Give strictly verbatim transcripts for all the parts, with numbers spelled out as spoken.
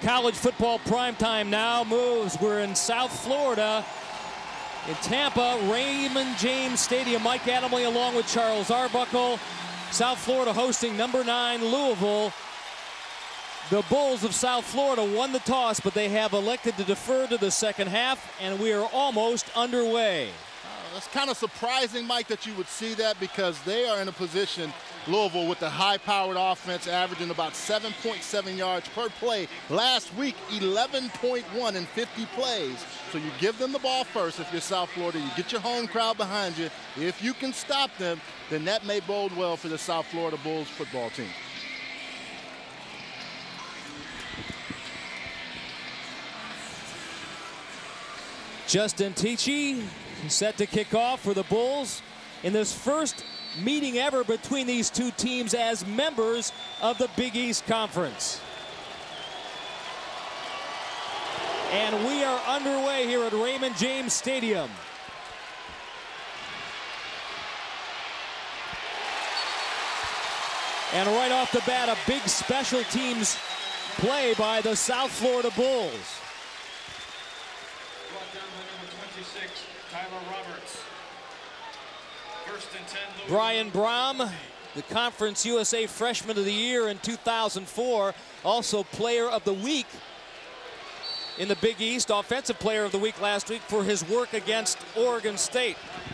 college football primetime now moves. We're in South Florida, in Tampa, Raymond James Stadium. Mike Adamle along with Charles Arbuckle. South Florida hosting number nine Louisville. The Bulls of South Florida won the toss, but they have elected to defer to the second half, and we are almost underway. Uh, that's kind of surprising, Mike, that you would see that, because they are in a position, Louisville, with the high-powered offense averaging about seven point seven yards per play. Last week, eleven point one in fifty plays. So you give them the ball first if you're South Florida. You get your home crowd behind you. If you can stop them, then that may bode well for the South Florida Bulls football team. Justin Tichy set to kick off for the Bulls in this first meeting ever between these two teams as members of the Big East Conference. And we are underway here at Raymond James Stadium. And right off the bat, a big special teams play by the South Florida Bulls. Brian Brom, the Conference U S A Freshman of the Year in two thousand four, also Player of the Week in the Big East, Offensive Player of the Week last week for his work against Oregon State.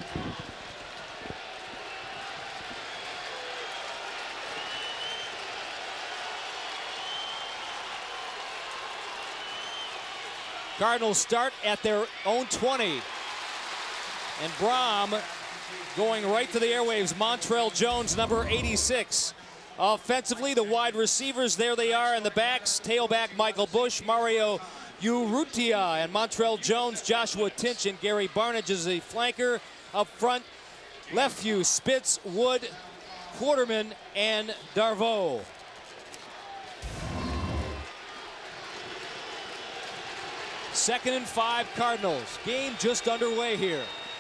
Cardinals start at their own twenty. And Brom going right to the airwaves. Montrell Jones, number eighty-six. Offensively, the wide receivers, there they are in the backs. Tailback Michael Bush, Mario Urrutia, and Montrell Jones, Joshua Tinch, and Gary Barnage is a flanker. Up front, Lefew, Spitz, Wood, Quarterman, and Darvo. Second and five, Cardinals. Game just underway here.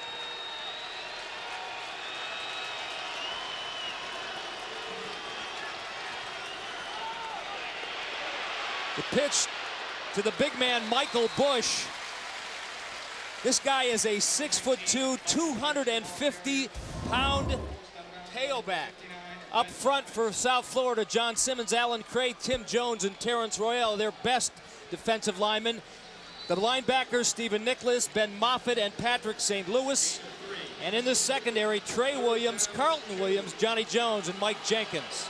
The pitch to the big man, Michael Bush. This guy is a six foot two, two hundred fifty pound tailback. Up front for South Florida, John Simmons, Alan Cray, Tim Jones, and Terrence Royale, their best defensive linemen. The linebackers, Stephen Nicholas, Ben Moffitt, and Patrick Saint Louis. And in the secondary, Trey Williams, Carlton Williams, Johnny Jones, and Mike Jenkins.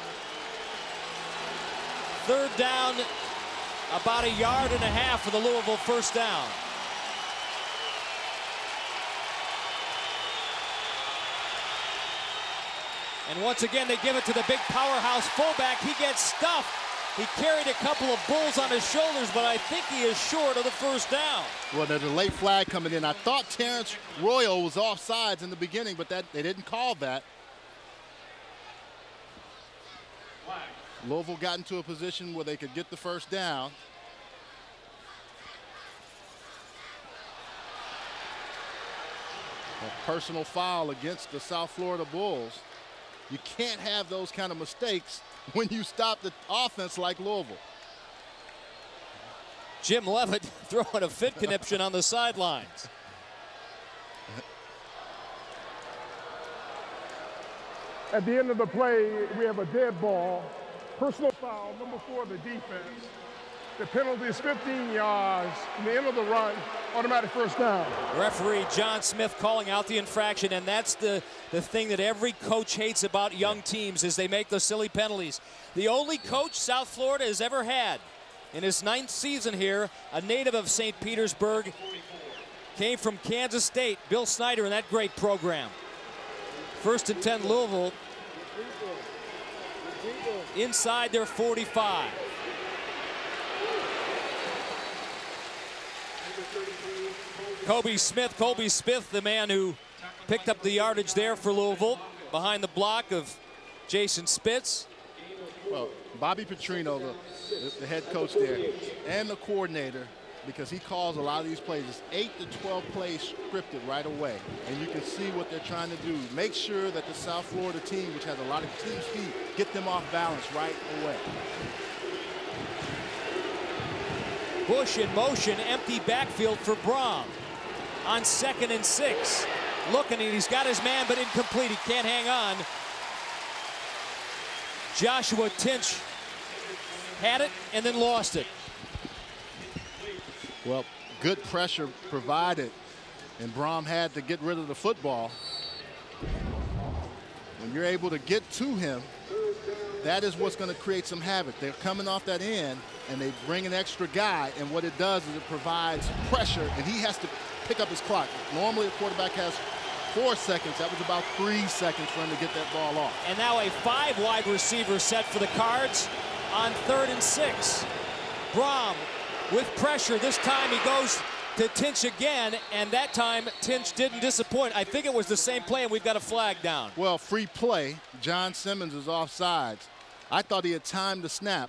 Third down, about a yard and a half for the Louisville first down. And once again, they give it to the big powerhouse fullback. He gets stuffed. He carried a couple of Bulls on his shoulders, but I think he is short of the first down. Well, there's a late flag coming in. I thought Terrence Royal was offsides in the beginning, but that they didn't call that. Louisville got into a position where they could get the first down. A personal foul against the South Florida Bulls. You can't have those kind of mistakes when you stop the offense like Louisville. Jim Leavitt throwing a fit conniption on the sidelines. At the end of the play, we have a dead ball. Personal foul, number four of the defense. The penalty is fifteen yards. In the end of the run, automatic first down. Referee John Smith calling out the infraction, and that's the, the thing that every coach hates about young teams is they make those silly penalties. The only coach South Florida has ever had in his ninth season here, a native of Saint Petersburg, came from Kansas State, Bill Snyder, and that great program. First and ten, Louisville. Inside their forty-five. Kobe Smith, Kobe Smith, the man who picked up the yardage there for Louisville, behind the block of Jason Spitz. Well, Bobby Petrino, the, the head coach there, and the coordinator, because he calls a lot of these plays. It's eight to twelve plays scripted right away. And you can see what they're trying to do. Make sure that the South Florida team, which has a lot of team speed, get them off balance right away. Bush in motion, empty backfield for Brom. On second and six. Looking, and he's got his man, but incomplete. He can't hang on. Joshua Tinch had it and then lost it. Well, good pressure provided, and Brom had to get rid of the football. When you're able to get to him, that is what's going to create some havoc. They're coming off that end, and they bring an extra guy, and what it does is it provides pressure, and he has to pick up his clock. Normally, a quarterback has four seconds. That was about three seconds for him to get that ball off. And now a five wide receiver set for the Cards on third and six. Brom with pressure. This time he goes to Tinch again, and that time Tinch didn't disappoint. I think it was the same play, and we've got a flag down. Well, free play. John Simmons is offsides. I thought he had timed the snap,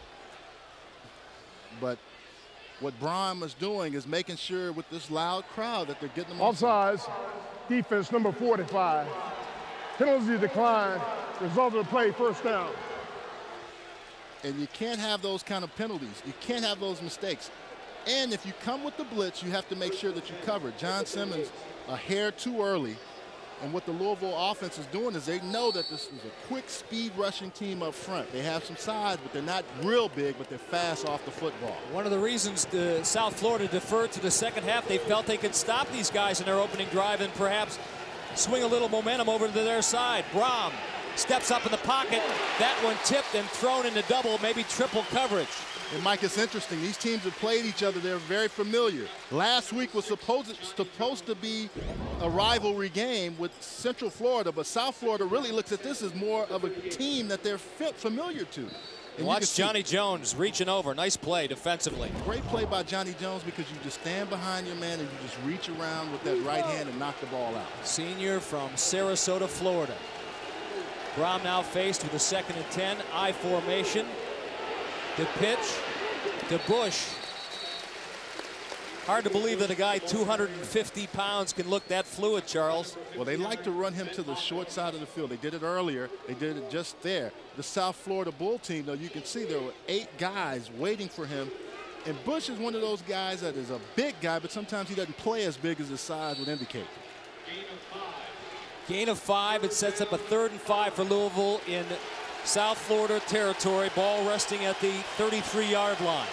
but what Brom is doing is making sure with this loud crowd that they're getting them offsides. Defense number forty-five. Penalty decline. Result of the play, first down. And you can't have those kind of penalties. You can't have those mistakes. And if you come with the blitz, you have to make sure that you cover. John Simmons a hair too early. And what the Louisville offense is doing is they know that this is a quick speed rushing team up front. They have some size, but they're not real big, but they're fast off the football. One of the reasons the South Florida deferred to the second half, they felt they could stop these guys in their opening drive and perhaps swing a little momentum over to their side. Brom steps up in the pocket. That one tipped and thrown into double, maybe triple coverage. And Mike, it's interesting. These teams have played each other. They're very familiar. Last week was supposed supposed to be a rivalry game with Central Florida, but South Florida really looks at this as more of a team that they're familiar to. And watch Johnny Jones reaching over. Nice play defensively. Great play by Johnny Jones because you just stand behind your man and you just reach around with that right hand and knock the ball out. Senior from Sarasota, Florida. Brom now faced with a second and ten. I formation. The pitch to Bush. Hard to believe that a guy two hundred fifty pounds can look that fluid, Charles. Well, they like to run him to the short side of the field. They did it earlier. They did it just there. The South Florida Bull team, though, you can see there were eight guys waiting for him. And Bush is one of those guys that is a big guy, but sometimes he doesn't play as big as his size would indicate. Gain of five. It sets up a third and five for Louisville in South Florida territory. Ball resting at the thirty-three yard line.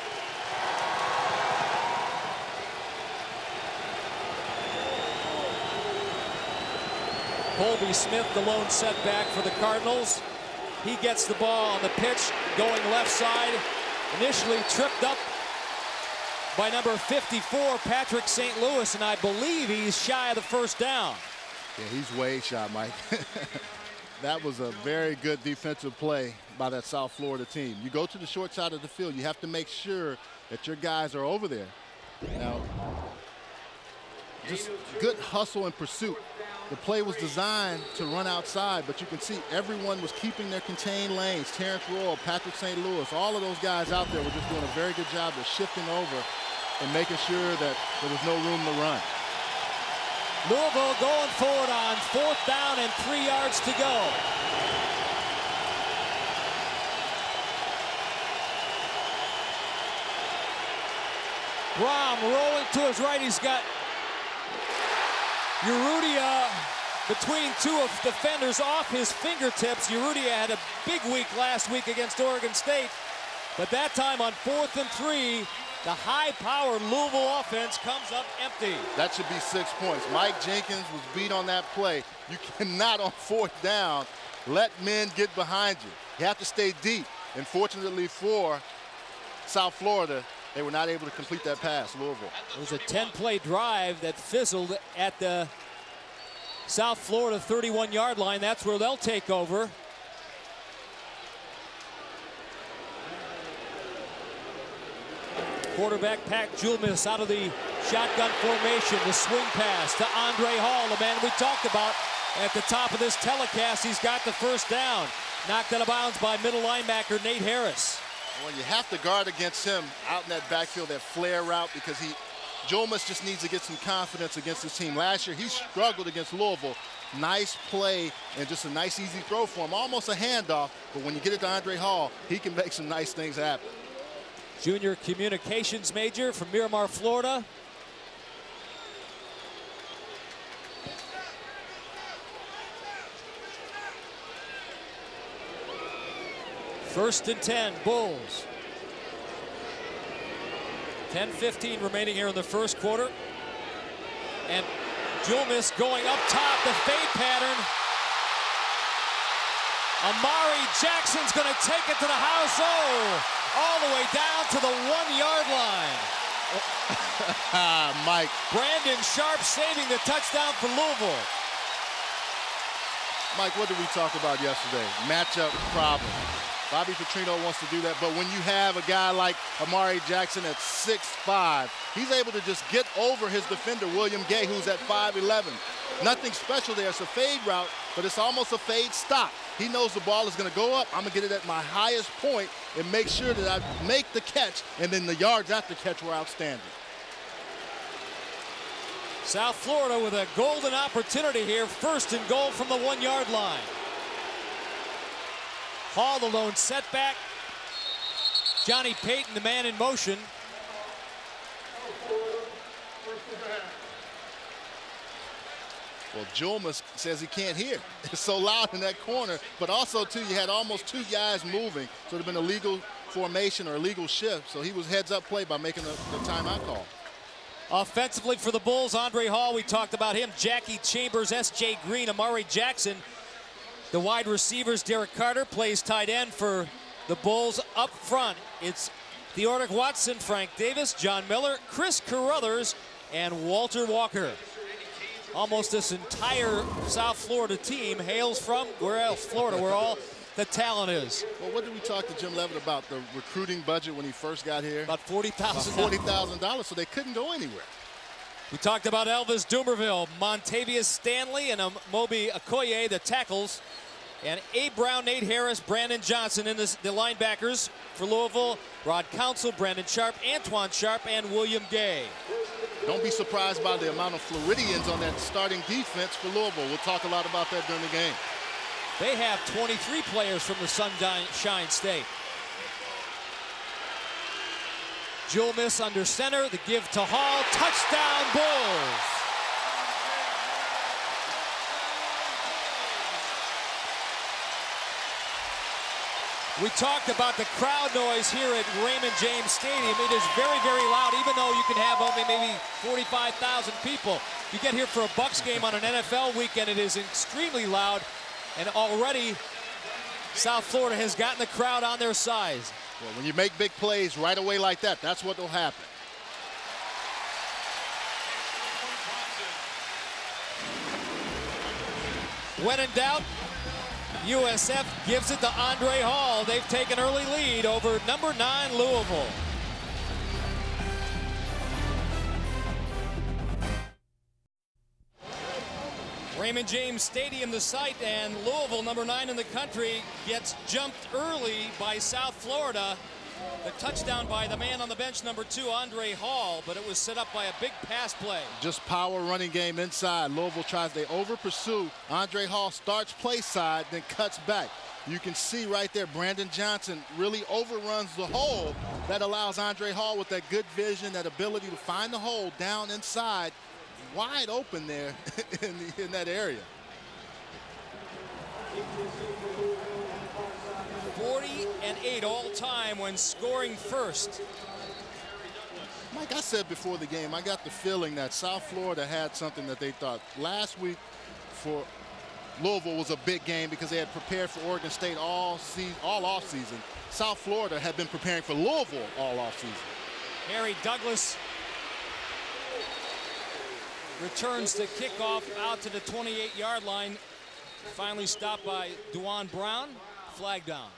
Colby Smith, the lone setback for the Cardinals. He gets the ball on the pitch, going left side. Initially tripped up by number fifty-four, Patrick Saint Louis, and I believe he's shy of the first down. Yeah, he's way shy, Mike. That was a very good defensive play by that South Florida team. You go to the short side of the field, you have to make sure that your guys are over there. Now, just good hustle and pursuit. The play was designed to run outside, but you can see everyone was keeping their contained lanes. Terrence Royal, Patrick Saint Louis, all of those guys out there were just doing a very good job of shifting over and making sure that there was no room to run. Louisville going forward on fourth down and three yards to go. Brom rolling to his right. He's got Urrutia between two of defenders off his fingertips. Urrutia had a big week last week against Oregon State, but that time on fourth and three, the high-powered Louisville offense comes up empty. That should be six points. Mike Jenkins was beat on that play. You cannot, on fourth down, let men get behind you. You have to stay deep. And fortunately for South Florida, they were not able to complete that pass, Louisville. It was a ten play drive that fizzled at the South Florida thirty-one yard line. That's where they'll take over. Quarterback Pat Julmis out of the shotgun formation. The swing pass to Andre Hall, the man we talked about at the top of this telecast. He's got the first down. Knocked out of bounds by middle linebacker Nate Harris. Well, you have to guard against him out in that backfield, that flare route, because he, Julmis just needs to get some confidence against his team. Last year, he struggled against Louisville. Nice play and just a nice, easy throw for him. Almost a handoff, but when you get it to Andre Hall, he can make some nice things happen. Junior communications major from Miramar, Florida. First and ten, Bulls. ten fifteen remaining here in the first quarter. And Julmis going up top, the fade pattern. Amarri Jackson's going to take it to the house. Oh, all the way down to the one-yard line. Mike. Brandon Sharp saving the touchdown for Louisville. Mike, what did we talk about yesterday? Matchup problem. Bobby Petrino wants to do that, but when you have a guy like Amarri Jackson at six five, he's able to just get over his defender, William Gay, who's at five eleven. Nothing special there. It's a fade route, but it's almost a fade stop. He knows the ball is going to go up. I'm going to get it at my highest point and make sure that I make the catch, and then the yards after catch were outstanding. South Florida with a golden opportunity here. First and goal from the one-yard line. Hall, the lone setback. Johnny Payton, the man in motion. Well, Julmis says he can't hear. It's so loud in that corner. But also, too, you had almost two guys moving. So it would have been a legal formation or a legal shift. So he was heads-up play by making the, the timeout call. Offensively for the Bulls, Andre Hall, we talked about him. Jackie Chambers, S J Green, Amarri Jackson. The wide receivers, Derek Carter plays tight end for the Bulls. Up front, it's Theodoric Watson, Frank Davis, John Miller, Chris Carruthers, and Walter Walker. Almost this entire South Florida team hails from, where else? Florida, where all the talent is. Well, what did we talk to Jim Leavitt about the recruiting budget when he first got here? About forty thousand dollars. forty thousand dollars, so they couldn't go anywhere. We talked about Elvis Dumerville, Montavious Stanley, and Moby Okoye, the tackles. And A. Brown, Nate Harris, Brandon Johnson in this, the linebackers for Louisville. Rod Council, Brandon Sharp, Antoine Sharp, and William Gay. Don't be surprised by the amount of Floridians on that starting defense for Louisville. We'll talk a lot about that during the game. They have twenty-three players from the Sunshine State. Julmis under center, the give to Hall, touchdown Bulls. We talked about the crowd noise here at Raymond James Stadium. It is very, very loud, even though you can have only maybe forty-five thousand people. You get here for a Bucks game on an N F L weekend, it is extremely loud, and already South Florida has gotten the crowd on their side. Well, when you make big plays right away like that, that's what will happen. When in doubt, U S F gives it to Andre Hall. They've taken early lead over number nine Louisville. Raymond James Stadium, the site, and Louisville, number nine in the country, gets jumped early by South Florida. The touchdown by the man on the bench, number two, Andre Hall, but it was set up by a big pass play. Just power running game inside. Louisville tries, they over pursue. Andre Hall starts play side, then cuts back. You can see right there, Brandon Johnson really overruns the hole. That allows Andre Hall with that good vision, that ability to find the hole down inside, wide open there in, the, in that area. forty and eight all time when scoring first. Mike, I said before the game, I got the feeling that South Florida had something that they thought last week for Louisville was a big game because they had prepared for Oregon State all season, all off season. South Florida had been preparing for Louisville all off season. Harry Douglas returns the kickoff out to the twenty-eight yard line. Finally stopped by Duane Brown. Flag down.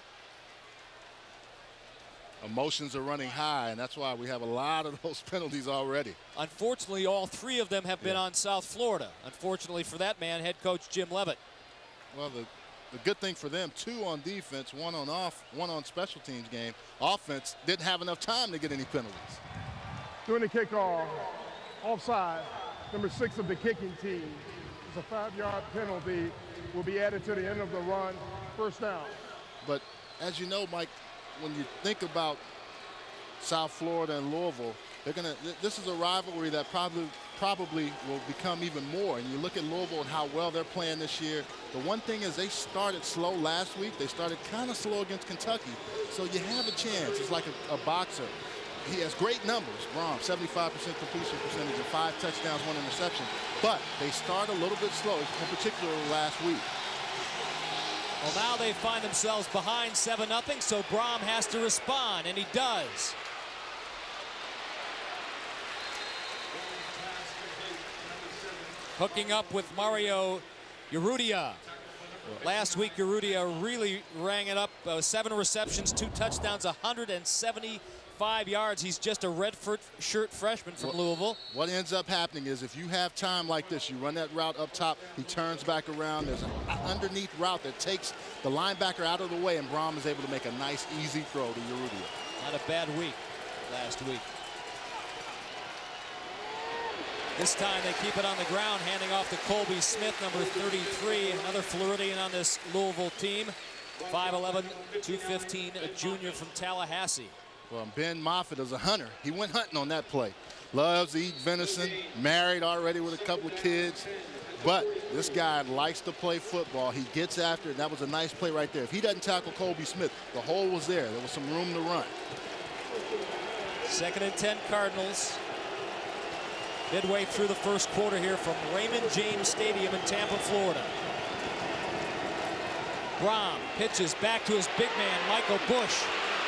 Emotions are running high, and that's why we have a lot of those penalties already. Unfortunately, all three of them have been yeah. on South Florida. Unfortunately for that man, head coach Jim Leavitt. Well, the, the good thing for them, two on defense, one on off, one on special teams game. Offense didn't have enough time to get any penalties. During the kickoff, offside, number six of the kicking team. It's a five-yard penalty. Will be added to the end of the run. First down. But as you know, Mike, when you think about South Florida and Louisville. They're gonna. This is a rivalry that probably probably will become even more. And you look at Louisville and how well they're playing this year. The one thing is they started slow last week. They started kind of slow against Kentucky. So you have a chance. It's like a, a boxer. He has great numbers. Brom, seventy-five percent completion percentage and five touchdowns, one interception. But they start a little bit slow, in particular last week. Well, now they find themselves behind seven nothing, so Brom has to respond, and he does. Hooking up with Mario Urrutia. Last week, Urrutia really rang it up. Uh, seven receptions, two touchdowns, one hundred seventy-five yards. He's just a red shirt freshman from what, Louisville. What ends up happening is if you have time like this, you run that route up top, he turns back around. There's an underneath route that takes the linebacker out of the way, and Brom is able to make a nice, easy throw to Urrutia. Not a bad week last week. This time they keep it on the ground, handing off to Colby Smith, number thirty-three, another Floridian on this Louisville team. five eleven, two fifteen, a junior from Tallahassee. Well, Ben Moffitt is a hunter. He went hunting on that play. Loves to eat venison, married already with a couple of kids. But this guy likes to play football. He gets after it. That was a nice play right there. If he doesn't tackle Colby Smith, the hole was there. There was some room to run. Second and ten Cardinals. Midway through the first quarter here from Raymond James Stadium in Tampa, Florida. Brom pitches back to his big man, Michael Bush.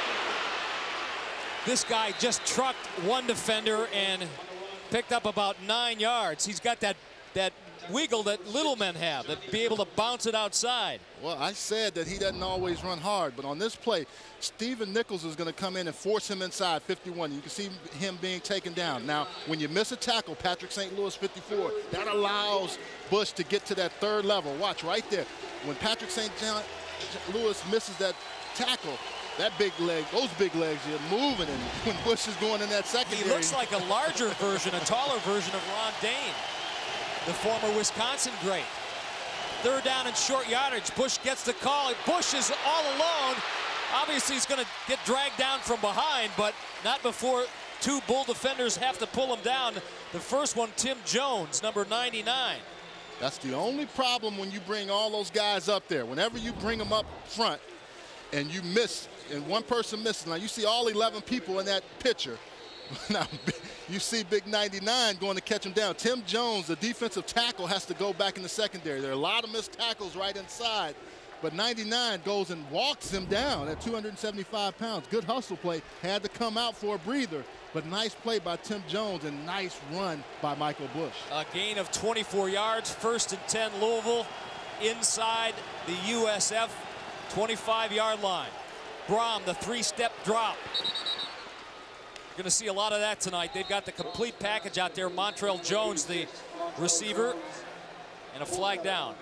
This guy just trucked one defender and picked up about nine yards. He's got that, that wiggle that little men have, that be able to bounce it outside. Well, I said that he doesn't always run hard, but on this play, Stephen Nichols is going to come in and force him inside fifty-one. You can see him being taken down. Now, when you miss a tackle, Patrick Saint Louis fifty-four, that allows Bush to get to that third level. Watch right there. When Patrick Saint Louis misses that tackle, that big leg, those big legs are moving, and when Bush is going in that secondary. He looks like a larger version, a taller version of Ron Dane, the former Wisconsin great. Third down and short yardage. Bush gets the call. Bush is all alone. Obviously, he's going to get dragged down from behind, but not before two Bull defenders have to pull him down. The first one, Tim Jones, number ninety-nine. That's the only problem when you bring all those guys up there. Whenever you bring them up front and you miss, and one person misses, now you see all eleven people in that picture. Now, you see big ninety-nine going to catch him down. Tim Jones, the defensive tackle, has to go back in the secondary. There are a lot of missed tackles right inside, but ninety-nine goes and walks him down at two hundred seventy-five pounds. Good hustle play. Had to come out for a breather, but nice play by Tim Jones and nice run by Michael Bush. A gain of twenty-four yards, first and ten Louisville, inside the U S F twenty-five yard line. Brom, the three-step drop. You're going to see a lot of that tonight. They've got the complete package out there. Montrell Jones, the receiver, and a flag down.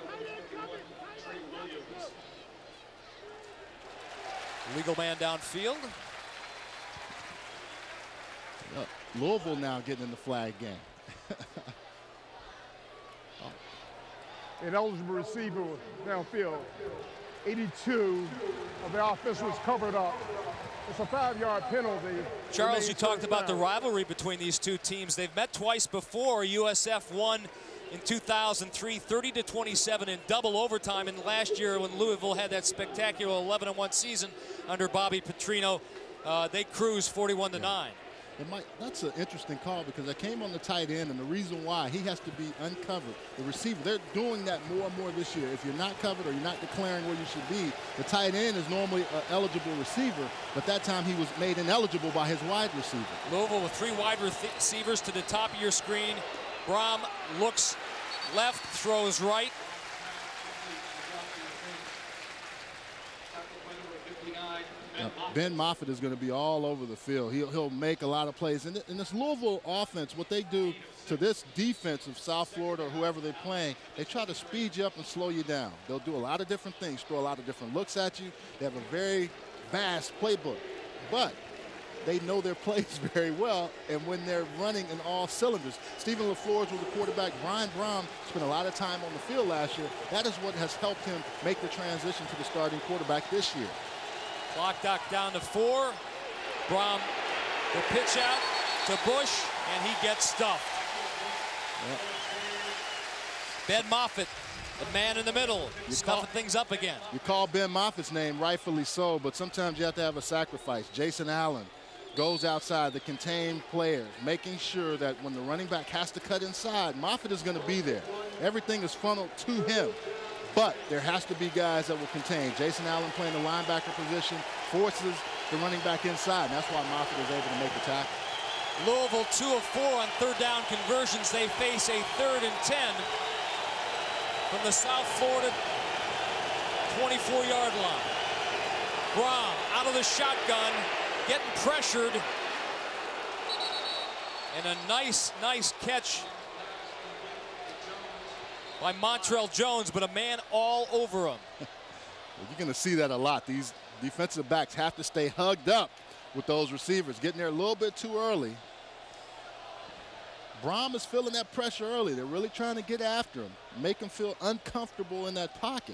Legal man downfield. Uh, Louisville now getting in the flag game. oh. An eligible receiver downfield. eighty-two of the offense was covered up. It's a five-yard penalty. Charles, you talked about the rivalry between these two teams. They've met twice before. U S F won in two thousand three, thirty to twenty-seven in double overtime. And last year, when Louisville had that spectacular eleven and one season under Bobby Petrino, uh, they cruised forty-one to nine. It might, that's an interesting call because I came on the tight end, and the reason why, he has to be uncovered. The receiver, they're doing that more and more this year. If you're not covered or you're not declaring where you should be, the tight end is normally an eligible receiver, but that time he was made ineligible by his wide receiver. Louisville with three wide receivers to the top of your screen. Brom looks left, throws right. Uh, Ben Moffitt is going to be all over the field. He'll, he'll make a lot of plays. And in this Louisville offense, what they do to this defense of South Florida or whoever they're playing, they try to speed you up and slow you down. They'll do a lot of different things, throw a lot of different looks at you. They have a very vast playbook. But they know their plays very well, and when they're running in all cylinders. Stephen LaFleur was the quarterback. Brian Brom spent a lot of time on the field last year. That is what has helped him make the transition to the starting quarterback this year. Clock dock down to four. Brom The pitch out to Bush, and he gets stuffed. Yep. Ben Moffitt, the man in the middle, you stuffing call, things up again. You call Ben Moffitt's name, rightfully so, but sometimes you have to have a sacrifice. Jason Allen goes outside, the contained players, making sure that when the running back has to cut inside, Moffitt is going to be there. Everything is funneled to him, but there has to be guys that will contain. Jason Allen playing the linebacker position forces the running back inside, and that's why Moffitt is able to make the tackle. Louisville two of four on third down conversions. They face a third and ten from the South Florida twenty-four yard line. Brom out of the shotgun, getting pressured. And a nice, nice catch by Montrell Jones, but a man all over him. You're going to see that a lot. These defensive backs have to stay hugged up with those receivers, getting there a little bit too early. Brom is feeling that pressure early. They're really trying to get after him, make him feel uncomfortable in that pocket.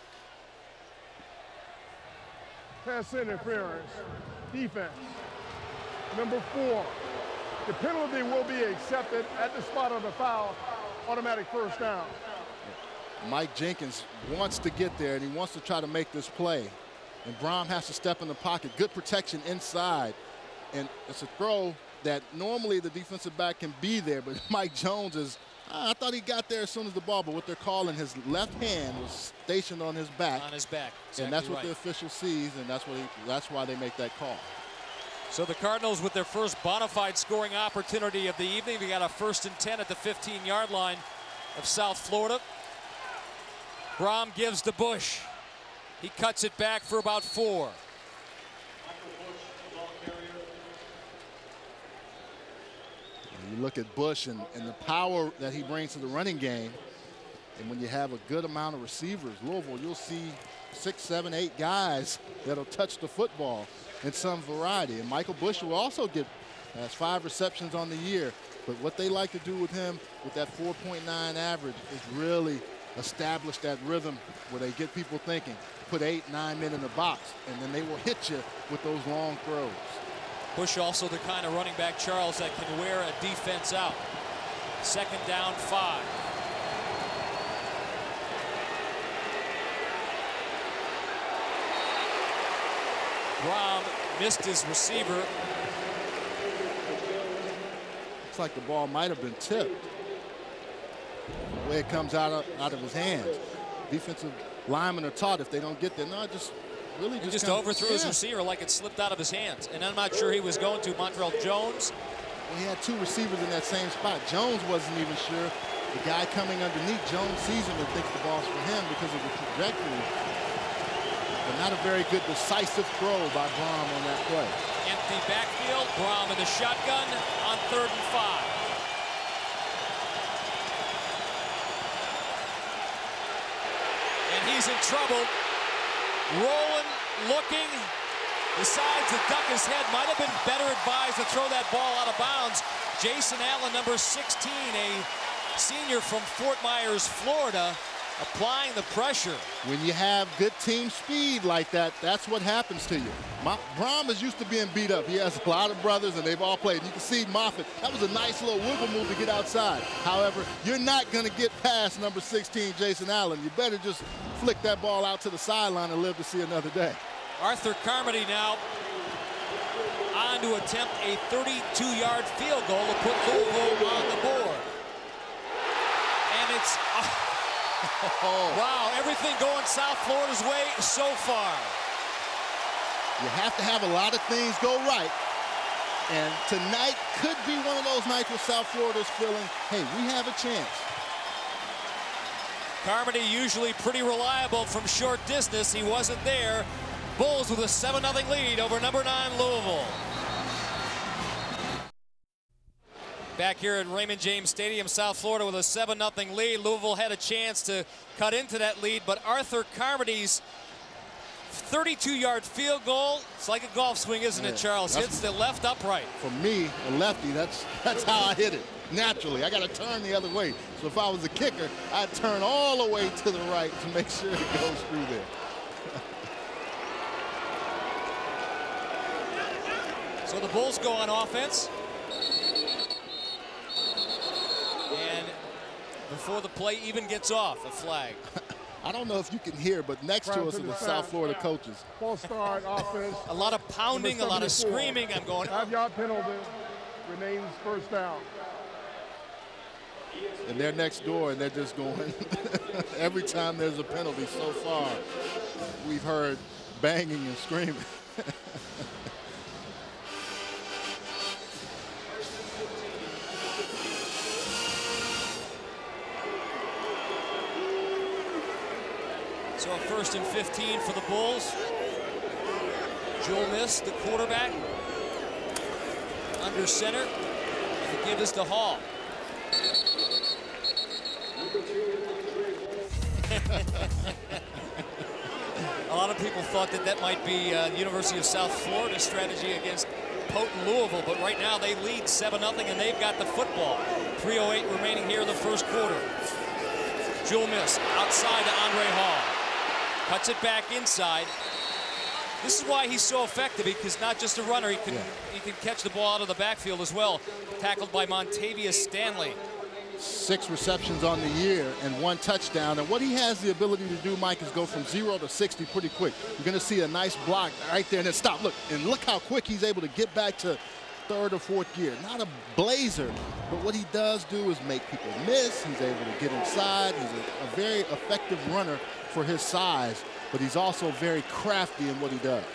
Pass interference, defense. Number four, the penalty will be accepted at the spot of the foul, automatic first down. Mike Jenkins wants to get there, and he wants to try to make this play. And Brom has to step in the pocket. Good protection inside. And it's a throw that normally the defensive back can be there, but Mike Jones is, I thought he got there as soon as the ball, but what they're calling, his left hand was stationed on his back. On his back, exactly. And that's what right. the official sees, and that's, what he, that's why they make that call. So the Cardinals with their first bona fide scoring opportunity of the evening. We got a first and ten at the fifteen yard line of South Florida. Brom gives to Bush. He cuts it back for about four. You look at Bush and, and the power that he brings to the running game, and when you have a good amount of receivers, Louisville, you'll see six, seven, eight guys that'll touch the football in some variety. And Michael Bush will also get, has five receptions on the year, but what they like to do with him with that four point nine average is really establish that rhythm where they get people thinking, put eight, nine men in the box, and then they will hit you with those long throws. Bush also the kind of running back, Charles, that can wear a defense out. Second down, five. Brom missed his receiver. Looks like the ball might have been tipped. The way it comes out of, out of his hands. Defensive linemen are taught if they don't get there, no, just really he just, just kinda, overthrew yeah. his receiver like it slipped out of his hands. And I'm not sure he was going to Montrell Jones. Well, he had two receivers in that same spot. Jones wasn't even sure. The guy coming underneath, Jones sees him and thinks the ball's for him because of the trajectory. But not a very good decisive throw by Brom on that play. Empty backfield, Brom in the shotgun on third and five. And he's in trouble. Rolling, looking, decides to duck his head. Might have been better advised to throw that ball out of bounds. Jason Allen, number sixteen, a senior from Fort Myers, Florida, applying the pressure. When you have good team speed like that, that's what happens to you. Mo Brom is used to being beat up. He has a lot of brothers, and they've all played. You can see Moffitt. That was a nice little wiggle move to get outside. However, you're not going to get past number sixteen, Jason Allen. You better just flick that ball out to the sideline and live to see another day. Arthur Carmody now on to attempt a thirty-two yard field goal to put Louisville on the board. And it's... Oh. Wow, everything going South Florida's way so far. You have to have a lot of things go right. And tonight could be one of those nights where South Florida's feeling, hey, we have a chance. Carmody usually pretty reliable from short distance. He wasn't there. Bulls with a seven nothing lead over number nine Louisville. Back here at Raymond James Stadium, South Florida with a seven nothing lead. Louisville had a chance to cut into that lead, but Arthur Carmody's thirty-two yard field goal, it's like a golf swing, isn't yeah, it, Charles? Hits the left upright. For me, a lefty, that's, that's how I hit it, naturally. I got to turn the other way. So if I was a kicker, I'd turn all the way to the right to make sure it goes through there. So the Bulls go on offense. And before the play even gets off, a flag. I don't know if you can hear, but next to us are the South Florida coaches. False start offense. A lot of pounding, a lot of screaming. I'm going. Five-yard penalty. Remains first down. And they're next door, and they're just going. Every time there's a penalty so far, we've heard banging and screaming. So first and fifteen for the Bulls. Joel Miss, the quarterback, under center. And the give is to Hall. A lot of people thought that that might be uh, the University of South Florida's strategy against potent Louisville, but right now they lead seven nothing and they've got the football. three oh eight remaining here in the first quarter. Joel Miss outside to Andre Hall. Cuts it back inside. This is why he's so effective, because not just a runner, he can, yeah. he can catch the ball out of the backfield as well. Tackled by Montavious Stanley. Six receptions on the year and one touchdown. And what he has the ability to do, Mike, is go from zero to sixty pretty quick. You're going to see a nice block right there and then stop. Look, and look how quick he's able to get back to third or fourth gear. Not a blazer, but what he does do is make people miss. He's able to get inside. He's a, a very effective runner for his size, but he's also very crafty in what he does.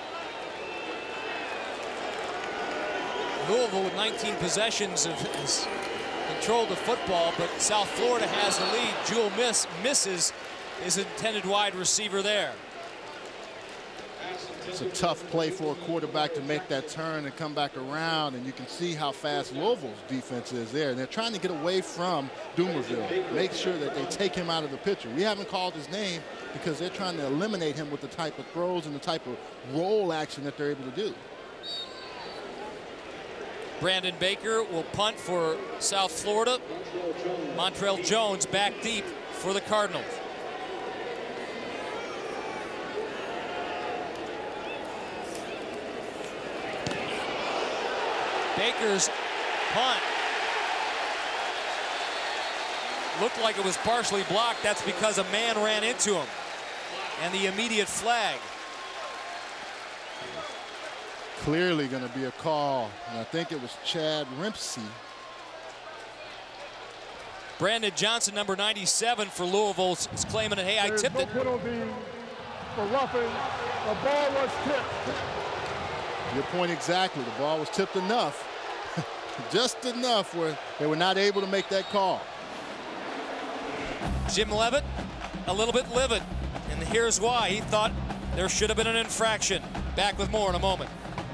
Louisville with nineteen possessions of his controlled the football, but South Florida has the lead. Joel Miss misses his intended wide receiver there. It's a tough play for a quarterback to make that turn and come back around, and you can see how fast Louisville's defense is there. And they're trying to get away from Dumerville, make sure that they take him out of the picture. We haven't called his name because they're trying to eliminate him with the type of throws and the type of roll action that they're able to do. Brandon Baker will punt for South Florida. Montrell Jones back deep for the Cardinals. Baker's punt looked like it was partially blocked. That's because a man ran into him. And the immediate flag. Clearly going to be a call. And I think it was Chad Rimpsey. Brandon Johnson, number ninety-seven for Louisville, is claiming it. Hey, I There's tipped no it. Penalty for roughing. The ball was tipped. Your point exactly. The ball was tipped enough. Just enough where they were not able to make that call. Jim Leavitt, a little bit livid. And here's why. He thought there should have been an infraction. Back with more in a moment.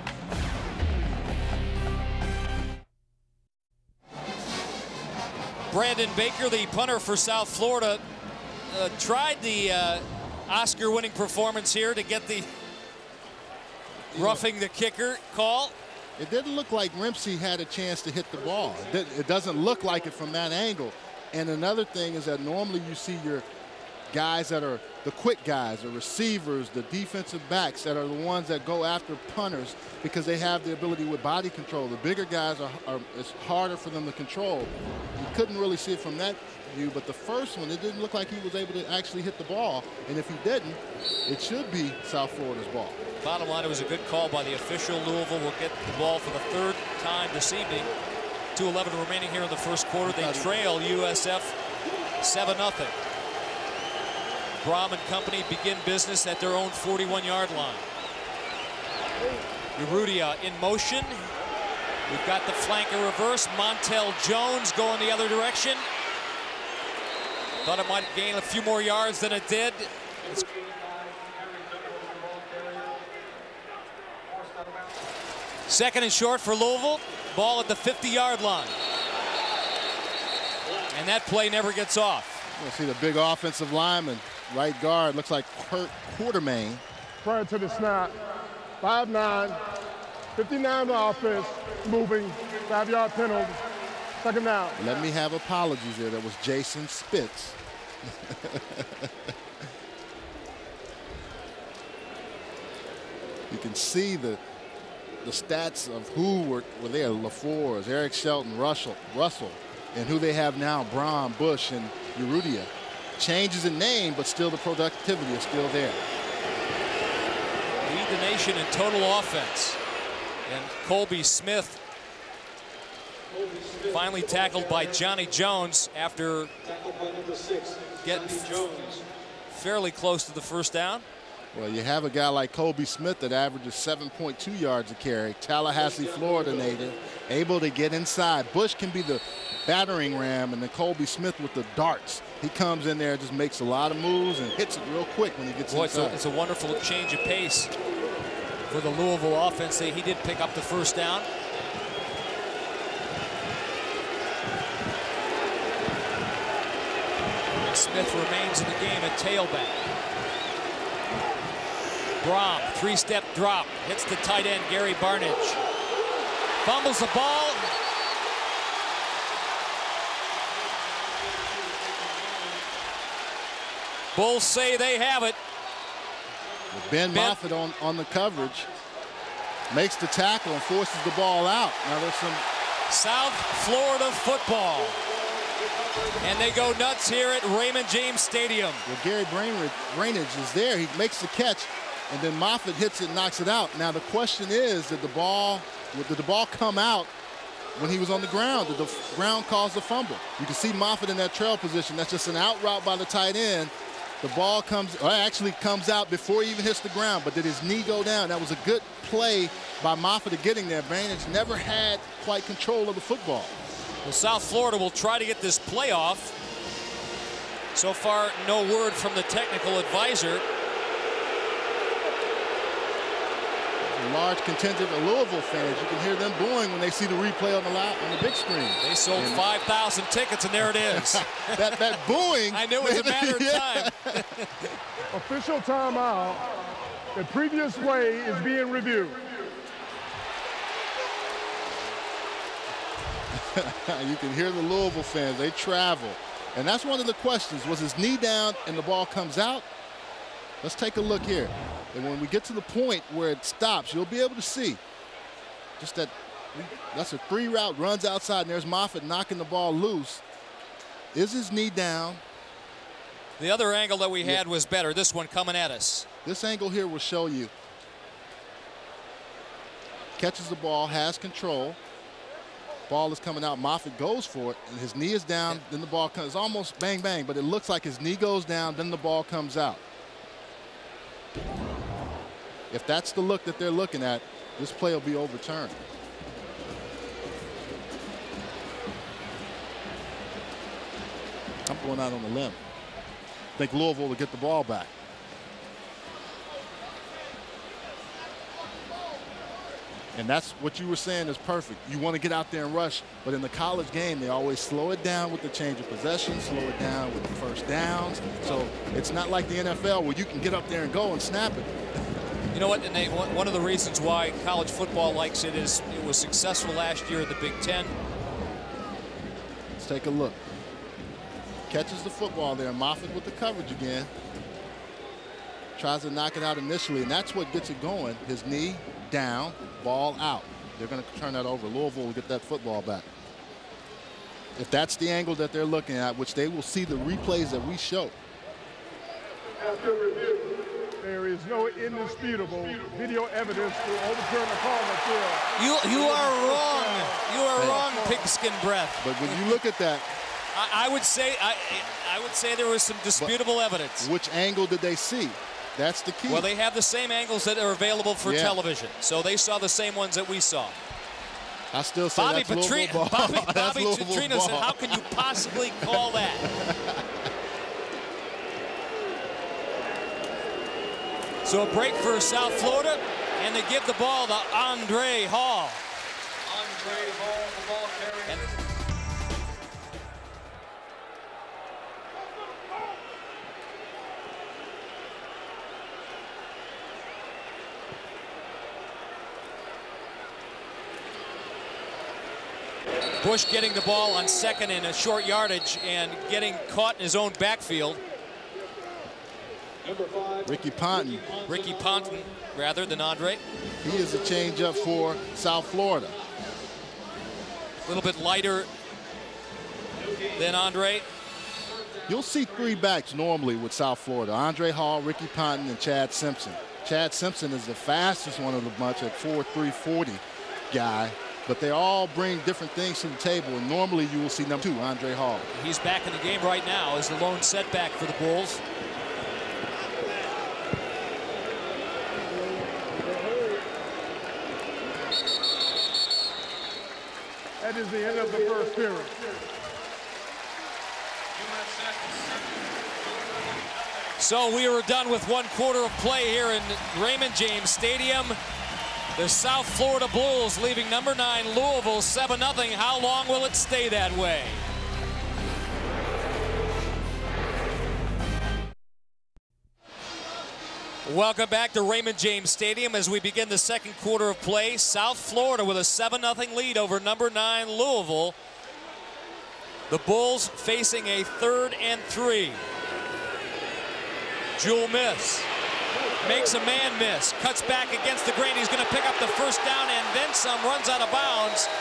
Brandon Baker, the punter for South Florida, uh, tried the uh, Oscar-winning performance here to get the roughing the kicker call. It didn't look like Rimpsey had a chance to hit the ball. It, it doesn't look like it from that angle. And another thing is that normally you see your guys that are the quick guys, the receivers, the defensive backs that are the ones that go after punters because they have the ability with body control. The bigger guys, are, are it's harder for them to control. You couldn't really see it from that view, but the first one, it didn't look like he was able to actually hit the ball. And if he didn't, it should be South Florida's ball. Bottom line, it was a good call by the official. Louisville will get the ball for the third time this evening. two eleven remaining here in the first quarter. They trail U S F seven nothing. Brom and company begin business at their own forty-one yard line. Urrutia in motion. We've got the flanker reverse. Montel Jones going the other direction. Thought it might gain a few more yards than it did. It's second and short for Louisville. Ball at the fifty yard line. And that play never gets off. You'll see the big offensive lineman, right guard, looks like Kurt Quartermain. Prior to the snap, five nine, fifty-nine to offense, moving, five yard penalty, second down. Let me have apologies there. That was Jason Spitz. You can see the the stats of who were, were there, LaFours, Eric Shelton, Russell, Russell, and who they have now, Braun, Bush, and Urrutia. Changes in name, but still the productivity is still there. Lead the nation in total offense. And Colby Smith finally tackled by Johnny Jones after getting fairly close to the first down. Well, you have a guy like Colby Smith that averages seven point two yards a carry, Tallahassee, Florida native, able to get inside. Bush can be the battering ram, and then Colby Smith with the darts. He comes in there, just makes a lot of moves and hits it real quick when he gets Boy, inside. it's a, it's a wonderful change of pace for the Louisville offense. He did pick up the first down. And Smith remains in the game at tailback. Brom, three-step drop, hits the tight end, Gary Barnidge. Fumbles the ball. Bulls say they have it. Ben, Ben Moffitt on, on the coverage. Makes the tackle and forces the ball out. Now there's some South Florida football. And they go nuts here at Raymond James Stadium. Well, Gary Brainage is there. He makes the catch, and then Moffitt hits it, knocks it out. Now the question is, did the ball, did the ball come out when he was on the ground? Did the ground cause the fumble? You can see Moffitt in that trail position. That's just an out route by the tight end. The ball comes, or actually comes out before he even hits the ground, but did his knee go down? That was a good play by Moffitt of getting there. Brainage never had quite control of the football. Well, South Florida will try to get this playoff. So far, no word from the technical advisor. A large contingent of Louisville fans. You can hear them booing when they see the replay on the on the big screen. They sold and five thousand tickets, and there it is. that, that booing. I knew it was a matter of yeah. time. Official timeout. The previous play is being reviewed. You can hear the Louisville fans. They travel. And that's one of the questions. Was his knee down and the ball comes out? Let's take a look here. And when we get to the point where it stops, you'll be able to see just that. That's a three route, runs outside, and there's Moffitt knocking the ball loose. Is his knee down? The other angle that we had yeah. was better. This one coming at us. This angle here will show you. Catches the ball, has control. Ball is coming out. Moffitt goes for it, and his knee is down. Yeah. Then the ball comes. It's almost bang, bang, but it looks like his knee goes down, then the ball comes out. If that's the look that they're looking at, this play will be overturned. I'm going out on the limb. I think Louisville will get the ball back. And that's what you were saying is perfect. You want to get out there and rush, but in the college game, they always slow it down with the change of possession, slow it down with the first downs. So it's not like the N F L where you can get up there and go and snap it. You know what, and they, one of the reasons why college football likes it is it was successful last year in the Big Ten. Let's take a look. Catches the football there. Moffitt with the coverage again. Tries to knock it out initially, and that's what gets it going. His knee down, ball out. They're going to turn that over. Louisville will get that football back. If that's the angle that they're looking at, which they will see the replays that we show. After review, there is no indisputable video evidence to overturn the call that You, you are wrong. You are wrong, pigskin breath. But when you look at that, I, I would say I, I would say there was some disputable evidence. Which angle did they see? That's the key. Well, they have the same angles that are available for yeah. television, so they saw the same ones that we saw. I still say Bobby that's Petri Louisville ball. Bobby, Bobby Petrino ball. said, "How can you possibly call that?" So a break for South Florida, and they give the ball to Andre Hall. Andre Hall, the ball carrier. And Bush getting the ball on second and a short yardage and getting caught in his own backfield. Ricky Ponton. Ricky Ponton, rather than Andre. He is a changeup for South Florida. A little bit lighter than Andre. You'll see three backs normally with South Florida. Andre Hall, Ricky Ponton, and Chad Simpson. Chad Simpson is the fastest one of the bunch at four three forty guy, but they all bring different things to the table, and normally you will see number two, Andre Hall. He's back in the game right now as the lone setback for the Bulls. That is the end of the first period. So we are done with one quarter of play here in Raymond James Stadium. The South Florida Bulls leaving number nine Louisville seven nothing. How long will it stay that way? Welcome back to Raymond James Stadium as we begin the second quarter of play. South Florida with a seven nothing lead over number nine Louisville. The Bulls facing a third and three. Jewel miss. Makes a man miss. Cuts back against the grain. He's going to pick up the first down and then some. Runs out of bounds.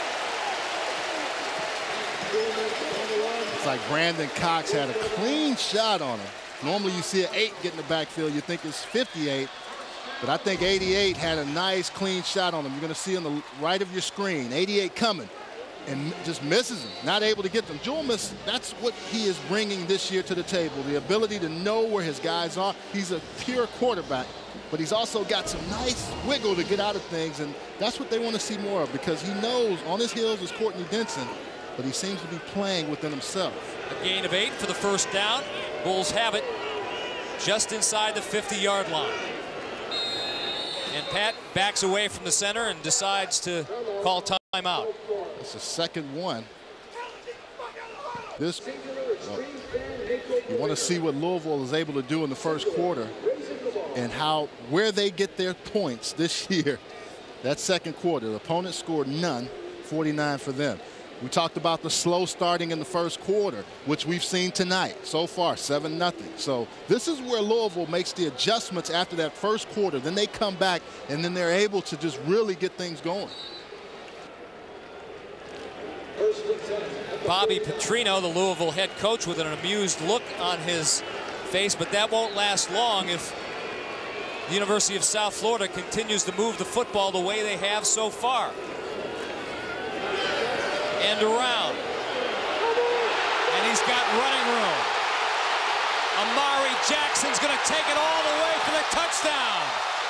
It's like Brandon Cox had a clean shot on him. Normally you see an eight get in the backfield, you think it's fifty-eight. But I think eighty-eight had a nice clean shot on him. You're going to see on the right of your screen, eighty-eight coming. And just misses him, not able to get them. Jewel miss, that's what he is bringing this year to the table, the ability to know where his guys are. He's a pure quarterback, but he's also got some nice wiggle to get out of things, and that's what they want to see more of, because he knows on his heels is Courtney Denson, but he seems to be playing within himself. A gain of eight for the first down. Bulls have it just inside the fifty yard line. And Pat backs away from the center and decides to call timeout. It's the second one. This, well, you want to see what Louisville is able to do in the first quarter and how, where they get their points this year. That second quarter, the opponent scored none, forty-nine for them. We talked about the slow starting in the first quarter, which we've seen tonight. So far, seven nothing. So this is where Louisville makes the adjustments after that first quarter. Then they come back, and then they're able to just really get things going. Bobby Petrino, the Louisville head coach, with an amused look on his face, but that won't last long if the University of South Florida continues to move the football the way they have so far. And around. And he's got running room. Amarri Jackson's going to take it all the way for the touchdown.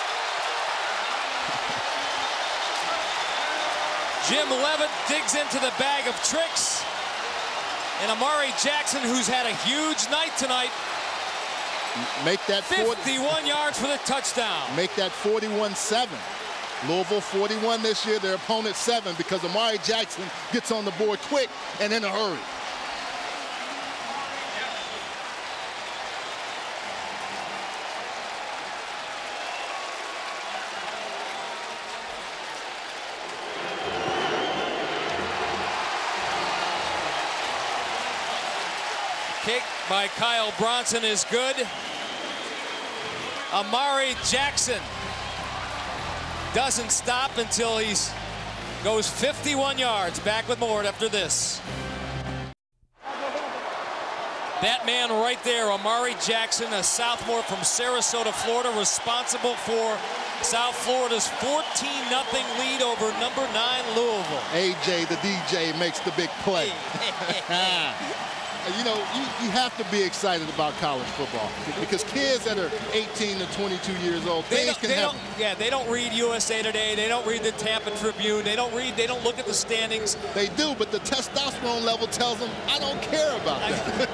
Jim Leavitt digs into the bag of tricks. And Amarri Jackson, who's had a huge night tonight, make that fifty-one yards for the touchdown. Make that forty-one seven. Louisville forty-one this year, their opponent seven, because Amarri Jackson gets on the board quick and in a hurry. Kick by Kyle Bronson is good. Amarri Jackson doesn't stop until he goes fifty-one yards. Back with more after this. That man right there, Amarri Jackson, a sophomore from Sarasota, Florida, responsible for South Florida's fourteen nothing lead over number nine Louisville. A J, the D J, makes the big play. You know, you, you have to be excited about college football, because kids that are eighteen to twenty-two years old, they things can they happen. Don't, yeah, they don't read U S A Today. They don't read the Tampa Tribune. They don't read. They don't look at the standings. They do, but the testosterone level tells them, I don't care about that.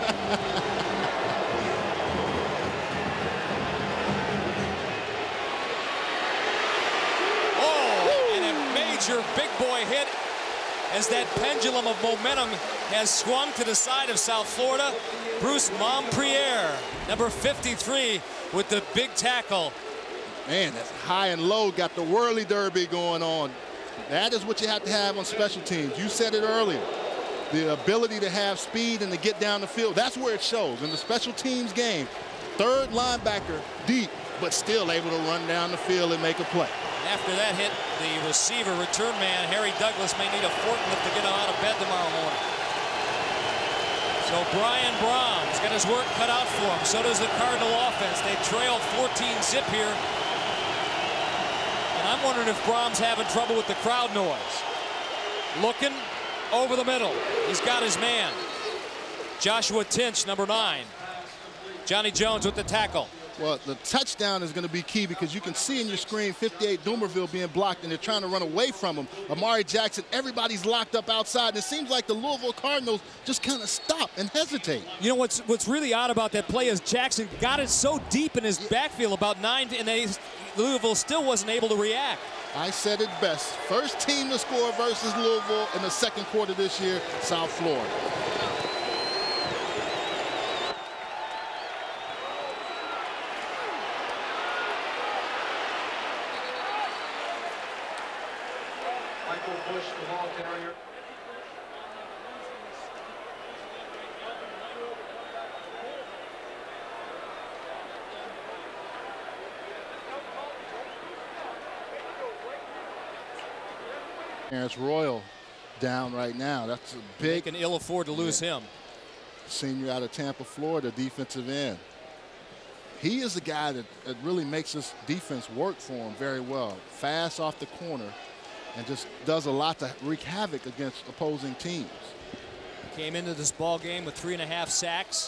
Oh, and a major big boy hit, as that pendulum of momentum has swung to the side of South Florida. Bruce Mompriere, number fifty-three, with the big tackle. Man, that's high and low, got the whirly derby going on. That is what you have to have on special teams. You said it earlier. The ability to have speed and to get down the field. That's where it shows. In the special teams game, third linebacker deep, but still able to run down the field and make a play. After that hit, the receiver, return man, Harry Douglas, may need a forklift to get him out of bed tomorrow morning. So Brian Brom's got his work cut out for him. So does the Cardinal offense. They trail fourteen zip here. And I'm wondering if Brom's having trouble with the crowd noise. Looking over the middle. He's got his man. Joshua Tinch, number nine. Johnny Jones with the tackle. Well, the touchdown is going to be key because you can see in your screen fifty-eight Doomerville being blocked, and they're trying to run away from him. Amarri Jackson, everybody's locked up outside, and it seems like the Louisville Cardinals just kind of stop and hesitate. You know what's what's really odd about that play is Jackson got it so deep in his backfield, about nine, and they, Louisville still wasn't able to react. I said it best. First team to score versus Louisville in the second quarter this year, South Florida. Terrence Royal down right now. That's a big. They can ill afford to lose yeah. him. Senior out of Tampa, Florida, defensive end. He is the guy that, that really makes this defense work for him very well. Fast off the corner and just does a lot to wreak havoc against opposing teams. Came into this ball game with three and a half sacks.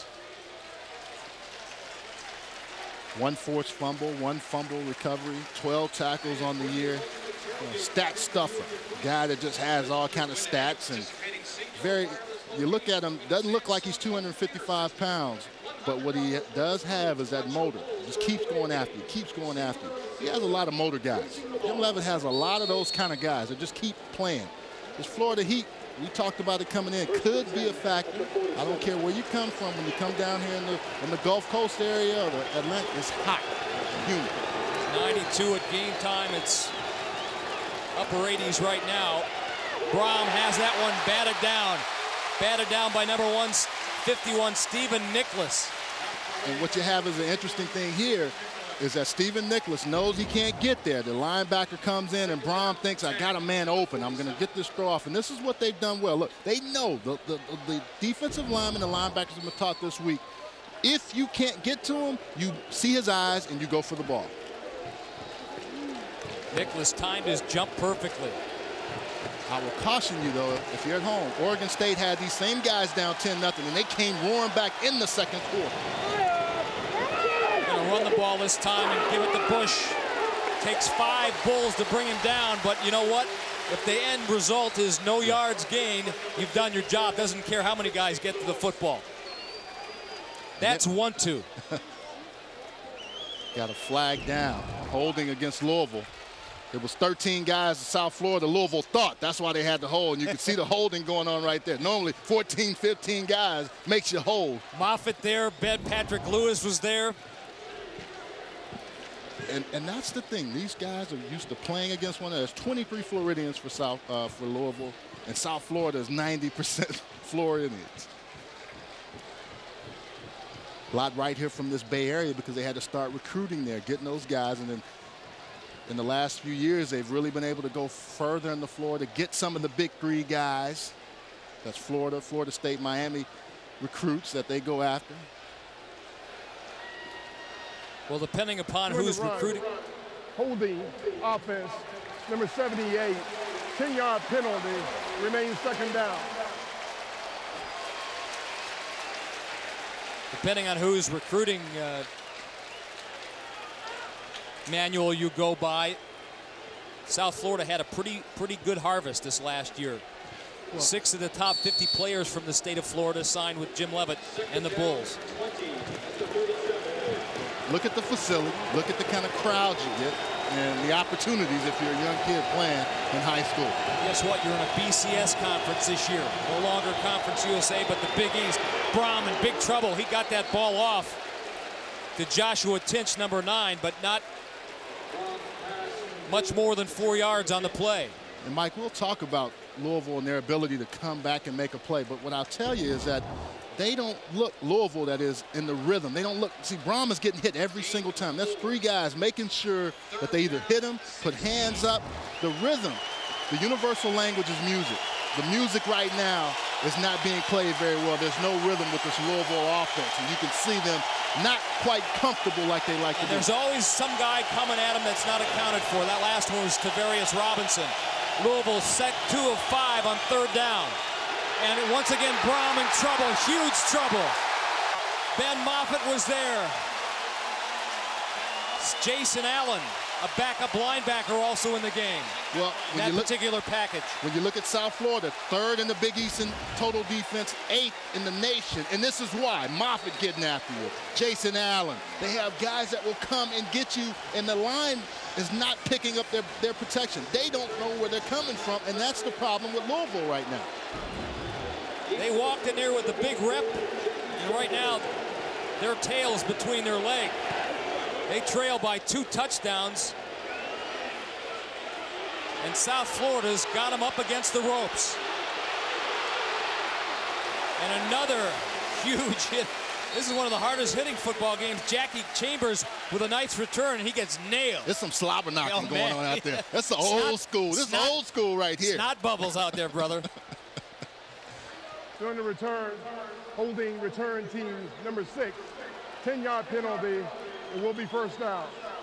One forced fumble, one fumble recovery, twelve tackles on the year. You know, stat stuffer, guy that just has all kind of stats, and very, you look at him, doesn't look like he's two hundred fifty-five pounds, but what he does have is that motor. Just keeps going after you, keeps going after you. He has a lot of motor guys. Jim Leavitt has a lot of those kind of guys that just keep playing. This Florida Heat, we talked about it coming in, could be a factor. I don't care where you come from. When you come down here in the, in the Gulf Coast area or the Atlantic, it's hot and humid. ninety-two at game time. It's upper eighties right now. Brom has that one batted down. Batted down by number one, fifty-one, Stephen Nicholas. And what you have is an interesting thing here is that Stephen Nicholas knows he can't get there. The linebacker comes in and Brom thinks, I got a man open. I'm going to get this throw off. And this is what they've done well. Look, they know, the, the, the defensive linemen, the linebackers have been taught this week, if you can't get to him, you see his eyes and you go for the ball. Nicholas timed his jump perfectly. I will caution you, though, if you're at home, Oregon State had these same guys down ten nothing, and they came roaring back in the second quarter. Going to run the ball this time and give it to Bush. Takes five Bulls to bring him down, but you know what? If the end result is no yards gained, you've done your job. Doesn't care how many guys get to the football. That's one two. Got a flag down, holding against Louisville. It was thirteen guys in South Florida. Louisville thought that's why they had the hold. And you can see the holding going on right there. Normally fourteen, fifteen guys makes you hold. Moffitt there, Ben Patrick Lewis was there. And, and that's the thing. These guys are used to playing against one another. There's twenty-three Floridians for South uh, for Louisville, and South Florida is ninety percent Floridians. A lot right here from this Bay Area because they had to start recruiting there, getting those guys, and then in the last few years, they've really been able to go further into Florida, get some of the big three guys. That's Florida, Florida State, Miami recruits that they go after. Well, depending upon who's recruiting. Holding offense, number seventy-eight, ten-yard penalty, remains second down. Depending on who's recruiting, uh, manual you go by. South Florida had a pretty pretty good harvest this last year. Well, Six of the top fifty players from the state of Florida signed with Jim Leavitt and the Bulls. Look at the facility, look at the kind of crowd you get, and the opportunities if you're a young kid playing in high school. Guess what? You're in a B C S conference this year. No longer Conference U S A, but the Big East. Brom in big trouble. He got that ball off to Joshua Tinch, number nine, but not much more than four yards on the play. And Mike, we'll talk about Louisville and their ability to come back and make a play, but what I'll tell you is that they don't look, Louisville that is, in the rhythm. They don't look, see, Braum is getting hit every single time. That's three guys making sure that they either hit him, put hands up. The rhythm, the universal language is music. The music right now is not being played very well. There's no rhythm with this Louisville offense, and you can see them not quite comfortable like they like and to do. There's always some guy coming at him that's not accounted for. That last one was Tavarius Robinson. Louisville set two of five on third down. And once again, Braum in trouble, huge trouble. Ben Moffitt was there. Jason Allen, a backup linebacker, also in the game. Well, when that you look, particular package. When you look at South Florida, third in the Big East in total defense, eighth in the nation. And this is why. Moffitt getting after you. Jason Allen. They have guys that will come and get you, and the line is not picking up their, their protection. They don't know where they're coming from, and that's the problem with Louisville right now. They walked in there with a big rep, and right now, their tail's between their legs. They trail by two touchdowns, and South Florida's got them up against the ropes. And another huge hit. This is one of the hardest hitting football games. Jackie Chambers with a nice return, and he gets nailed. There's some slobber knocking oh, going man. on out there. That's the old Snot, school. This snot, is old school right here. Snot bubbles out there, brother. During the return, holding return team number six, ten-yard penalty, it will be first down.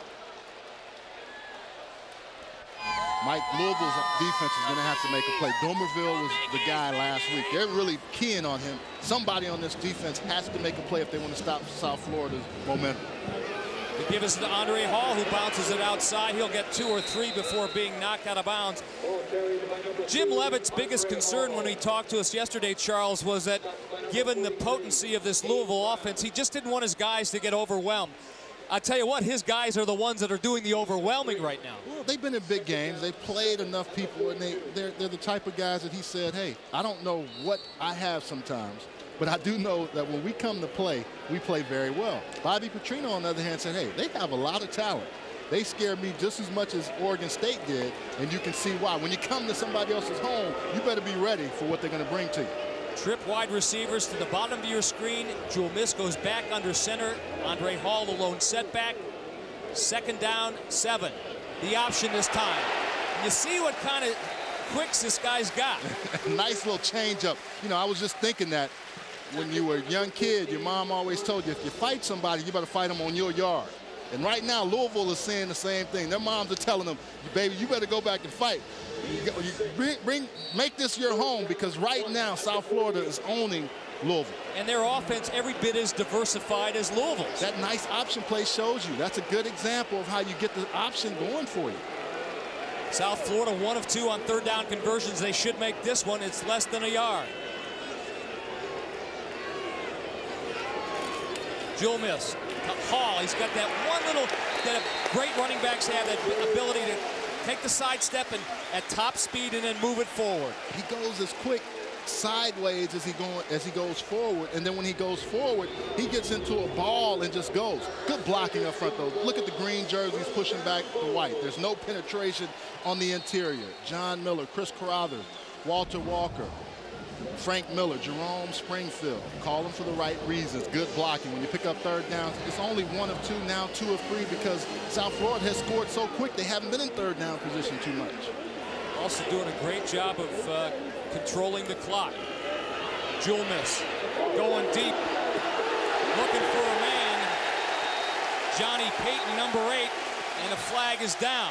Mike, Louisville's defense is going to have to make a play. Domerville was the guy last week. They're really keying on him. Somebody on this defense has to make a play if they want to stop South Florida's momentum. They give us to Andre Hall, who bounces it outside. He'll get two or three before being knocked out of bounds. Jim Leavitt's biggest concern when he talked to us yesterday, Charles, was that given the potency of this Louisville offense, he just didn't want his guys to get overwhelmed. I tell you what, his guys are the ones that are doing the overwhelming right now. Well, they've been in big games. They've played enough people, and they, they're, they're the type of guys that he said, hey, I don't know what I have sometimes, but I do know that when we come to play, we play very well. Bobby Petrino, on the other hand, said, hey, they have a lot of talent. They scare me just as much as Oregon State did, and you can see why. When you come to somebody else's home, you better be ready for what they're going to bring to you. Trip wide receivers to the bottom of your screen. Jewel Miss goes back under center. Andre Hall, the lone setback. Second down, seven. The option this time. You see what kind of quicks this guy's got. Nice little change up. You know, I was just thinking that when you were a young kid, your mom always told you, if you fight somebody, you better fight them on your yard. And right now, Louisville is saying the same thing. Their moms are telling them, baby, you better go back and fight. You, you bring, bring, make this your home, because right now, South Florida is owning Louisville. And their offense every bit as diversified as Louisville's. That nice option play shows you. That's a good example of how you get the option going for you. South Florida, one of two on third down conversions. They should make this one. It's less than a yard. Jewel Miss. Hall, he's got that one little, that great running backs have, that ability to take the sidestep and at top speed and then move it forward. He goes as quick sideways as he going as he goes forward, and then when he goes forward, he gets into a ball and just goes. Good blocking up front, though. Look at the green jerseys pushing back the white. There's no penetration on the interior. John Miller, Chris Carruthers, Walter Walker, Frank Miller, Jerome Springfield, call them for the right reasons. Good blocking. When you pick up third downs, it's only one of two, now two of three, because South Florida has scored so quick they haven't been in third down position too much. Also doing a great job of uh, controlling the clock. Jewel Miss going deep, looking for a man. Johnny Payton, number eight, and a flag is down.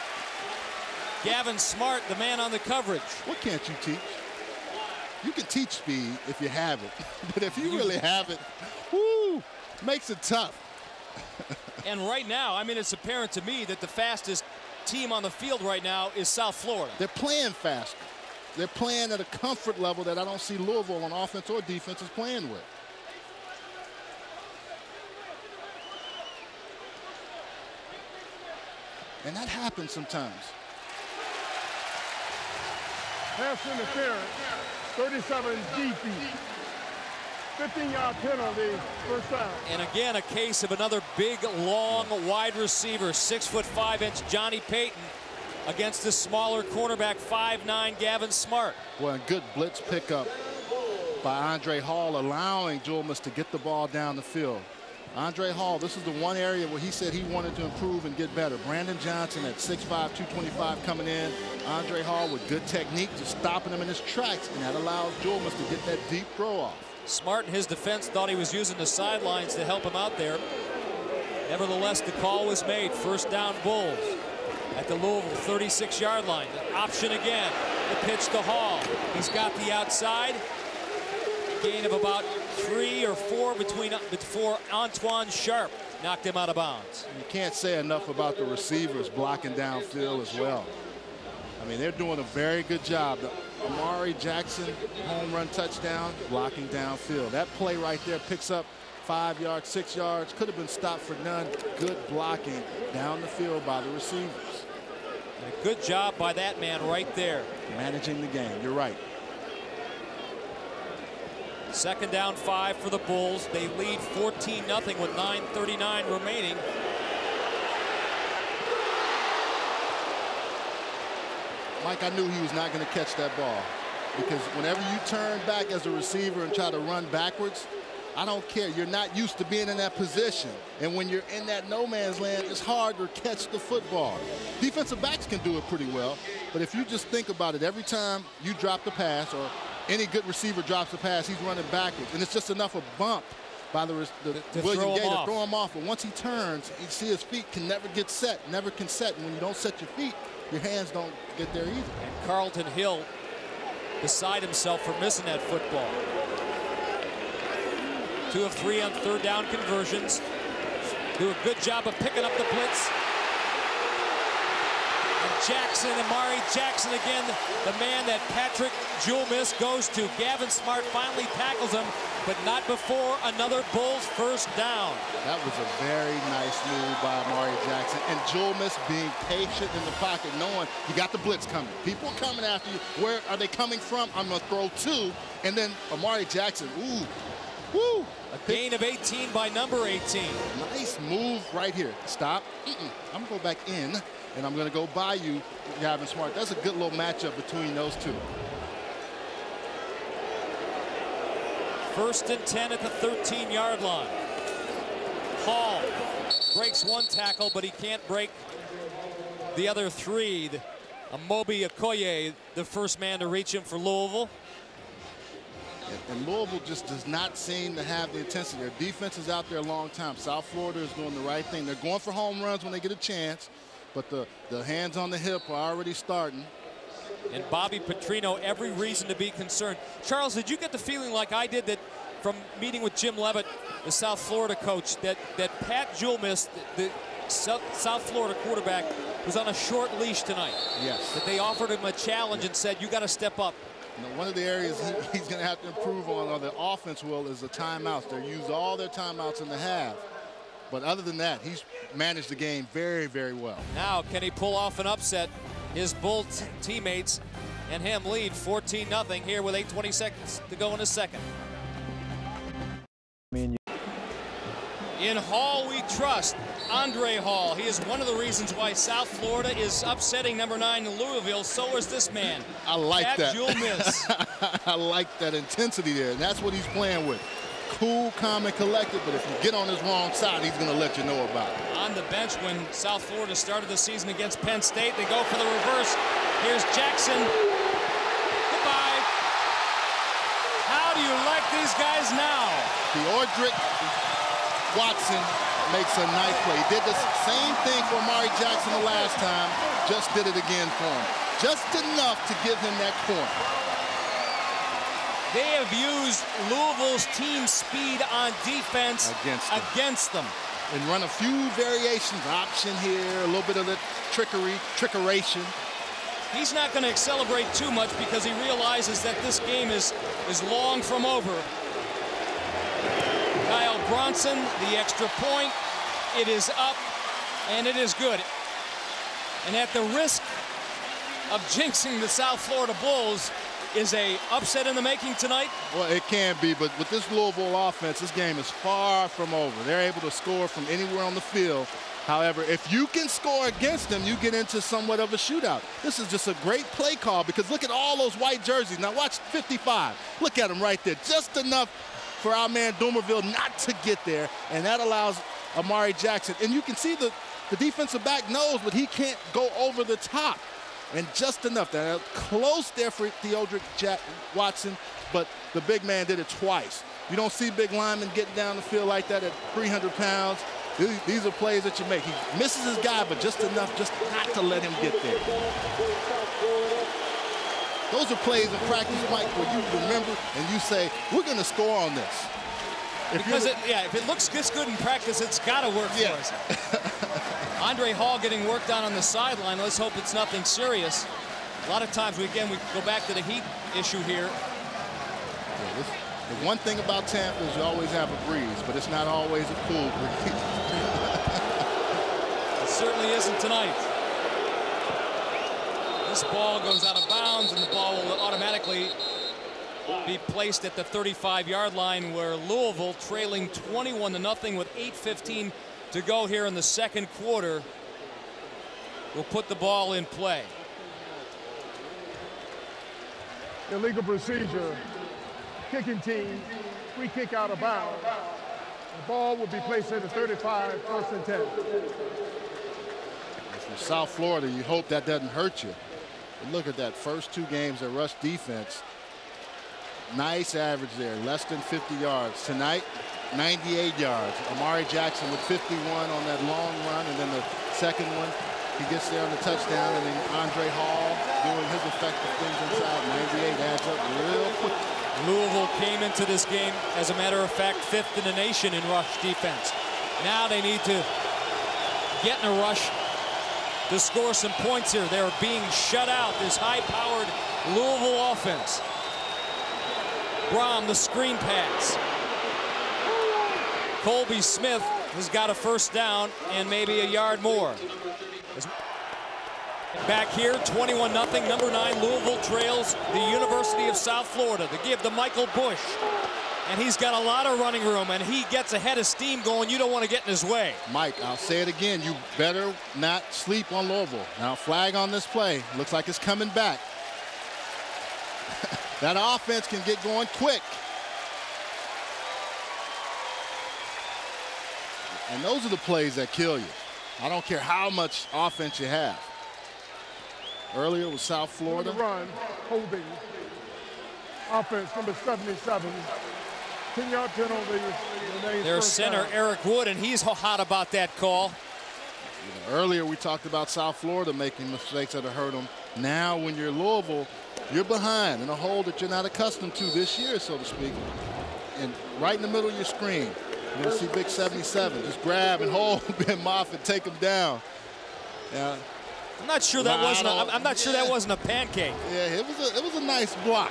Gavin Smart, the man on the coverage. What can't you teach? You can teach speed if you have it, but if you really have it, whoo, makes it tough. And right now, I mean, it's apparent to me that the fastest team on the field right now is South Florida. They're playing faster. They're playing at a comfort level that I don't see Louisville on offense or defense is playing with. And that happens sometimes. Pass interference, thirty-seven defeat. fifteen-yard penalty, first down. And again, a case of another big, long, wide receiver, six foot five inch Johnny Payton against the smaller cornerback, five nine Gavin Smart. Well, a good blitz pickup by Andre Hall, allowing Julmus to get the ball down the field. Andre Hall, this is the one area where he said he wanted to improve and get better. Brandon Johnson at six five, two twenty-five coming in. Andre Hall with good technique, just stopping him in his tracks, and that allows Julmus to get that deep throw off. Smart in his defense thought he was using the sidelines to help him out there. Nevertheless, the call was made. First down, Bulls at the Louisville thirty-six yard line. The option again. The pitch to Hall. He's got the outside. Gain of about three or four between before Antoine Sharp knocked him out of bounds. You can't say enough about the receivers blocking downfield as well. I mean, they're doing a very good job. The Amarri Jackson home run touchdown, blocking downfield. That play right there picks up five yards, six yards. Could have been stopped for none. Good blocking down the field by the receivers. And a good job by that man right there. Managing the game. You're right. Second down, five for the Bulls. They lead fourteen nothing with nine thirty-nine remaining. Mike, I knew he was not going to catch that ball, because whenever you turn back as a receiver and try to run backwards, I don't care. You're not used to being in that position. And when you're in that no man's land, it's hard to catch the football. Defensive backs can do it pretty well, but if you just think about it, every time you drop the pass or any good receiver drops the pass, he's running backwards, and it's just enough of a bump by the, the to William Gay to off. throw him off. But once he turns, you see his feet can never get set, never can set. And when you don't set your feet, your hands don't get there either. And Carlton Hill beside himself for missing that football. Two of three on third down conversions. Do a good job of picking up the blitz. Jackson, Amarri Jackson again, the man that Patrick Julmus goes to. Gavin Smart finally tackles him, but not before another Bulls first down. That was a very nice move by Amarri Jackson. And Julmus being patient in the pocket, knowing you got the blitz coming. People coming after you. Where are they coming from? I'm going to throw two. And then Amarri Jackson, ooh, woo. A gain of eighteen by number eighteen. Nice move right here. Stop. Mm-mm. I'm going to go back in. And I'm going to go by you, Gavin Smart. That's a good little matchup between those two. First and ten at the thirteen yard line. Hall breaks one tackle, but he can't break the other three. Amobi Okoye, the first man to reach him for Louisville. And Louisville just does not seem to have the intensity. Their defense is out there a long time. South Florida is doing the right thing. They're going for home runs when they get a chance. But the, the hands on the hip are already starting. And Bobby Petrino, every reason to be concerned. Charles, did you get the feeling like I did that from meeting with Jim Leavitt, the South Florida coach, that, that Pat Julmus, the, the South Florida quarterback, was on a short leash tonight? Yes. That they offered him a challenge and said, you got to step up. You know, one of the areas he, he's going to have to improve on, on the offense, will, is the timeouts. They used all their timeouts in the half. But other than that, he's managed the game very, very well. Now, can he pull off an upset? His Bull teammates and him lead fourteen nothing here with eight twenty seconds to go in the second. In Hall we trust. Andre Hall. He is one of the reasons why South Florida is upsetting number nine in Louisville. So is this man. I like Pat that. Julmus. I like that intensity there, and that's what he's playing with. Cool, calm, and collected, but if you get on his wrong side, he's going to let you know about it. On the bench when South Florida started the season against Penn State, they go for the reverse. Here's Jackson. Goodbye. How do you like these guys now? Theodric Watson makes a nice play. He did the same thing for Amarri Jackson the last time, just did it again for him. Just enough to give him that corner. They have used Louisville's team speed on defense against them. against them. And run a few variations, option here, a little bit of the trickery, trickeration. He's not going to celebrate too much because he realizes that this game is, is long from over. Kyle Bronson, the extra point. It is up, and it is good. And at the risk of jinxing the South Florida Bulls, is a upset in the making tonight? Well, it can be, but with this Louisville offense, this game is far from over. They're able to score from anywhere on the field, However, if you can score against them, you get into somewhat of a shootout. This is just a great play call because look at all those white jerseys. Now watch fifty-five. Look at them right there. Just enough for our man Dumerville not to get there, and that allows Amarri Jackson. And you can see the, the defensive back knows, but he can't go over the top. And just enough. That close there for Theodric Jack Watson, but the big man did it twice. You don't see big linemen getting down the field like that at three hundred pounds. These are plays that you make. He misses his guy, but just enough just not to let him get there. Those are plays in practice, Mike, where you remember and you say, we're going to score on this. If because, it, yeah, if it looks this good in practice, it's got to work yeah. for us. Andre Hall getting worked on on the sideline. Let's hope it's nothing serious. A lot of times, we again, we go back to the heat issue here. Yeah, this, the one thing about Tampa is you always have a breeze, but it's not always a cool breeze. It certainly isn't tonight. This ball goes out of bounds, and the ball will automatically be placed at the thirty-five yard line, where Louisville, trailing twenty-one to nothing with eight fifteen to go here in the second quarter, will put the ball in play. Illegal procedure. Kicking team, free kick out of bounds. The ball will be placed at the thirty-five, first and ten. From South Florida, you hope that doesn't hurt you. But look at that, first two games of rush defense. Nice average there, less than fifty yards. Tonight, ninety-eight yards. Amarri Jackson with fifty-one on that long run, and then the second one, he gets there on the touchdown, and then Andre Hall doing his effective things inside. ninety-eight adds up real quick. Louisville came into this game, as a matter of fact, fifth in the nation in rush defense. Now they need to get in a rush to score some points here. They're being shut out, this high-powered Louisville offense. Brom, the screen pass. Colby Smith has got a first down and maybe a yard more. Back here, twenty-one nothing, number nine, Louisville trails the University of South Florida. The give to Michael Bush. And he's got a lot of running room, and he gets a head of steam going. You don't want to get in his way. Mike, I'll say it again. You better not sleep on Louisville. Now, flag on this play. Looks like it's coming back. That offense can get going quick. And those are the plays that kill you. I don't care how much offense you have. Earlier with South Florida. Run, holding. Offense number seventy-seven. ten yard penalty. Their center, down. Eric Wood, and he's hot about that call. You know, earlier we talked about South Florida making mistakes that have hurt them. Now when you're Louisville, you're behind in a hole that you're not accustomed to this year, so to speak. And right in the middle of your screen, you're going to see big seventy-seven. Just grab and hold Ben Moffitt, take him down. Yeah. I'm not sure that wasn't. A, I'm not sure yeah. that wasn't a pancake. Yeah, it was a it was a nice block.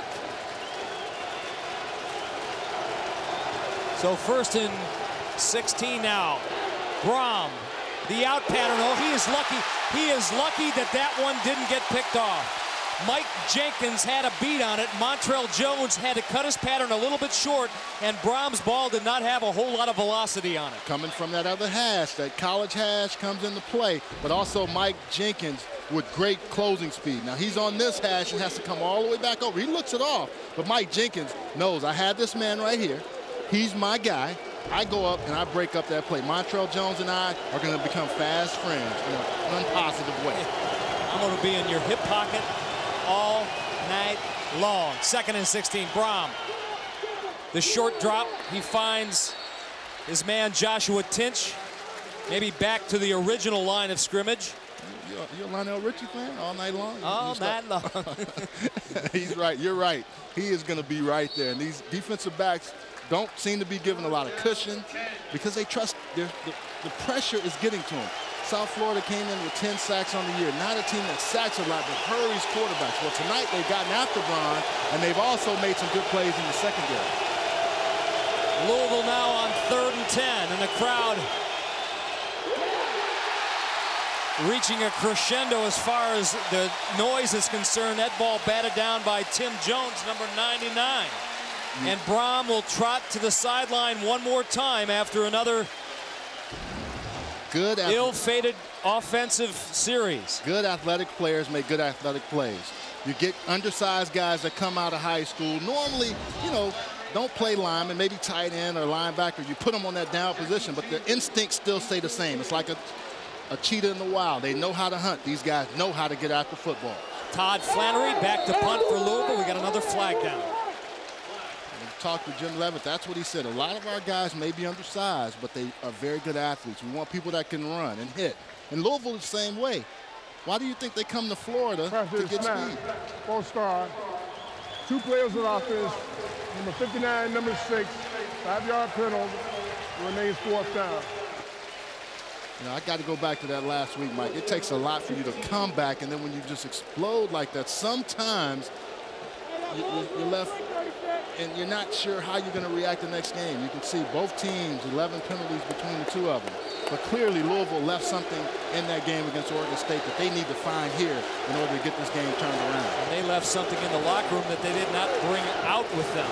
So first and sixteen now. Brom, the out pattern. Oh, he is lucky. He is lucky that that one didn't get picked off. Mike Jenkins had a beat on it. Montrell Jones had to cut his pattern a little bit short, and Brom's ball did not have a whole lot of velocity on it. Coming from that other hash, that college hash comes into play, but also Mike Jenkins with great closing speed. Now he's on this hash and has to come all the way back over. He looks it off, but Mike Jenkins knows I had this man right here. He's my guy. I go up and I break up that play. Montrell Jones and I are going to become fast friends in an unpositive way. I'm going to be in your hip pocket all night long. Second and sixteen, Brom. The short drop, he finds his man Joshua Tinch, maybe back to the original line of scrimmage. You're, you're a Lionel Richie fan all night long? All night long. He's right, you're right. He is going to be right there. And these defensive backs don't seem to be given a lot of cushion because they trust their, the, the pressure is getting to them. South Florida came in with ten sacks on the year. Not a team that sacks a lot, but hurries quarterbacks. Well, tonight they've gotten after Bron, and they've also made some good plays in the secondary. Louisville now on third and ten, and the crowd reaching a crescendo as far as the noise is concerned. That ball batted down by Tim Jones, number ninety-nine. Mm-hmm. And Brom will trot to the sideline one more time after another Good ill-fated offensive series. Good athletic players make good athletic plays. You get undersized guys that come out of high school. Normally, you know, don't play lineman, maybe tight end or linebacker. You put them on that down position, but their instincts still stay the same. It's like a, a cheetah in the wild. They know how to hunt. These guys know how to get after football. Todd Flannery back to punt for Louisville. We got another flag down. We talked to Jim Leavitt. That's what he said. A lot of our guys may be undersized, but they are very good athletes. We want people that can run and hit. And Louisville is the same way. Why do you think they come to Florida to get snap. speed? Full start. Two players on offense. Number fifty-nine, number six. Five-yard penalty. Remains fourth down. You know, I got to go back to that last week, Mike. It takes a lot for you to come back, and then when you just explode like that, sometimes you, you're left and you're not sure how you're going to react the next game. You can see both teams, eleven penalties between the two of them. But clearly Louisville left something in that game against Oregon State that they need to find here in order to get this game turned around. And they left something in the locker room that they did not bring out with them.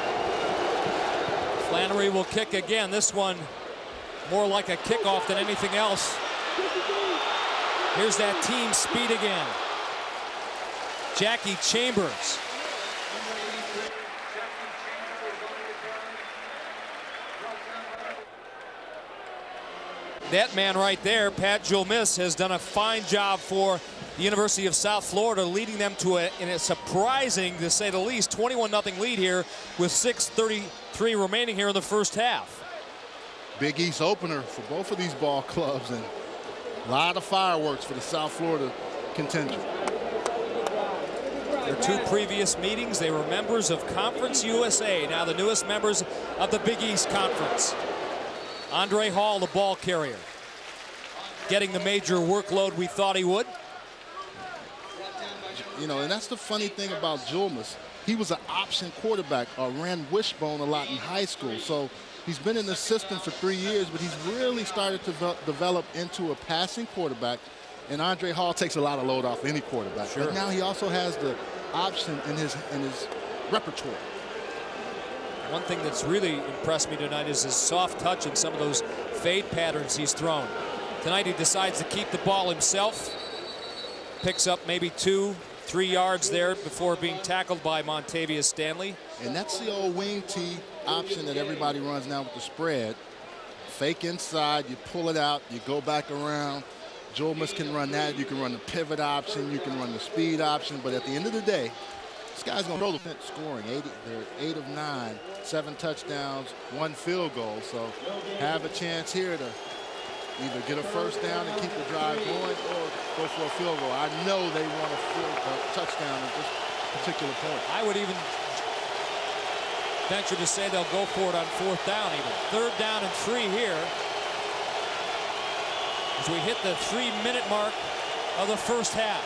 Flannery will kick again. This one more like a kickoff than anything else. Here's that team speed again. Jackie Chambers. That man right there, Pat Julmis, has done a fine job for the University of South Florida, leading them to a, in a surprising, to say the least, twenty-one nothing lead here with six thirty-three remaining here in the first half. Big East opener for both of these ball clubs, and a lot of fireworks for the South Florida contingent. Their two previous meetings, they were members of Conference U S A, now the newest members of the Big East Conference. Andre Hall, the ball carrier, getting the major workload we thought he would. You know, and that's the funny thing about Julmis. He was an option quarterback, or ran wishbone a lot in high school. So he's been in the system for three years, but he's really started to develop into a passing quarterback. And Andre Hall takes a lot of load off any quarterback. Sure. But now he also has the option in his in his repertoire. One thing that's really impressed me tonight is his soft touch and some of those fade patterns he's thrown. Tonight he decides to keep the ball himself. Picks up maybe two, three yards there before being tackled by Montavious Stanley. And that's the old wing tee option that everybody runs now with the spread. Fake inside, you pull it out, you go back around. Julmis can run that. You can run the pivot option. You can run the speed option. But at the end of the day, this guy's going to roll the scoring. Eight, they're eight of nine, seven touchdowns, one field goal. So have a chance here to either get a first down and keep the drive going or go for a field goal. I know they want a, field, a touchdown at this particular point. I would even venture to say they'll go for it on fourth down even. Third down and three here as we hit the three-minute mark of the first half.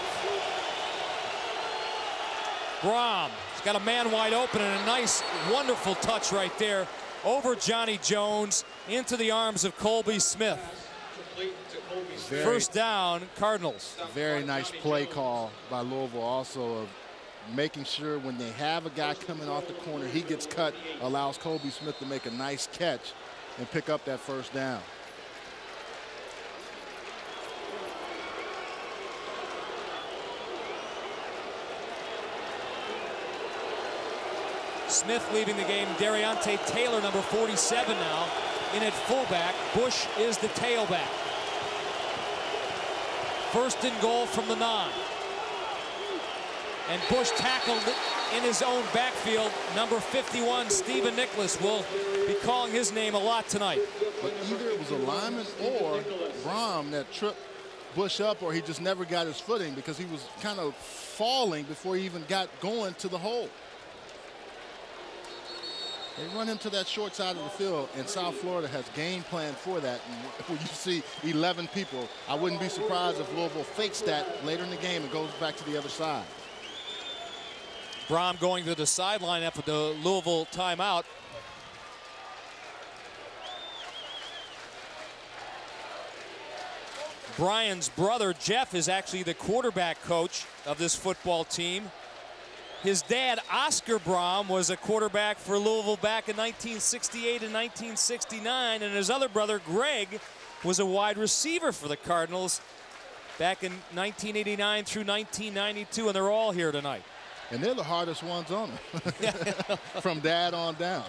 Brom has got a man wide open and a nice, wonderful touch right there over Johnny Jones into the arms of Colby Smith. Very, First down, Cardinals. Very nice play call by Louisville, also of making sure when they have a guy coming off the corner, he gets cut, allows Colby Smith to make a nice catch and pick up that first down. Smith leaving the game. Dariante Taylor, number forty-seven now, in at fullback. Bush is the tailback. First and goal from the nine. And Bush tackled in his own backfield. Number fifty-one, Stephen Nicholas, will be calling his name a lot tonight. But either it was a lineman or Brom that tripped Bush up, or he just never got his footing because he was kind of falling before he even got going to the hole. They run into that short side of the field, and South Florida has game plan for that. And when you see eleven people, I wouldn't be surprised if Louisville fakes that later in the game and goes back to the other side. Brom going to the sideline after the Louisville timeout. Brian's brother, Jeff, is actually the quarterback coach of this football team. His dad, Oscar Brom, was a quarterback for Louisville back in nineteen sixty-eight and nineteen sixty-nine, and his other brother, Greg, was a wide receiver for the Cardinals back in nineteen eighty-nine through nineteen ninety-two, and they're all here tonight. And they're the hardest ones on them, from dad on down.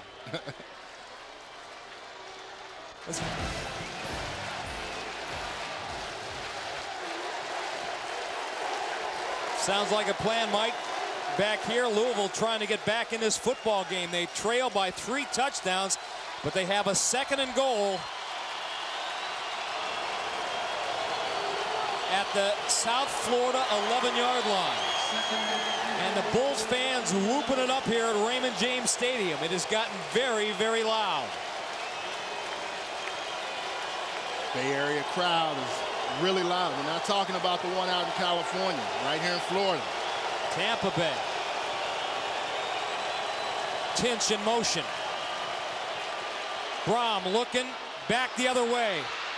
Sounds like a plan, Mike. Back here, Louisville trying to get back in this football game. They trail by three touchdowns, but they have a second and goal at the South Florida eleven yard line. And the Bulls fans whooping it up here at Raymond James Stadium. It has gotten very, very loud. Bay Area crowd is really loud. We're not talking about the one out in California, right here in Florida. Tampa Bay. Tinch in motion. Brom looking back the other way.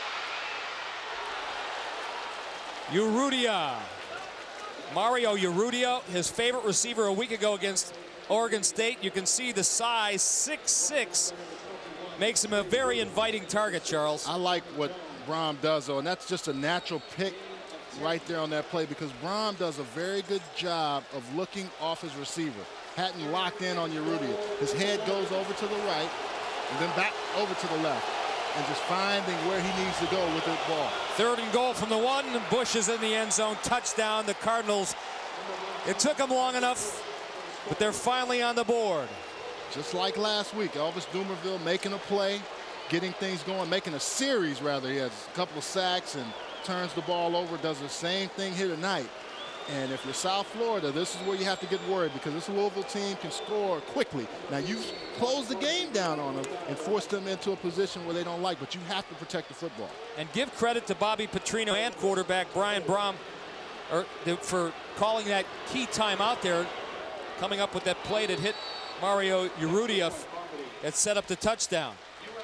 Urrutia. Mario Urrutia, his favorite receiver a week ago against Oregon State. You can see the size, six six, makes him a very inviting target, Charles. I like what Brom does, though, and that's just a natural pick right there on that play, because Brom does a very good job of looking off his receiver. Hatton locked in on Urrutia. His head goes over to the right and then back over to the left, and just finding where he needs to go with the ball. Third and goal from the one. Bush is in the end zone. Touchdown, the Cardinals. It took them long enough, but they're finally on the board. Just like last week, Elvis Dumerville making a play, getting things going, making a series rather. He has a couple of sacks and turns the ball over, does the same thing here tonight. And if you're South Florida, this is where you have to get worried, because this Louisville team can score quickly. Now, you've closed the game down on them and forced them into a position where they don't like, but you have to protect the football. And give credit to Bobby Petrino and quarterback Brian Brom or, for calling that key time out there, coming up with that play that hit Mario Urrutia that set up the touchdown.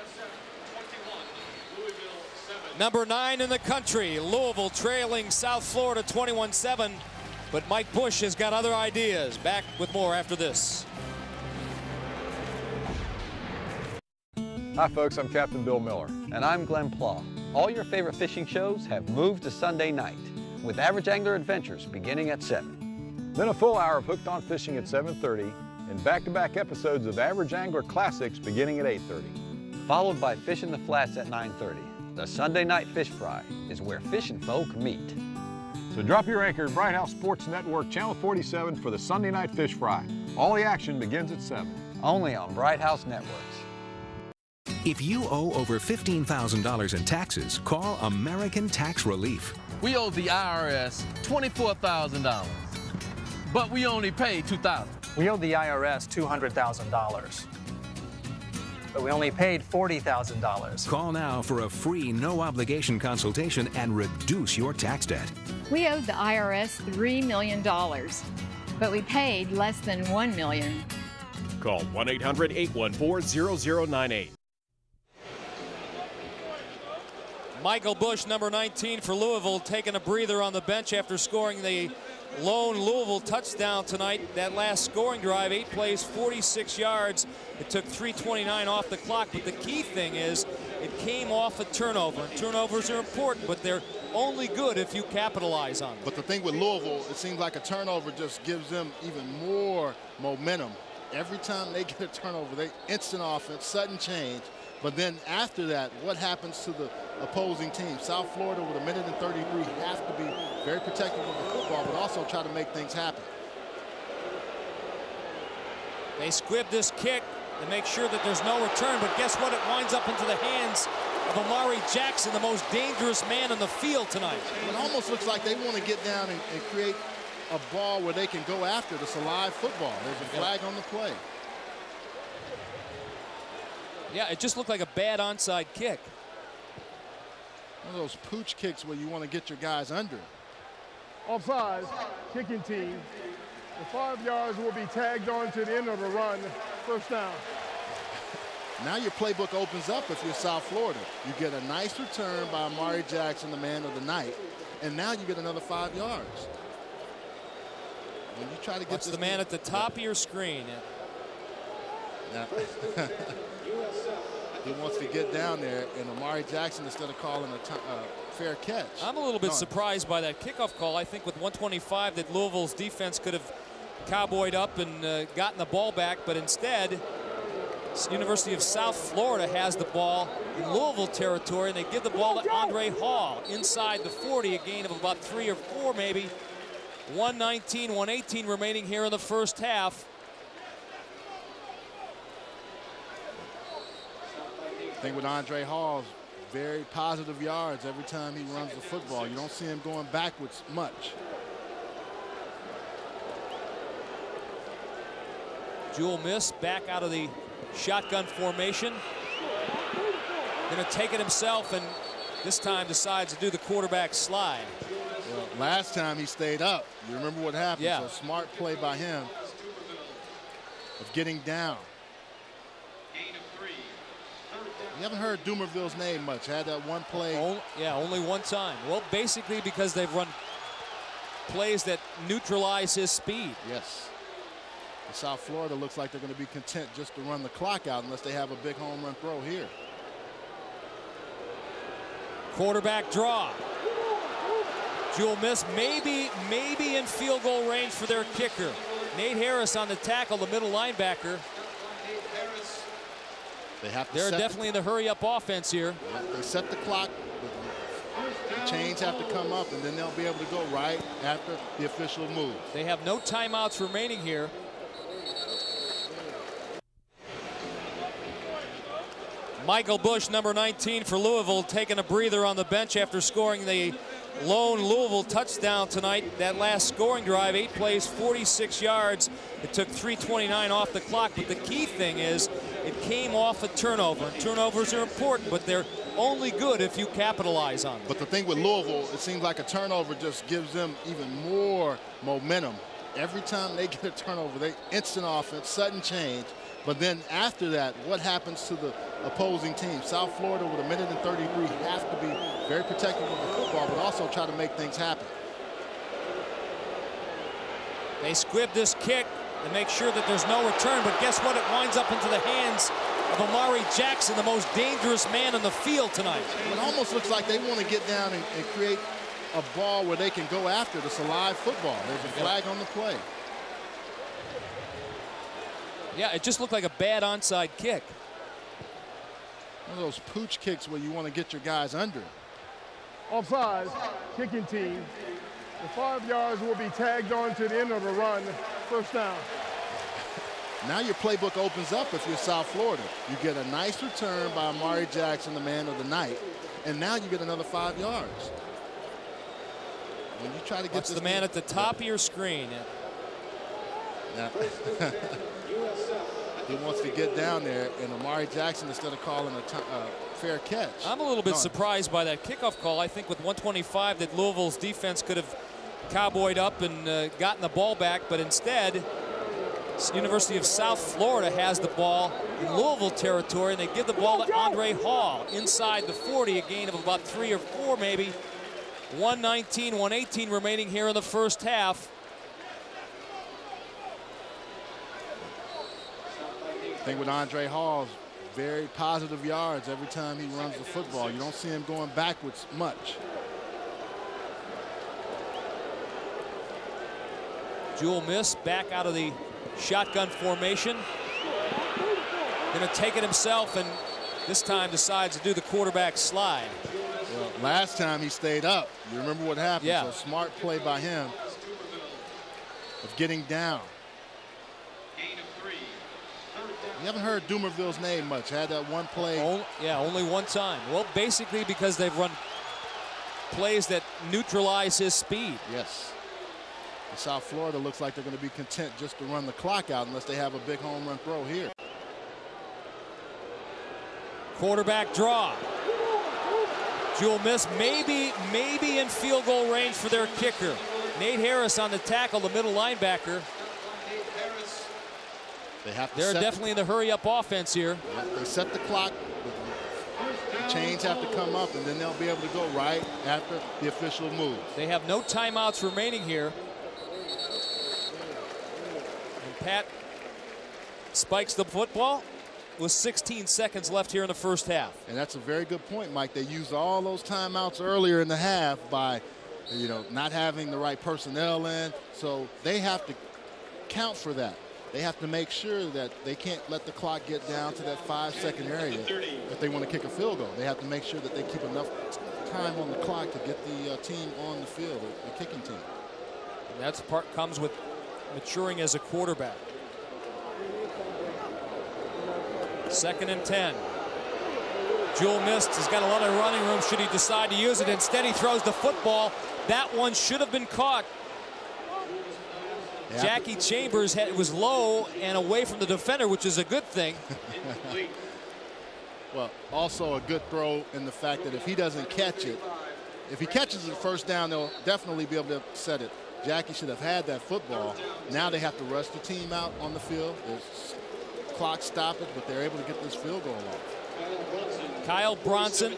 Number nine in the country, Louisville trailing South Florida twenty-one seven, but Mike Bush has got other ideas. Back with more after this. Hi folks, I'm Captain Bill Miller. And I'm Glenn Plaw. All your favorite fishing shows have moved to Sunday night, with Average Angler Adventures beginning at seven. Then a full hour of Hooked on Fishing at seven thirty, and back-to-back episodes of Average Angler Classics beginning at eight thirty. Followed by Fishing the Flats at nine thirty. The Sunday Night Fish Fry is where fishing folk meet. So drop your anchor at Bright House Sports Network, Channel forty-seven for the Sunday Night Fish Fry. All the action begins at seven. Only on Bright House Networks. If you owe over fifteen thousand dollars in taxes, call American Tax Relief. We owe the I R S twenty-four thousand dollars, but we only paid two thousand dollars. We owe the I R S two hundred thousand dollars, but we only paid forty thousand dollars. Call now for a free, no-obligation consultation and reduce your tax debt. We owed the I R S three million dollars, but we paid less than one million dollars. Call one eight hundred, eight one four, zero zero nine eight. Michael Bush, number nineteen for Louisville, taking a breather on the bench after scoring the lone Louisville touchdown tonight. That last scoring drive, eight plays, forty-six yards. It took three twenty-nine off the clock, but the key thing is it came off a turnover. Turnovers are important, but they're only good if you capitalize on them. But the thing with Louisville, it seems like a turnover just gives them even more momentum. Every time they get a turnover, they instant offense, sudden change. But then after that, what happens to the opposing team? South Florida with a minute and thirty-three have to be very protective of the football, but also try to make things happen. They squib this kick to make sure that there's no return, but guess what? It winds up into the hands of Amarri Jackson, the most dangerous man on the field tonight. It almost looks like they want to get down and, and create a ball where they can go after this live football. There's a flag on the play. Yeah, it just looked like a bad onside kick. One of those pooch kicks where you want to get your guys under. Offsides, kicking team. The five yards will be tagged on to the end of the run. First down. Now your playbook opens up if you're South Florida. You get a nice return by Amarri Jackson, the man of the night, and now you get another five yards. When you try to get Watch this the man game, at the top of your screen. Now, he wants to get down there, and Amarri Jackson, instead of calling a uh, fair catch. I'm a little bit no. surprised by that kickoff call. I think with one twenty-five that Louisville's defense could have cowboyed up and uh, gotten the ball back, but instead University of South Florida has the ball in Louisville territory, and they give the ball to Andre Hall inside the forty, a gain of about three or four maybe. one nineteen, one eighteen remaining here in the first half. I think with Andre Hall, very positive yards every time he runs the football. You don't see him going backwards much. Jewel Miss back out of the shotgun formation. Going to take it himself, and this time decides to do the quarterback slide. Well, last time he stayed up. You remember what happened? Yeah. So smart play by him of getting down. You haven't heard Dumerville's name much. Had that one play. Oh, yeah, only one time. Well, basically because they've run plays that neutralize his speed. Yes. And South Florida looks like they're going to be content just to run the clock out unless they have a big home run throw here. Quarterback draw. Jewel Miss maybe, maybe in field goal range for their kicker. Nate Harris on the tackle, the middle linebacker. They have to They're set definitely the, in the hurry-up offense here. They set the clock. The chains have to come up, and then they'll be able to go right after the official move. They have no timeouts remaining here. Michael Bush, number nineteen for Louisville, taking a breather on the bench after scoring the lone Louisville touchdown tonight. That last scoring drive, eight plays, forty-six yards. It took three twenty-nine off the clock, but the key thing is it came off a turnover. And turnovers are important, but they're only good if you capitalize on them. But the thing with Louisville, it seems like a turnover just gives them even more momentum. Every time they get a turnover, they instant offense, sudden change. But then after that, what happens to the opposing team? South Florida with a minute and thirty-three have to be very protective of the football, but also try to make things happen. They squib this kick and make sure that there's no return, but guess what? It winds up into the hands of Amarri Jackson, the most dangerous man on the field tonight. It almost looks like they want to get down and, and create a ball where they can go after this alive football. There's a flag on the play. Yeah, it just looked like a bad onside kick. One of those pooch kicks where you want to get your guys under. Offside, kicking team. The five yards will be tagged on to the end of the run. First down. Now your playbook opens up if you're South Florida. You get a nice return by Amarri Jackson, the man of the night, and now you get another five yards. When you try to get Watch this the man game, at the top of your screen. Now, he wants to get down there, and Amarri Jackson, instead of calling a uh, fair catch. I'm a little bit no. surprised by that kickoff call. I think with one twenty-five that Louisville's defense could have cowboyed up and uh, gotten the ball back, but instead University of South Florida has the ball in Louisville territory, and they give the ball to Andre Hall inside the forty, a gain of about three or four maybe. one nineteen, one eighteen remaining here in the first half. I think with Andre Hall, very positive yards every time he runs the football. You don't see him going backwards much. Jewel Miss back out of the shotgun formation. Going to take it himself, and this time decides to do the quarterback slide. Well, last time he stayed up. You remember what happened? Yeah. So smart play by him of getting down. You haven't heard Dumerville's name much. Had that one play. Oh, yeah, only one time. Well, basically because they've run plays that neutralize his speed. Yes. And South Florida looks like they're going to be content just to run the clock out unless they have a big home run throw here. Quarterback draw. Jewel Miss maybe, maybe in field goal range for their kicker. Nate Harris on the tackle, the middle linebacker. They have to They're set definitely the, in the hurry-up offense here. They set the clock. The chains have to come up, and then they'll be able to go right after the official move. They have no timeouts remaining here. And Pat spikes the football with sixteen seconds left here in the first half. And that's a very good point, Mike. They used all those timeouts earlier in the half by, you know, not having the right personnel in. So they have to count for that. They have to make sure that they can't let the clock get down to that five-second area if they want to kick a field goal. They have to make sure that they keep enough time on the clock to get the uh, team on the field, the, the kicking team. And that's part comes with maturing as a quarterback. Second and ten. Jewell missed. He's got a lot of running room should he decide to use it. Instead, he throws the football. That one should have been caught. Yeah. Jackie Chambers had, was low and away from the defender, which is a good thing. Well, also a good throw in the fact that if he doesn't catch it, if he catches it first down, they'll definitely be able to set it. Jackie should have had that football. Now they have to rush the team out on the field. There's clock stoppage, but they're able to get this field goal off. Kyle Bronson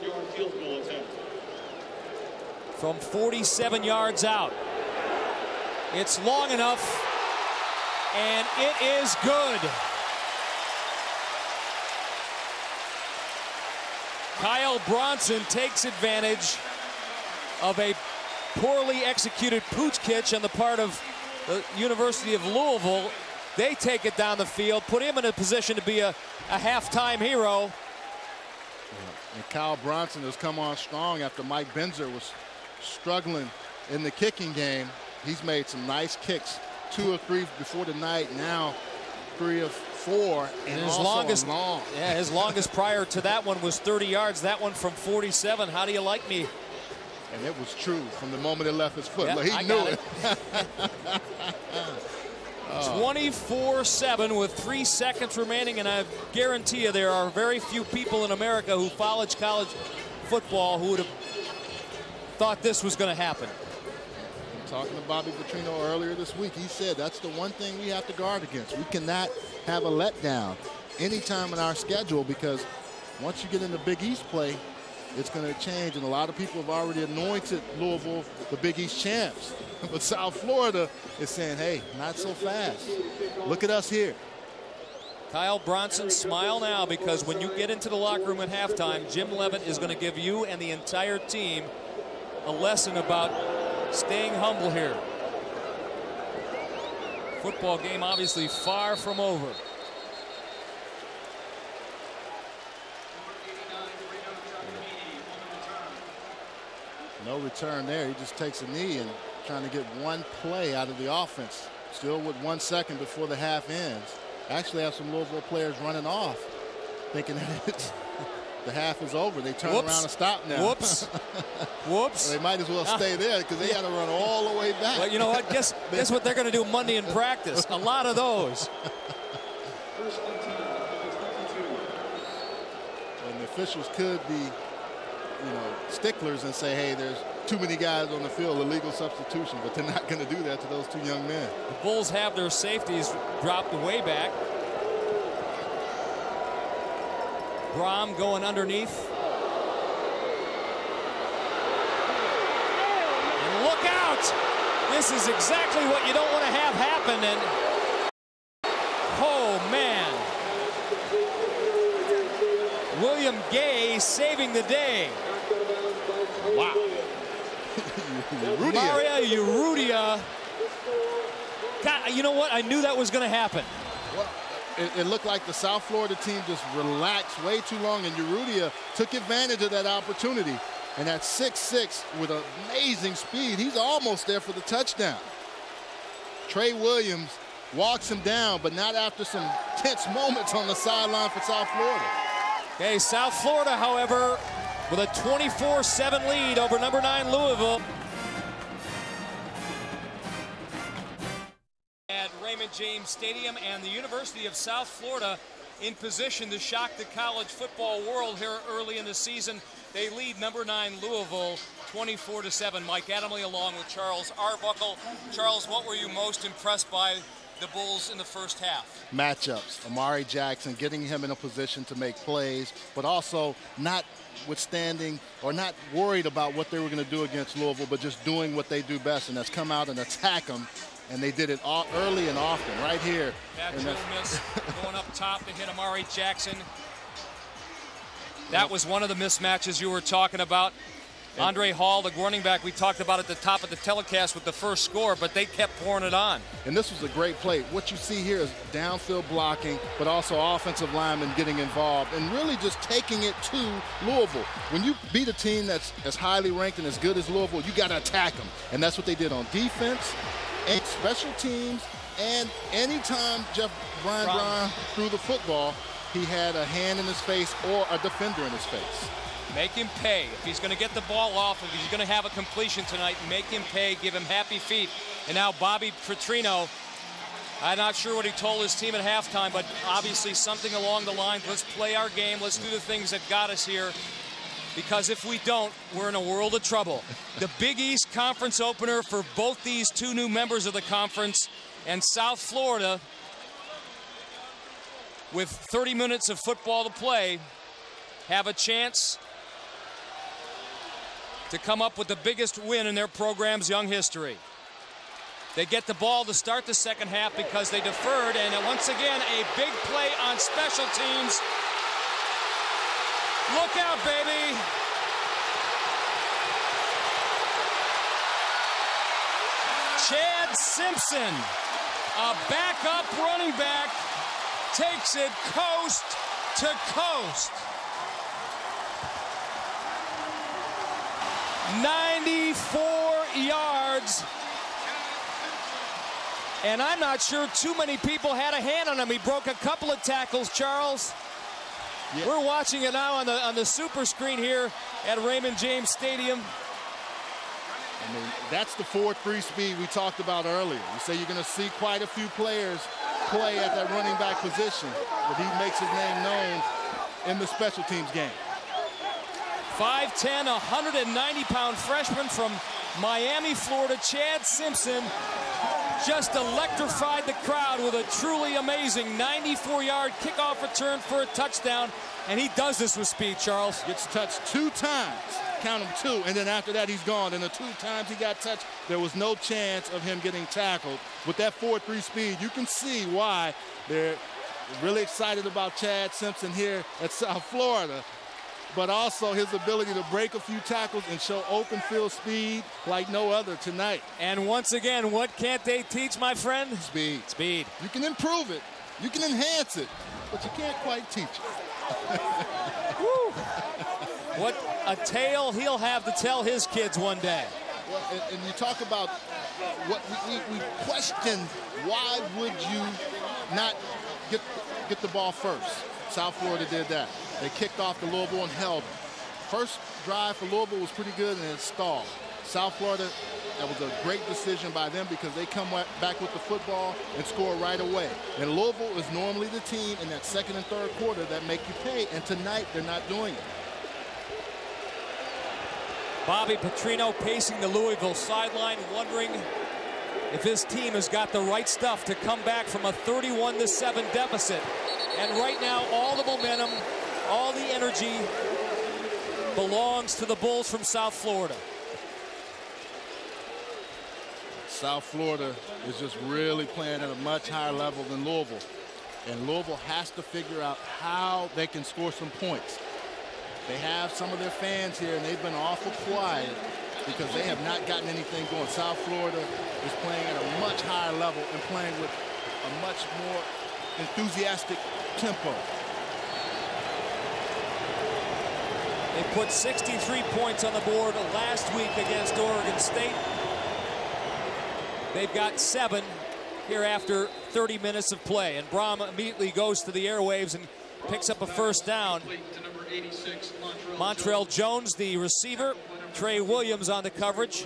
from forty-seven yards out. It's long enough, and it is good. Kyle Bronson takes advantage of a poorly executed pooch catch on the part of the University of Louisville. They take it down the field, put him in a position to be a, a halftime hero. And Kyle Bronson has come on strong after Mike Benzer was struggling in the kicking game. He's made some nice kicks, two or three before the night, now three of four, and, and his also longest, long. Yeah, his longest prior to that one was thirty yards. That one from forty-seven. How do you like me? And it was true from the moment it left his foot. Yep, Look, he I knew it. it. twenty-four seven with three seconds remaining, and I guarantee you there are very few people in America who followed college football who would have thought this was going to happen. Talking to Bobby Petrino earlier this week, he said that's the one thing we have to guard against. We cannot have a letdown anytime in our schedule, because once you get into Big East play, it's going to change. And a lot of people have already anointed Louisville the Big East champs. But South Florida is saying, hey, not so fast. Look at us here. Kyle Bronson, smile now, because when you get into the locker room at halftime, Jim Leavitt is going to give you and the entire team a lesson about staying humble here. Football game obviously far from over. No return there. He just takes a knee and trying to get one play out of the offense. Still with one second before the half ends. Actually have some Louisville players running off, thinking that it's the half is over. They turn Whoops. around and stop now. Whoops. Whoops. They might as well stay there because they got to run all the way back. Well, you know what? Guess, guess what they're going to do Monday in practice? A lot of those. And the officials could be, you know, sticklers and say, hey, there's too many guys on the field, illegal substitution, but they're not going to do that to those two young men. The Bulls have their safeties dropped way back. Brom going underneath. And look out! This is exactly what you don't want to have happen. And oh man, William Gay saving the day. Wow. Mario Urrutia. God, you know what? I knew that was going to happen. Well, it, it looked like the South Florida team just relaxed way too long, and Urrutia took advantage of that opportunity. And at six six with amazing speed, he's almost there for the touchdown. Trey Williams walks him down, but not after some tense moments on the sideline for South Florida. Okay, South Florida, however, with a twenty-four seven lead over number nine Louisville. At Raymond James Stadium, and the University of South Florida in position to shock the college football world here early in the season. They lead number nine Louisville twenty-four to seven. Mike Adamle along with Charles Arbuckle. Charles, what were you most impressed by the Bulls in the first half? Matchups. Amarri Jackson, getting him in a position to make plays, but also not withstanding or not worried about what they were going to do against Louisville, but just doing what they do best, and that's come out and attack them And they did it all early and often, right here. Bad drill miss going up top to hit Amarri Jackson. That was one of the mismatches you were talking about. Andre Hall, the running back, we talked about at the top of the telecast with the first score, but they kept pouring it on. And this was a great play. What you see here is downfield blocking, but also offensive linemen getting involved and really just taking it to Louisville. When you beat a team that's as highly ranked and as good as Louisville, you got to attack them. And that's what they did on defense and special teams. And anytime Jeff Brian Brown threw the football, he had a hand in his face or a defender in his face. Make him pay. If he's going to get the ball off, if he's going to have a completion tonight, make him pay, give him happy feet. And now Bobby Petrino, I'm not sure what he told his team at halftime, but obviously something along the lines, let's play our game, let's do the things that got us here, because if we don't, we're in a world of trouble. The Big East Conference opener for both these two new members of the conference, and South Florida, with thirty minutes of football to play, have a chance to come up with the biggest win in their program's young history. They get the ball to start the second half because they deferred, and once again, a big play on special teams. Look out, baby. Chad Simpson, a backup running back, takes it coast to coast. ninety-four yards. And I'm not sure too many people had a hand on him. He broke a couple of tackles, Charles. Yeah. We're watching it now on the on the super screen here at Raymond James Stadium. I mean, that's the four three speed we talked about earlier. You say you're going to see quite a few players play at that running back position, but he makes his name known in the special teams game. five ten, one hundred ninety pound freshman from Miami, Florida, Chad Simpson, just electrified the crowd with a truly amazing ninety-four yard kickoff return for a touchdown. And he does this with speed, Charles. Gets touched two times, count them two, and then after that he's gone. And the two times he got touched, there was no chance of him getting tackled. With that four three speed, you can see why they're really excited about Chad Simpson here at South Florida, but also his ability to break a few tackles and show open field speed like no other tonight. And once again, what can't they teach, my friend? Speed. Speed. You can improve it, you can enhance it, but you can't quite teach it. Woo. What a tale he'll have to tell his kids one day. Well, and, and you talk about what we, we, we question, why would you not get, get the ball first? South Florida did that. They kicked off the Louisville and held them. First drive for Louisville was pretty good and it stalled. South Florida, that was a great decision by them because they come back with the football and score right away. And Louisville is normally the team in that second and third quarter that make you pay, and tonight they're not doing it. Bobby Petrino pacing the Louisville sideline, wondering if his team has got the right stuff to come back from a thirty-one to seven deficit. And right now, all the momentum, all the energy belongs to the Bulls from South Florida. South Florida is just really playing at a much higher level than Louisville. And Louisville has to figure out how they can score some points. They have some of their fans here, and they've been awful quiet because they have not gotten anything going. South Florida is playing at a much higher level and playing with a much more enthusiastic tempo. They put sixty-three points on the board last week against Oregon State. They've got seven here after thirty minutes of play. And Braum immediately goes to the airwaves and picks up a first down. Montrell Jones, the receiver. Trey Williams on the coverage.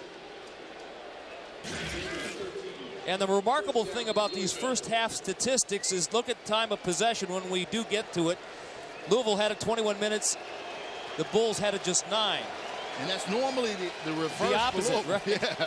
And the remarkable thing about these first half statistics is look at time of possession when we do get to it. Louisville had it twenty-one minutes. The Bulls had it just nine. And that's normally the, the reverse. The opposite, right? Yeah.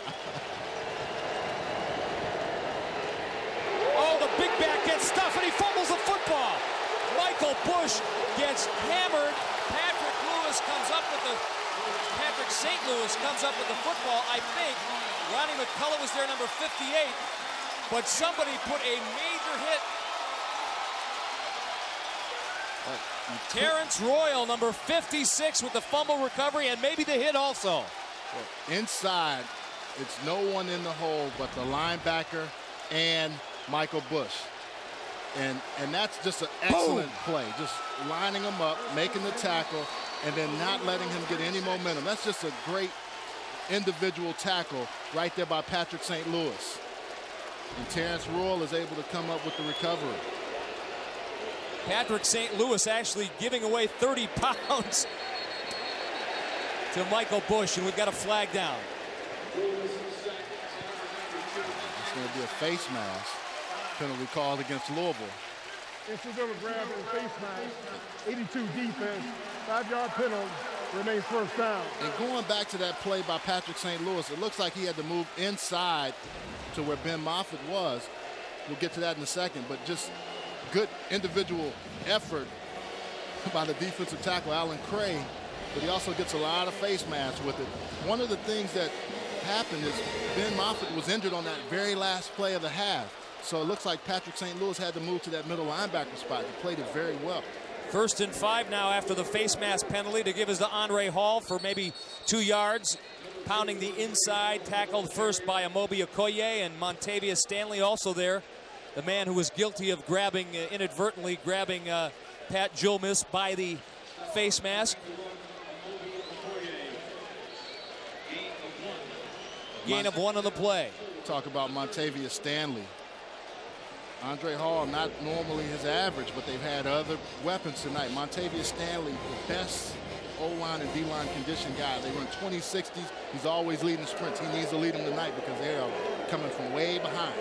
Oh, the big back gets stuffed and he fumbles the football. Michael Bush gets hammered. Patrick Lewis comes up with the Patrick Saint Louis comes up with the football, I think. Ronnie McCullough was there, number fifty-eight. But somebody put a major hit. Terrence Royal, number fifty-six, with the fumble recovery and maybe the hit also. Well, inside, it's no one in the hole but the linebacker and Michael Bush. And, and that's just an excellent Boom. play. Just lining him up, making the tackle, and then not letting him get any momentum. That's just a great individual tackle right there by Patrick Saint Louis. And Terrence Royal is able to come up with the recovery. Patrick Saint Louis actually giving away thirty pounds to Michael Bush, and we've got a flag down. It's going to be a face mask penalty called against Louisville. Incidental grab and face mask. eighty-two defense, five-yard penalty, remains first down. And going back to that play by Patrick Saint Louis, it looks like he had to move inside to where Ben Moffitt was. We'll get to that in a second, but just good individual effort by the defensive tackle, Alan Cray, but he also gets a lot of face masks with it. One of the things that happened is Ben Moffitt was injured on that very last play of the half. So it looks like Patrick Saint Louis had to move to that middle linebacker spot. He played it very well. First and five now after the face mask penalty to give us to Andre Hall for maybe two yards. Pounding the inside, tackled first by Amobi Okoye, and Montavious Stanley also there. The man who was guilty of grabbing, uh, inadvertently grabbing uh, Pat Julmis by the face mask. Gain of one on the play. Talk about Montavious Stanley. Andre Hall, not normally his average, but they've had other weapons tonight. Montavious Stanley, the best O-line and D-line condition guy. They run twenty sixties. He's always leading sprints. He needs to lead them tonight because they are coming from way behind.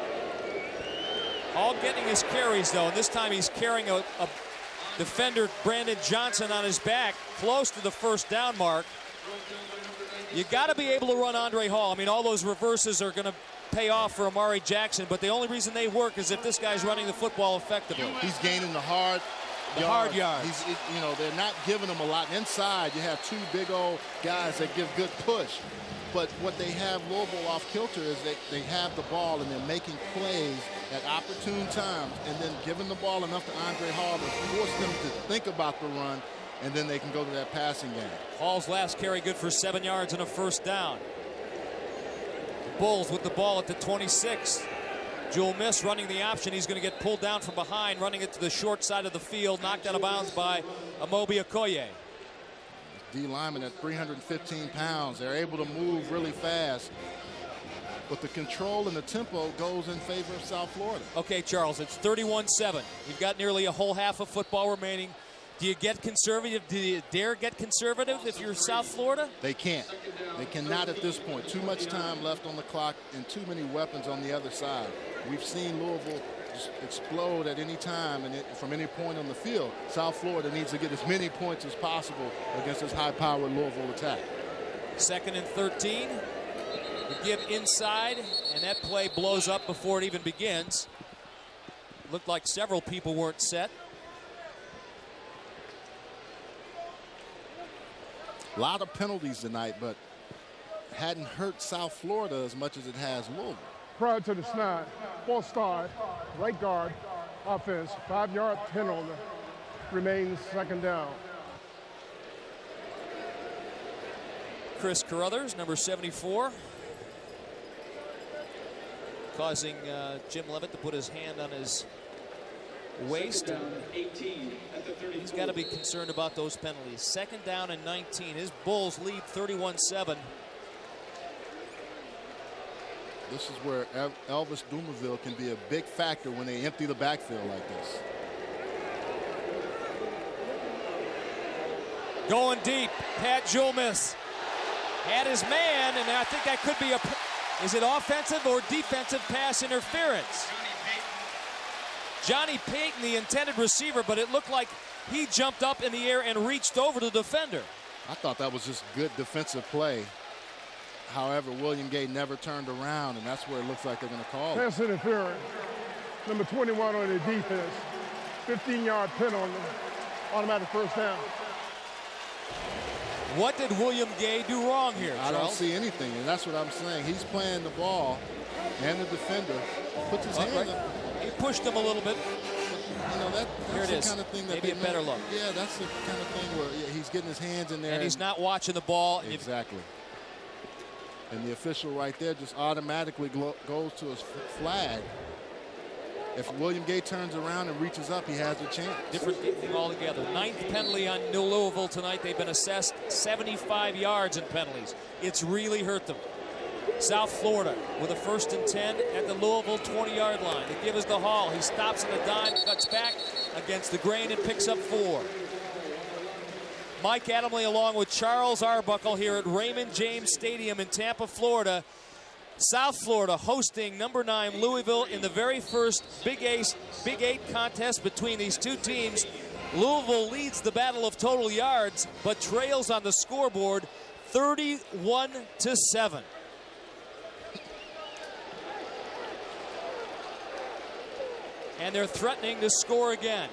All getting his carries, though, and this time he's carrying a, a defender, Brandon Johnson, on his back, close to the first down mark. You got to be able to run Andre Hall. I mean, all those reverses are going to pay off for Amarri Jackson, but the only reason they work is if this guy's running the football effectively. He's gaining the hard the yards. hard yards. He's, you know, they're not giving him a lot. Inside, you have two big old guys that give good push. But what they have Louisville off kilter is that they have the ball and they're making plays at opportune times and then giving the ball enough to Andre Hall to force them to think about the run, and then they can go to that passing game. Hall's last carry good for seven yards and a first down. The Bulls with the ball at the twenty-six. Julmis running the option. He's going to get pulled down from behind, running it to the short side of the field, knocked out of bounds by Amobi Okoye. D lineman at three hundred fifteen pounds. They're able to move really fast. But the control and the tempo goes in favor of South Florida. Okay, Charles, it's thirty-one seven. You've got nearly a whole half of football remaining. Do you get conservative? Do you dare get conservative if you're South Florida? They can't. They cannot at this point. Too much time left on the clock and too many weapons on the other side. We've seen Louisville just explode at any time and it, from any point on the field. South Florida needs to get as many points as possible against this high-powered Louisville attack. Second and thirteen. The give inside, and that play blows up before it even begins. Looked like several people weren't set. A lot of penalties tonight, but hadn't hurt South Florida as much as it has Louisville. Prior to the snap, false start, right guard, offense, five-yard penalty, remains second down. Chris Carruthers, number seventy-four, causing uh, Jim Leavitt to put his hand on his waist. He's got to be concerned about those penalties. Second down and nineteen. His Bulls lead thirty-one seven. This is where Elvis Dumerville can be a big factor when they empty the backfield like this. Going deep, Pat Julmis had his man, and I think that could be a, is it offensive or defensive pass interference? Johnny Payton, the intended receiver, but it looked like he jumped up in the air and reached over the defender. I thought that was just good defensive play. However, William Gay never turned around, and that's where it looks like they're going to call it. Pass interference. Number twenty-one on the defense. fifteen-yard penalty. Automatic first down. What did William Gay do wrong here, I don't Charles? see anything, and that's what I'm saying. He's playing the ball, and the defender puts his Well, hand right. up. He pushed him a little bit. You know, that, Here that's it the is. kind of thing that Maybe they a better know. look. Yeah, that's the kind of thing where yeah, he's getting his hands in there. And he's not watching the ball. Exactly. And the official right there just automatically goes to his flag. If William Gay turns around and reaches up, he has a chance. Different thing altogether. Ninth penalty on New Louisville tonight. They've been assessed seventy-five yards in penalties. It's really hurt them. South Florida with a first and ten at the Louisville twenty-yard line. They give us the haul. He stops in the dime, cuts back against the grain, and picks up four. Mike Adamle along with Charles Arbuckle here at Raymond James Stadium in Tampa, Florida. South Florida hosting number nine Louisville in the very first Big Eight, Big Eight contest between these two teams. Louisville leads the battle of total yards, but trails on the scoreboard thirty-one to seven. And they're threatening to score again.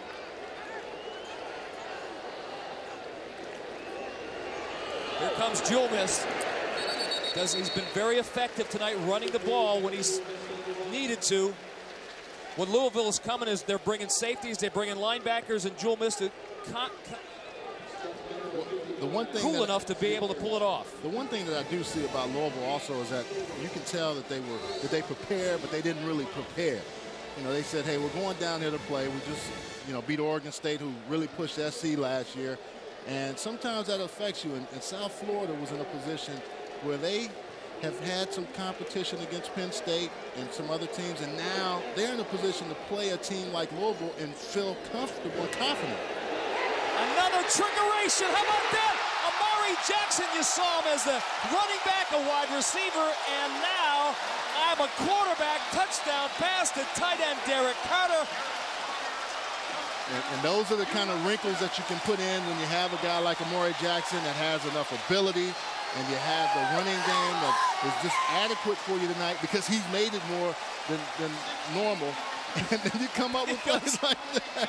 Here comes Julius. Does, he's been very effective tonight running the ball when he's needed to. What Louisville is coming is they're bringing safeties, they're bringing linebackers, and Julius to con, con, the one thing cool that, enough to be able to pull it off. The one thing that I do see about Louisville also is that you can tell that they were that they prepared, but they didn't really prepare. You know, they said, hey, we're going down here to play. We just, you know, beat Oregon State, who really pushed S C last year. And sometimes that affects you. And, and South Florida was in a position where they have had some competition against Penn State and some other teams, and now they're in a position to play a team like Louisville and feel comfortable and confident. Another triggeration. How about that? Amarri Jackson, you saw him as a running back, a wide receiver, and now I'm a quarterback. Touchdown pass to tight end Derek Carter. And, and those are the kind of wrinkles that you can put in when you have a guy like Amarri Jackson that has enough ability, and you have the running game that is just adequate for you tonight because he's made it more than, than normal. And then you come up with plays like that.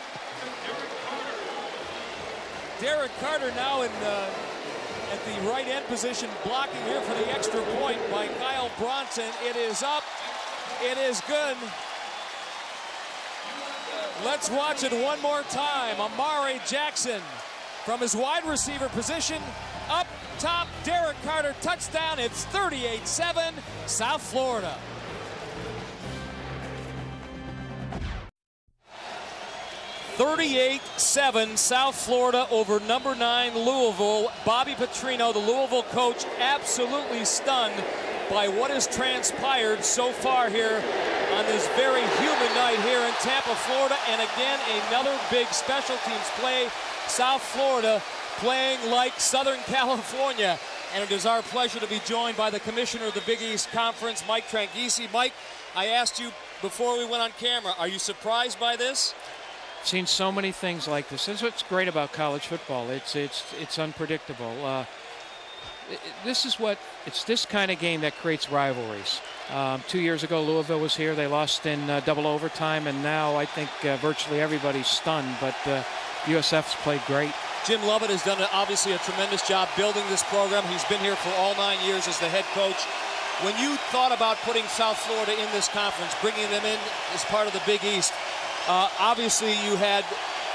Derek Carter now in the, at the right end position, blocking here for the extra point by Kyle Bronson. It is up. It is good. Let's watch it one more time. Amarri Jackson from his wide receiver position. Up top, Derek Carter, touchdown. It's thirty-eight seven, South Florida. thirty-eight seven, South Florida over number nine Louisville. Bobby Petrino, the Louisville coach, absolutely stunned by what has transpired so far here on this very humid night here in Tampa, Florida. And again, another big special teams play. South Florida playing like Southern California. And it is our pleasure to be joined by the commissioner of the Big East Conference, Mike Tranghese. Mike, I asked you before we went on camera, are you surprised by this? Seen so many things like this. That's what's great about college football. It's it's it's unpredictable. Uh, this is what it's this kind of game that creates rivalries. Um, two years ago, Louisville was here. They lost in uh, double overtime, and now I think uh, virtually everybody's stunned. But uh, U S F's played great. Jim Leavitt has done obviously a tremendous job building this program. He's been here for all nine years as the head coach. When you thought about putting South Florida in this conference, bringing them in as part of the Big East, uh, obviously you had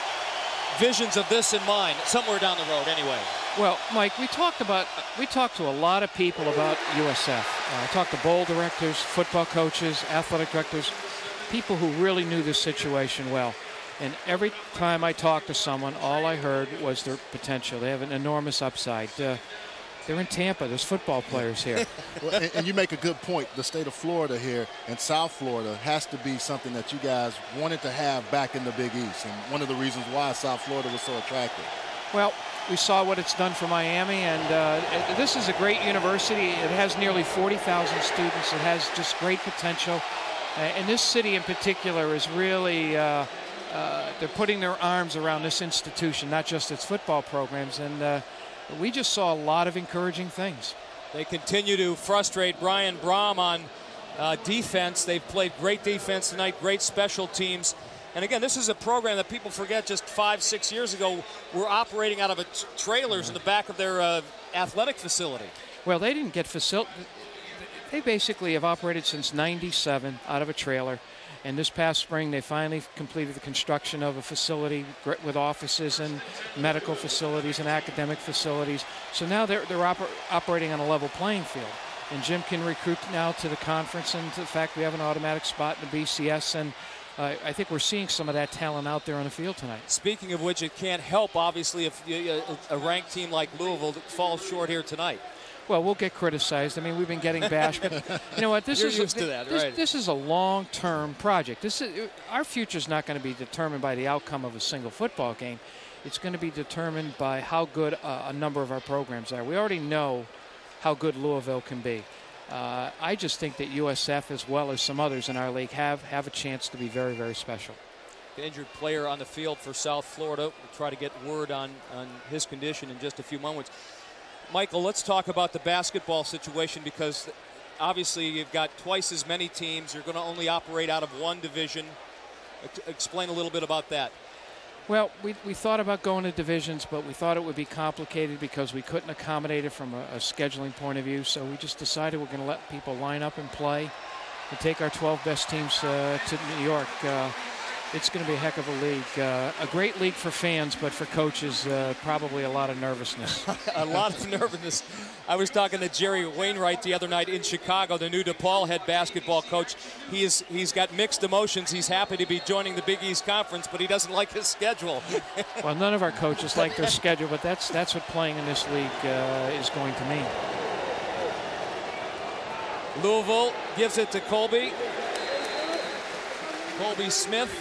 visions of this in mind, somewhere down the road anyway. Well, Mike, we talked about we talked to a lot of people about U S F. Uh, I talked to bowl directors, football coaches, athletic directors, people who really knew this situation well. And every time I talked to someone, all I heard was their potential. They have an enormous upside. Uh, they're in Tampa. There's football players here. Well, and, and you make a good point. The state of Florida here and South Florida has to be something that you guys wanted to have back in the Big East. And one of the reasons why South Florida was so attractive. Well, we saw what it's done for Miami, and uh, this is a great university. It has nearly forty thousand students. It has just great potential. Uh, and this city in particular is really, uh, uh, they're putting their arms around this institution, not just its football programs. And uh, we just saw a lot of encouraging things. They continue to frustrate Brian Brom on uh, defense. They've played great defense tonight, great special teams. And again, this is a program that people forget just five, six years ago were operating out of a t trailers in the back of their uh, athletic facility. Well, they didn't get facility. They basically have operated since ninety-seven out of a trailer. And this past spring, they finally completed the construction of a facility with offices and medical facilities and academic facilities. So now they're, they're oper operating on a level playing field. And Jim can recruit now to the conference and to the fact we have an automatic spot in the B C S. And uh, I think we're seeing some of that talent out there on the field tonight. Speaking of which, it can't help, obviously, if a, a ranked team like Louisville falls short here tonight. Well, we'll get criticized. I mean, we've been getting bashed, but you know what? This You're is used a, to that, this, right? This is a long-term project. This is our future is not going to be determined by the outcome of a single football game. It's going to be determined by how good uh, a number of our programs are. We already know how good Louisville can be. Uh, I just think that U S F, as well as some others in our league, have have a chance to be very, very special. An injured player on the field for South Florida. We'll try to get word on on his condition in just a few moments. Michael, let's talk about the basketball situation, because obviously you've got twice as many teams. You're going to only operate out of one division. Explain a little bit about that. Well, we, we thought about going to divisions, but we thought it would be complicated because we couldn't accommodate it from a, a scheduling point of view. So we just decided we're going to let people line up and play and take our twelve best teams uh, to New York. Uh, It's going to be a heck of a league. Uh, a great league for fans, but for coaches, uh, probably a lot of nervousness. A lot of nervousness. I was talking to Jerry Wainwright the other night in Chicago, the new DePaul head basketball coach. He is, he's got mixed emotions. He's happy to be joining the Big East Conference, but he doesn't like his schedule. Well, none of our coaches like their schedule, but that's, that's what playing in this league uh, is going to mean. Louisville gives it to Colby. Colby Smith.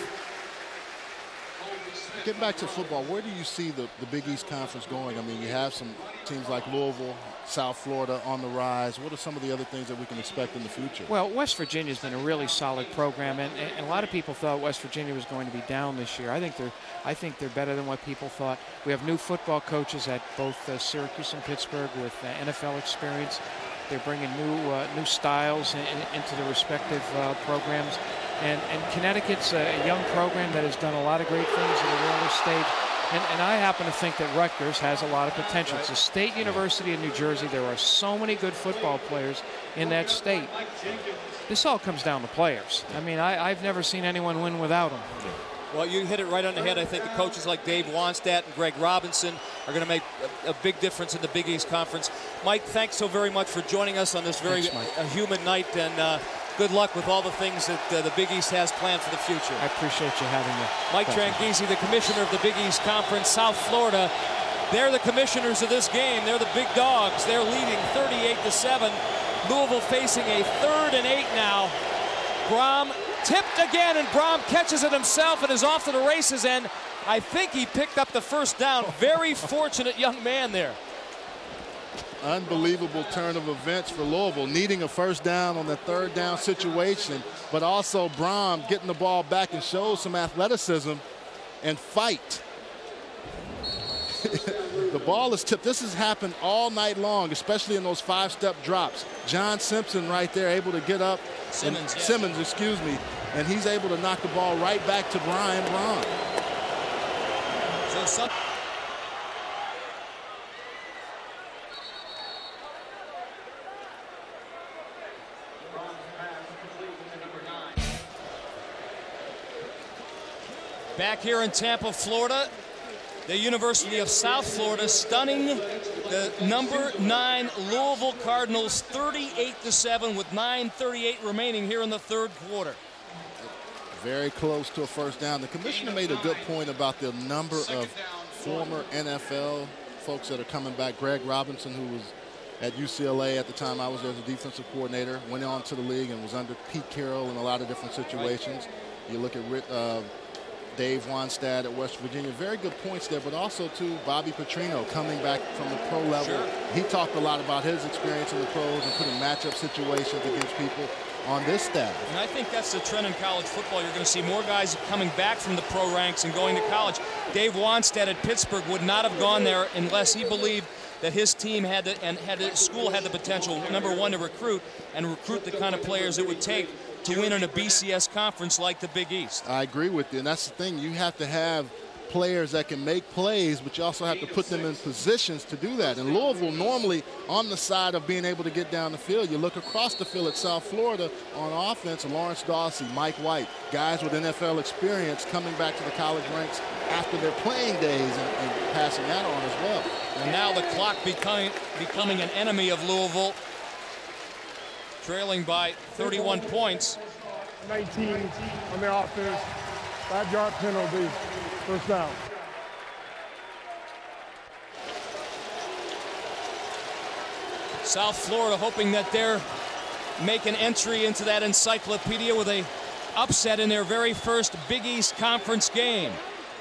Getting back to football, where do you see the, the Big East Conference going? I mean, you have some teams like Louisville, South Florida on the rise. What are some of the other things that we can expect in the future? Well, West Virginia's been a really solid program, and, and a lot of people thought West Virginia was going to be down this year. I think they're, I think they're better than what people thought. We have new football coaches at both uh, Syracuse and Pittsburgh with uh, N F L experience. They're bringing new, uh, new styles in, in, into the respective uh, programs. And, and Connecticut's a young program that has done a lot of great things at an early stage. And, and I happen to think that Rutgers has a lot of potential. It's a state university in New Jersey. There are so many good football players in that state. This all comes down to players. I mean, I, I've never seen anyone win without them. Well, you hit it right on the head. I think the coaches like Dave Wanstadt and Greg Robinson are going to make a, a big difference in the Big East Conference. Mike, thanks so very much for joining us on this very thanks, uh, humid night, and uh, good luck with all the things that uh, the Big East has planned for the future. I appreciate you having me. Mike Tranghese, the commissioner of the Big East Conference. South Florida, they're the commissioners of this game. They're the big dogs. They're leading thirty-eight to seven. Louisville facing a third and eight now. Brom tipped again, and Brom catches it himself and is off to the races, and I think he picked up the first down. Very fortunate young man there. Unbelievable turn of events for Louisville, needing a first down on the third down situation, but also Brom getting the ball back and shows some athleticism and fight. The ball is tipped. This has happened all night long, especially in those five-step drops. John Simpson right there able to get up. Simmons, and, yeah. Simmons, excuse me, and he's able to knock the ball right back to Brian Brom. So some back here in Tampa, Florida, the University of South Florida stunning the number nine Louisville Cardinals thirty-eight to seven with nine thirty-eight remaining here in the third quarter. Very close to a first down. The commissioner made a good point about the number of former N F L folks that are coming back. Greg Robinson, who was at U C L A at the time I was there as a defensive coordinator, went on to the league and was under Pete Carroll in a lot of different situations. You look at uh, Dave Wanstadt at West Virginia. Very good points there, but also, too, Bobby Petrino coming back from the pro level. Sure. He talked a lot about his experience in the pros and putting matchup situations against people on this staff. And I think that's the trend in college football. You're going to see more guys coming back from the pro ranks and going to college. Dave Wanstadt at Pittsburgh would not have gone there unless he believed that his team had the, and had the school had the potential, number one, to recruit and recruit the kind of players it would take to win in a B C S conference like the Big East. I agree with you, and that's the thing. You have to have players that can make plays, but you also have to put them in positions to do that. And Louisville normally on the side of being able to get down the field. You look across the field at South Florida on offense, Lawrence Dawsey, Mike White, guys with N F L experience coming back to the college ranks after their playing days and, and passing that on as well. And now the clock becoming, becoming an enemy of Louisville, trailing by thirty-one points. nineteen on the offense, five-yard penalty. First down. South Florida hoping that they're making entry into that encyclopedia with a upset in their very first Big East Conference game.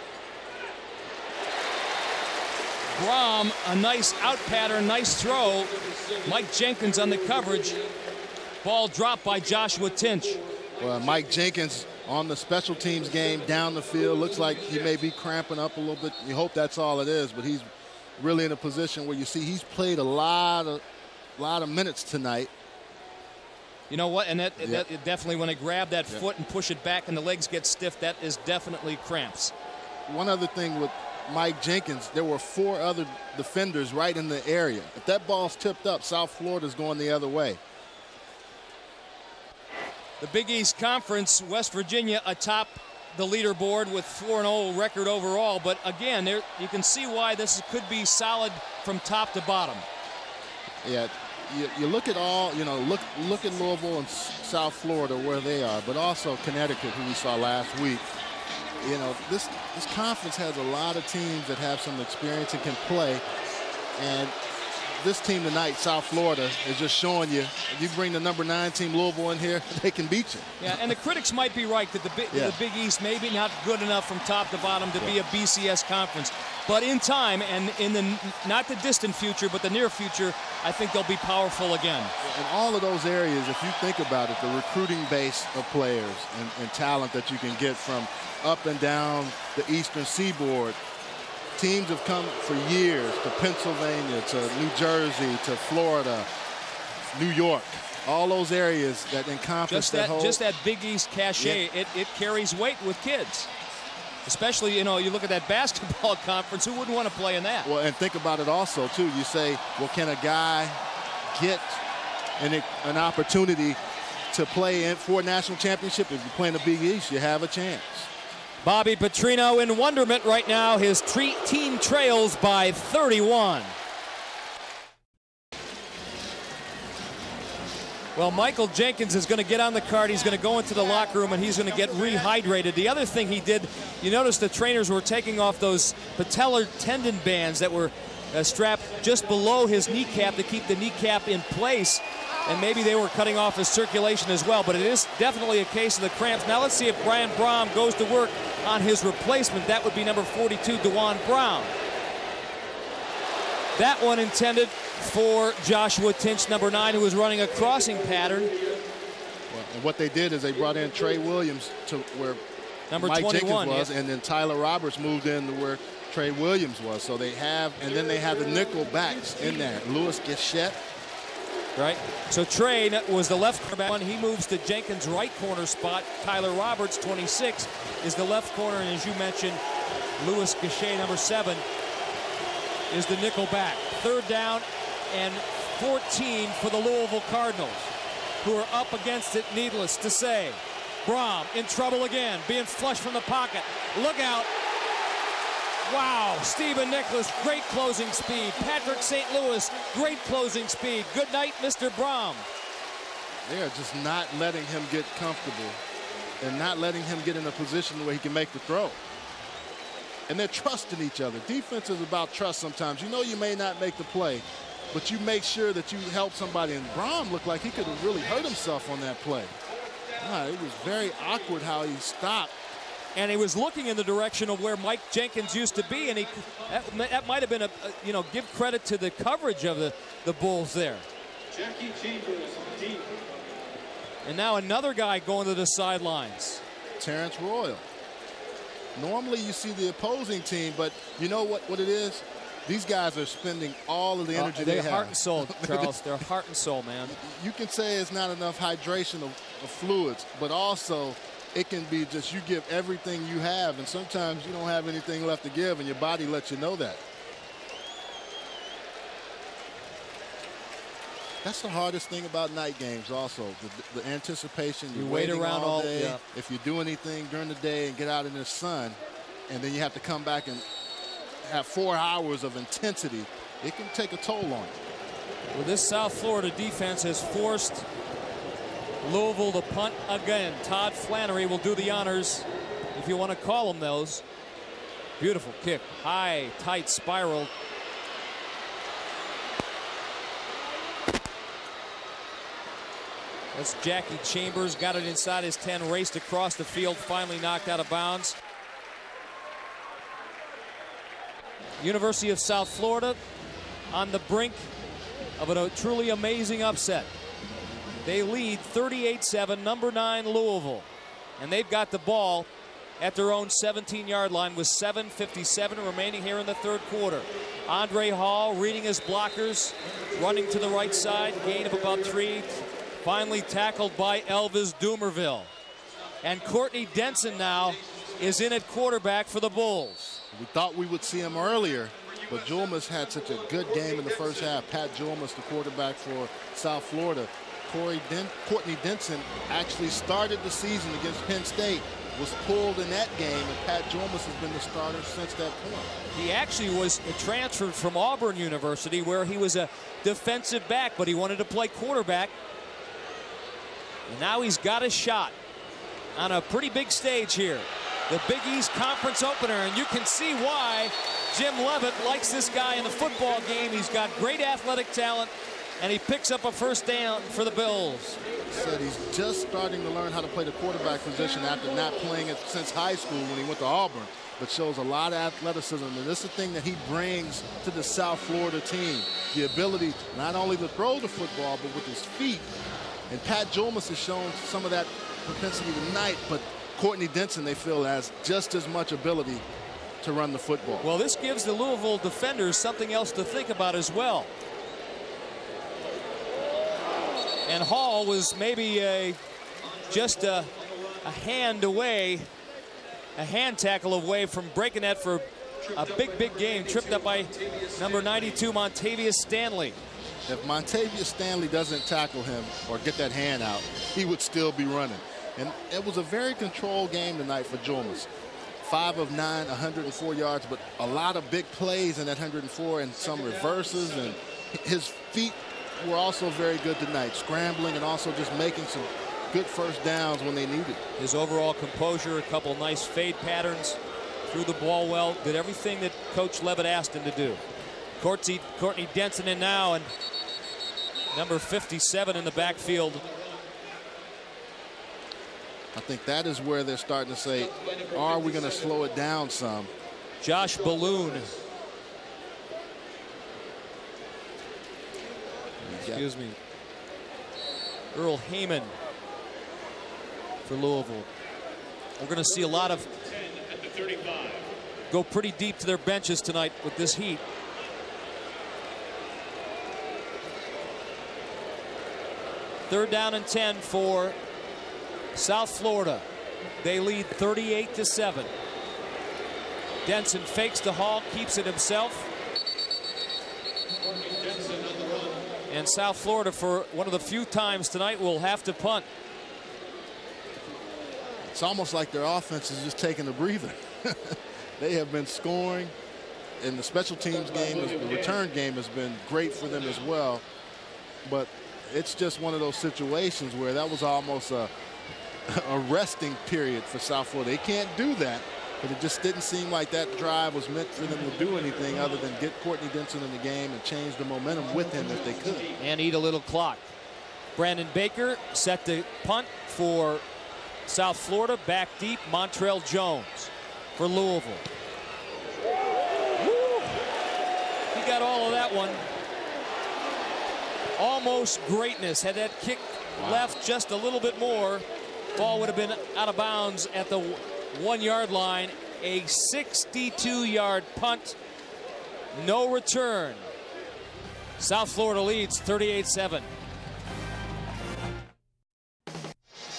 Brom, a nice out pattern, nice throw. Mike Jenkins on the coverage. Ball dropped by Joshua Tinch. Well, Mike Jenkins on the special teams game down the field. Looks like he may be cramping up a little bit. You hope that's all it is, but he's really in a position where you see he's played a lot of, lot of minutes tonight. You know what? And that, Yep. that definitely, when they grab that Yep. foot and push it back and the legs get stiff, that is definitely cramps. One other thing with Mike Jenkins, there were four other defenders right in the area. If that ball's tipped up, South Florida's going the other way. The Big East Conference, West Virginia atop the leaderboard with four and oh record overall. But again, there you can see why this could be solid from top to bottom. Yeah, you, you look at all, you know, look look at Louisville and South Florida where they are, but also Connecticut, who we saw last week. You know, this this conference has a lot of teams that have some experience and can play. And this team tonight, South Florida, is just showing you, if you bring the number nine team Louisville in here, they can beat you. Yeah, and the critics might be right that the, Big, Yeah. the Big East maybe not good enough from top to bottom to be a B C S conference. But in time, and in the not the distant future, but the near future, I think they'll be powerful again. In all of those areas, if you think about it, the recruiting base of players and, and talent that you can get from up and down the eastern seaboard, teams have come for years to Pennsylvania, to New Jersey, to Florida, New York, all those areas that encompass Just that, that, whole. just that Big East cachet, Yeah. it, it carries weight with kids. Especially, you know, you look at that basketball conference, who wouldn't want to play in that? Well, and think about it also, too. You say, well, can a guy get an, an opportunity to play in for a national championship? If you play in the Big East, you have a chance. Bobby Petrino in wonderment right now. His tre- team trails by thirty-one. Well, Michael Jenkins is going to get on the cart. He's going to go into the locker room, and he's going to get rehydrated. The other thing he did, you notice the trainers were taking off those patellar tendon bands that were uh, strapped just below his kneecap to keep the kneecap in place. And maybe they were cutting off his circulation as well. But it is definitely a case of the cramps. Now let's see if Brian Brom goes to work on his replacement. That would be number forty-two, DeJuan Brown. That one intended for Joshua Tinch, number nine, who was running a crossing pattern. Well, and what they did is they brought in Trey Williams to where Number Mike twenty-one, Jenkins was, yeah. and then Tyler Roberts moved in to where Trey Williams was. So they have, and then they have the nickel backs in there. Louis Gachette. Right. So Trey was the left cornerback one. He moves to Jenkins' right corner spot. Tyler Roberts, twenty-six, is the left corner. And as you mentioned, Louis Gachet, number seven, is the nickel back. Third down and fourteen for the Louisville Cardinals, who are up against it, needless to say. Brom in trouble again, being flushed from the pocket. Look out. Wow, Stephen Nicholas, great closing speed. Patrick Saint Louis, great closing speed. Good night, Mister Brom. They are just not letting him get comfortable and not letting him get in a position where he can make the throw. And they're trusting each other. Defense is about trust sometimes. You know you may not make the play, but you make sure that you help somebody. And Brom looked like he could have really hurt himself on that play. Ah, it was very awkward how he stopped. And he was looking in the direction of where Mike Jenkins used to be, and he that, that might have been a, a you know, give credit to the coverage of the the Bulls there. Jackie Chambers, deep. And now another guy going to the sidelines. Terrence Royal. Normally you see the opposing team, but you know what what it is? These guys are spending all of the energy uh, they they're have. heart and soul, Charles. They're heart and soul, man. You can say it's not enough hydration of of fluids, but also it can be just you give everything you have, and sometimes you don't have anything left to give, and your body lets you know that. That's the hardest thing about night games also, the, the anticipation. You're you wait waiting around all all day. yeah. If you do anything during the day and get out in the sun, and then you have to come back and have four hours of intensity, it can take a toll on you. Well, this South Florida defense has forced Louisville to punt again. Todd Flannery will do the honors, if you want to call them those. Beautiful kick, high, tight spiral. That's Jackie Chambers, got it inside his ten, raced across the field, finally knocked out of bounds. University of South Florida on the brink of a truly amazing upset. They lead thirty-eight seven, number nine Louisville. And they've got the ball at their own seventeen yard line with seven fifty-seven remaining here in the third quarter. Andre Hall reading his blockers, running to the right side, gain of about three. Finally tackled by Elvis Dumerville. And Courtney Denson now is in at quarterback for the Bulls. We thought we would see him earlier, but Julmus had such a good game in the first half. Pat Julmus, the quarterback for South Florida. Corey Den Courtney Denson actually started the season against Penn State, was pulled in that game, and Pat Julmus has been the starter since that point. He actually was transferred from Auburn University, where he was a defensive back, but he wanted to play quarterback. And now he's got a shot on a pretty big stage here. The Big East Conference opener, and you can see why Jim Leavitt likes this guy in the football game. He's got great athletic talent, and he picks up a first down for the Bills. He said he's just starting to learn how to play the quarterback position after not playing it since high school when he went to Auburn, but shows a lot of athleticism, and this is the thing that he brings to the South Florida team. The ability not only to throw the football, but with his feet. And Pat Julmus has shown some of that propensity tonight, but Courtney Denson, they feel, has just as much ability to run the football. Well, this gives the Louisville defenders something else to think about as well. And Hall was maybe a, just a, a hand away, a hand tackle away from breaking that for a big, big game, tripped up by number ninety-two, Montavious Stanley. If Montavious Stanley doesn't tackle him or get that hand out, he would still be running. And it was a very controlled game tonight for Julmus. Five of nine, one hundred four yards, but a lot of big plays in that one hundred four and some reverses. And his feet were also very good tonight, scrambling and also just making some good first downs when they needed. His overall composure, a couple nice fade patterns, threw the ball well, did everything that Coach Leavitt asked him to do. Courtney, Courtney Denson in now, and number fifty-seven in the backfield. I think that is where they're starting to say, are we going to slow it down some? Josh Balloon. Excuse me. Earl Heyman for Louisville. We're going to see a lot of go pretty deep to their benches tonight with this heat. Third down and ten for South Florida. They lead thirty-eight to seven. Denson fakes to Hall, keeps it himself. And South Florida, for one of the few times tonight, will have to punt. It's almost like their offense is just taking a breather. They have been scoring, and the special teams game, the return game has been great for them as well. But it's just one of those situations where that was almost a, a resting period for South Florida. They can't do that, but it just didn't seem like that drive was meant for them to do anything other than get Courtney Denson in the game and change the momentum with him if they could. And eat a little clock. Brandon Baker set the punt for South Florida. Back deep, Montrell Jones for Louisville. Woo! He got all of that one. Almost greatness. Had that kick wow. left just a little bit more, ball would have been out of bounds at the one yard line. A sixty-two yard punt, no return. South Florida leads thirty-eight seven.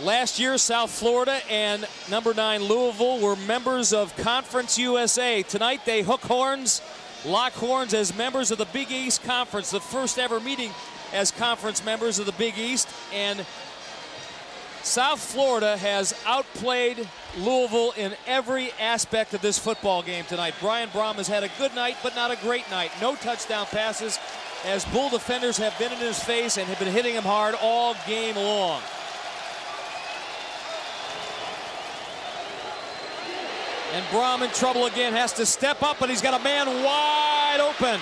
Last year, South Florida and number nine Louisville were members of Conference U S A. Tonight, they hook horns, lock horns as members of the Big East Conference, the first ever meeting as conference members of the Big East. And South Florida has outplayed Louisville in every aspect of this football game tonight. Brian Brohm has had a good night, but not a great night. No touchdown passes, as Bull defenders have been in his face and have been hitting him hard all game long. And Brohm in trouble again, has to step up, but he's got a man wide open.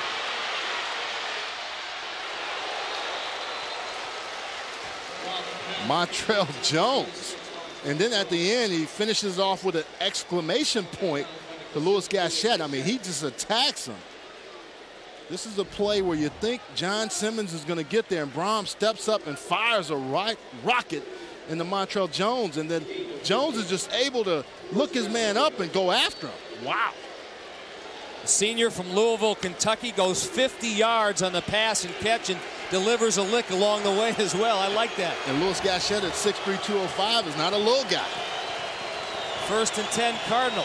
Montrell Jones. And then at the end, he finishes off with an exclamation point to Louis Gachette. I mean, he just attacks him. This is a play where you think John Simmons is going to get there, and Brohm steps up and fires a right rocket into Montrell Jones, and then Jones is just able to look his man up and go after him. Wow. The senior from Louisville, Kentucky, goes fifty yards on the pass and catch and delivers a lick along the way as well. I like that. And Louis Gachette at six three, two oh five is not a little guy. First and ten Cardinals.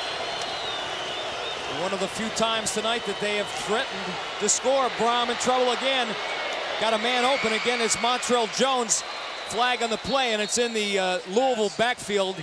One of the few times tonight that they have threatened to score. Brohm in trouble again. Got a man open again. It's Montrell Jones. Flag on the play, and it's in the uh, Louisville backfield.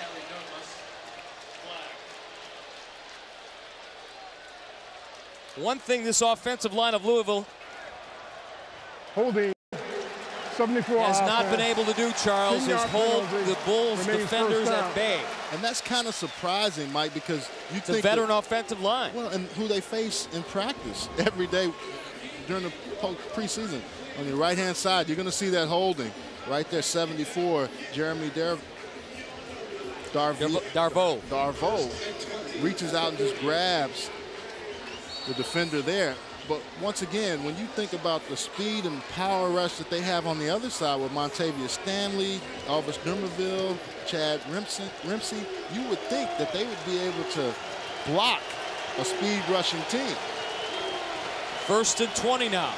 One thing this offensive line of Louisville holding seventy-four has not offense. been able to do, Charles, is hold the Bulls defenders at bay. And that's kind of surprising, Mike, because you it's think a veteran that, offensive line. Well, and who they face in practice every day during the preseason. On your right-hand side, you're going to see that holding. Right there, seventy-four, Jeremy Dar Darvo. Darvo. Darvo reaches out and just grabs the defender there. But once again, when you think about the speed and power rush that they have on the other side with Montavious Stanley, Elvis Dumerville, Chad Remsen, Remsey, you would think that they would be able to block a speed rushing team. First and twenty now.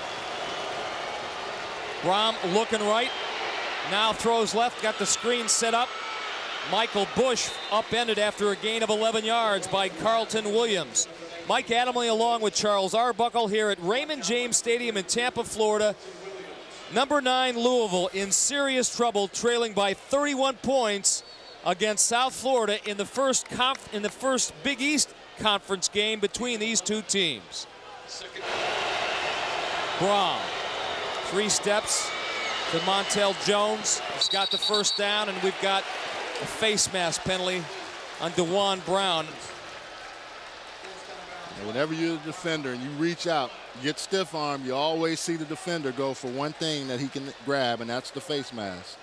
Brohm looking right. Now throws left, got the screen set up. Michael Bush upended after a gain of eleven yards by Carlton Williams. Mike Adamle along with Charles Arbuckle here at Raymond James Stadium in Tampa, Florida. Number nine Louisville in serious trouble, trailing by thirty-one points against South Florida in the first conf in the first Big East Conference game between these two teams. Brohm, three steps to Montrell Jones. He's got the first down, and we've got a face mask penalty on DeJuan Brown. And whenever you're a defender and you reach out, you get stiff arm, you always see the defender go for one thing that he can grab, and that's the face mask.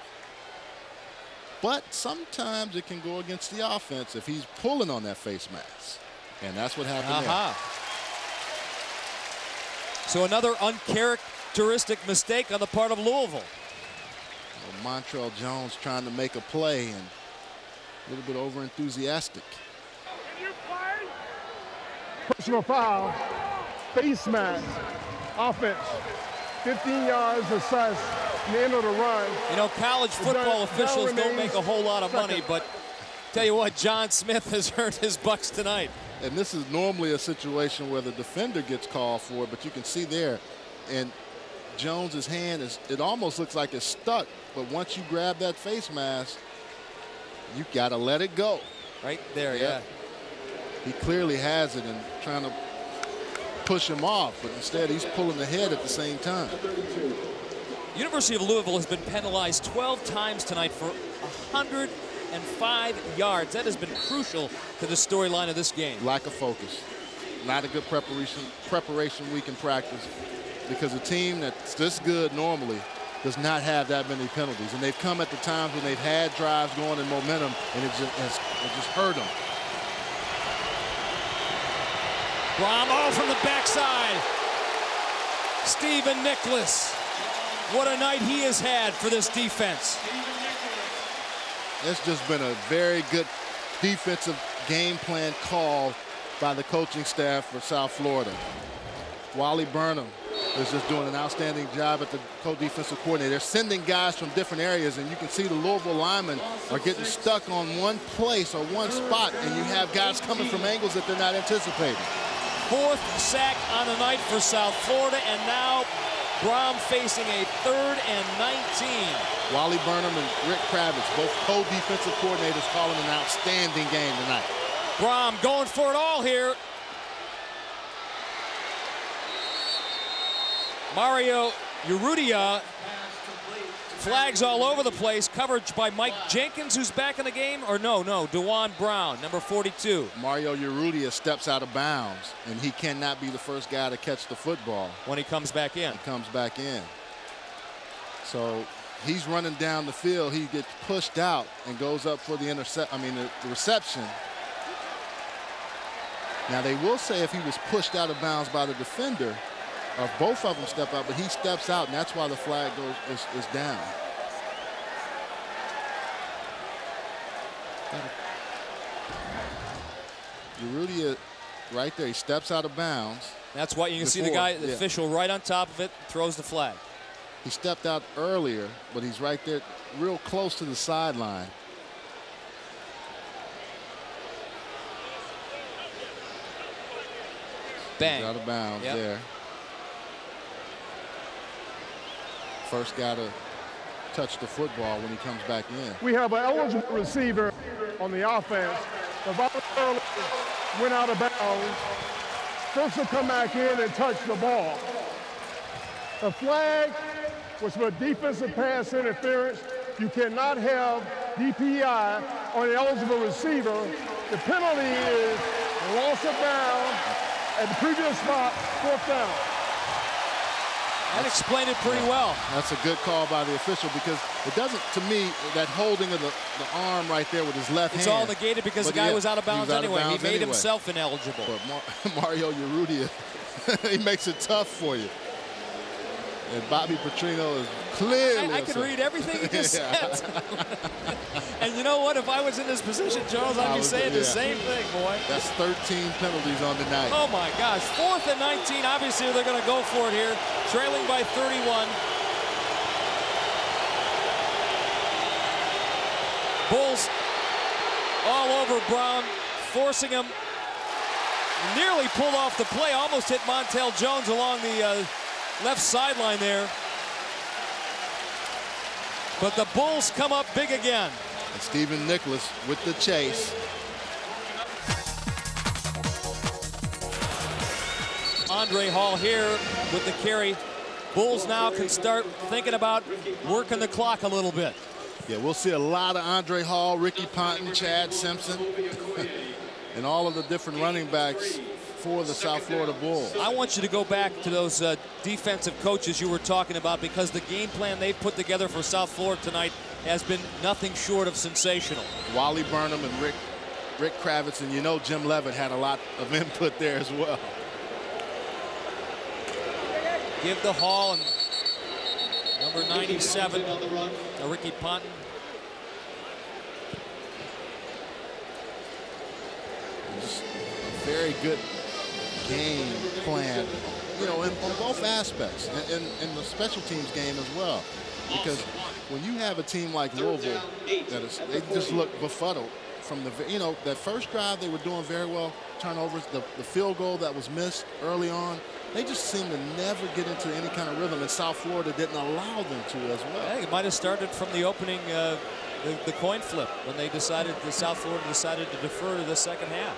But sometimes it can go against the offense if he's pulling on that face mask. And that's what happened uh-huh. there. So another uncharacteristic mistake on the part of Louisville. Well, Montrell Jones trying to make a play and a little bit over enthusiastic. Personal foul, face mask, offense, fifteen yards assessed, and the end of the run. You know, college football down, officials down don't make a whole lot of second. money, but tell you what, John Smith has earned his bucks tonight. And this is normally a situation where the defender gets called for it, but you can see there, and Jones's hand is, it almost looks like it's stuck, but once you grab that face mask, you gotta let it go. Right there, yeah. yeah. He clearly has it and trying to push him off, but instead he's pulling the head at the same time. University of Louisville has been penalized twelve times tonight for one hundred five yards. That has been crucial to the storyline of this game. Lack of focus. Not a good preparation preparation week in practice, because a team that's this good normally does not have that many penalties. And they've come at the times when they've had drives going in momentum, and it just, has, it just hurt them. Brohm, oh, from the backside. Stephen Nicholas. What a night he has had for this defense. It's just been a very good defensive game plan call by the coaching staff for South Florida. Wally Burnham is just doing an outstanding job at the co-defensive coordinator. They're sending guys from different areas, and you can see the Louisville linemen are getting stuck on one place or one spot, and you have guys coming from angles that they're not anticipating. Fourth sack on the night for South Florida, and now Brom facing a third and nineteen. Wally Burnham and Rick Kravitz, both co-defensive coordinators, calling an outstanding game tonight. Brom going for it all here. Mario Urrutia, flags all over the place. Coverage by Mike Jenkins, who's back in the game. Or no, no, DeJuan Brown, number forty-two. Mario Urrutia steps out of bounds, and he cannot be the first guy to catch the football. When he comes back in. He comes back in. So he's running down the field. He gets pushed out and goes up for the intercept. I mean, the, the reception. Now, they will say if he was pushed out of bounds by the defender, or both of them step out, but he steps out, and that's why the flag goes is, is down. Urrutia right there, he steps out of bounds. That's why you can before, see the guy, the yeah. official right on top of it, throws the flag. He stepped out earlier, but he's right there real close to the sideline. Bang. He's out of bounds yep. there. First guy to touch the football when he comes back in. We have an eligible receiver on the offense. The voluntarily went out of bounds. First to come back in and touch the ball. The flag was for defensive pass interference. You cannot have D P I on the eligible receiver. The penalty is loss of bounds at the previous spot, fourth down. That explained it pretty well. That's a good call by the official, because it doesn't, to me, that holding of the, the arm right there with his left it's hand. It's all negated because but the guy yeah, was out of bounds out anyway. Of bounds he made anyway. himself ineligible. But Mar Mario Urrutia, he makes it tough for you. And Bobby Petrino is clearly I, I can read everything he just said. And you know what? If I was in this position, Charles, I'd be saying yeah. the same thing, boy. That's thirteen penalties on the night. Oh, my gosh. Fourth and nineteen. Obviously, they're going to go for it here. Trailing by thirty-one. Bulls all over Brown, forcing him. Nearly pulled off the play. Almost hit Montel Jones along the uh, left sideline there. But the Bulls come up big again. And Stephen Nicholas with the chase. Andre Hall here with the carry. Bulls now can start thinking about working the clock a little bit. Yeah, we'll see a lot of Andre Hall, Ricky Ponton, Chad Simpson, and all of the different running backs for the South Florida Bulls. I want you to go back to those uh, defensive coaches you were talking about, because the game plan they've put together for South Florida tonight has been nothing short of sensational. Wally Burnham and Rick, Rick Kravitz, and you know Jim Leavitt had a lot of input there as well. Give the Hall and number ninety-seven, uh, Ricky Ponton. Just a very good game plan, you know, in, on both aspects, and in, in the special teams game as well. Because when you have a team like Louisville, that is, they just look befuddled from the, you know, that first drive they were doing very well, turnovers, the, the field goal that was missed early on, they just seem to never get into any kind of rhythm, and South Florida didn't allow them to as well. I think it might have started from the opening, uh, the, the coin flip, when they decided, the South Florida decided to defer to the second half.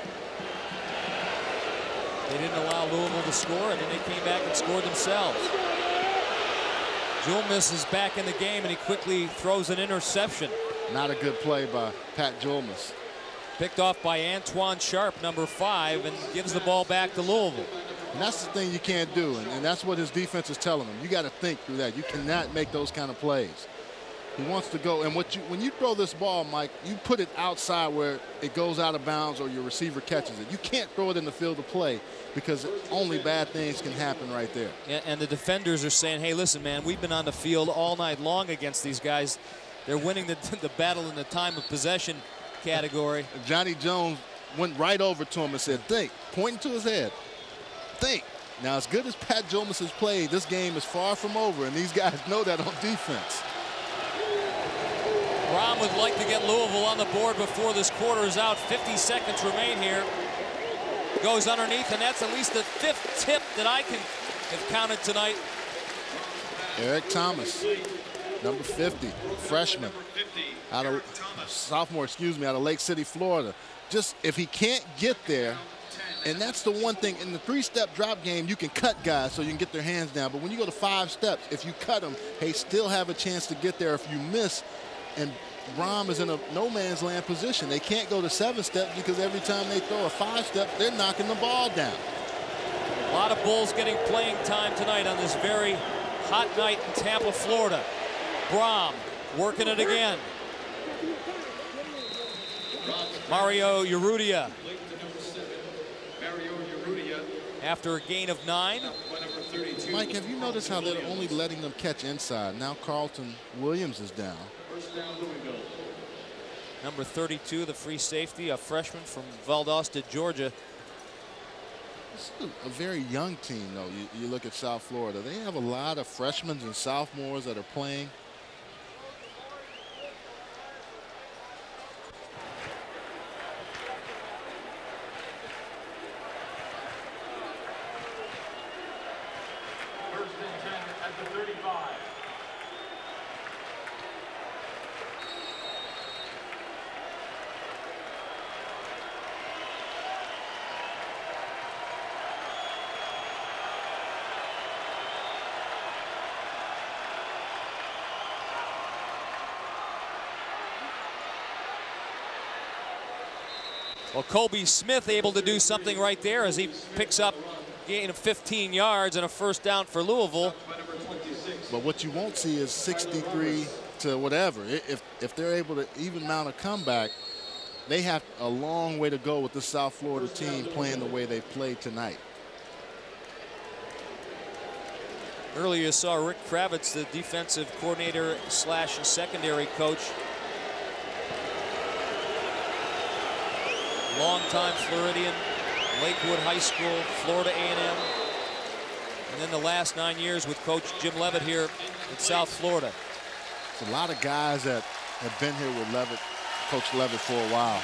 They didn't allow Louisville to score, and then they came back and scored themselves. Julmus is back in the game, and he quickly throws an interception. Not a good play by Pat Julmus. Picked off by Antoine Sharp, number five, and gives the ball back to Louisville. And that's the thing you can't do, and, and that's what his defense is telling him. You got to think through that. You cannot make those kind of plays. He wants to go, and what you when you throw this ball, Mike, you put it outside where it goes out of bounds or your receiver catches it. You can't throw it in the field of play, because only bad things can happen right there. And, and the defenders are saying, hey, listen, man, we've been on the field all night long against these guys. They're winning the, the battle in the time of possession category. Johnny Jones went right over to him and said, think, pointing to his head, think. Now, as good as Pat Jomas has played, this game is far from over, and these guys know that on defense. Rom would like to get Louisville on the board before this quarter is out. fifty seconds remain here. Goes underneath, and that's at least the fifth tip that I can have counted tonight. Eric Thomas, number fifty, freshman, out of sophomore, excuse me, out of Lake City, Florida. Just if he can't get there, and that's the one thing in the three-step drop game, you can cut guys so you can get their hands down. But when you go to five steps, if you cut them, they still have a chance to get there if you miss. And Rom is in a no man's land position. They can't go to seven steps because every time they throw a five step, they're knocking the ball down. A lot of Bulls getting playing time tonight on this very hot night in Tampa, Florida. Brom working it again. Mario Urrutia. After a gain of nine. Mike, have you noticed how they're only letting them catch inside? Now Carlton Williams is down. Number thirty-two, the free safety, a freshman from Valdosta, Georgia. This is a very young team, though. You, you look at South Florida. They have a lot of freshmen and sophomores that are playing. Well, Kobe Smith able to do something right there as he picks up a gain of fifteen yards and a first down for Louisville. But what you won't see is sixty-three to whatever. If, if they're able to even mount a comeback, they have a long way to go with the South Florida team playing the way they played tonight. Earlier you saw Rick Kravitz, the defensive coordinator slash secondary coach. Longtime Floridian, Lakewood High School, Florida A and M. And then the last nine years with Coach Jim Leavitt here in South Florida. It's a lot of guys that have been here with Leavitt, Coach Leavitt, for a while.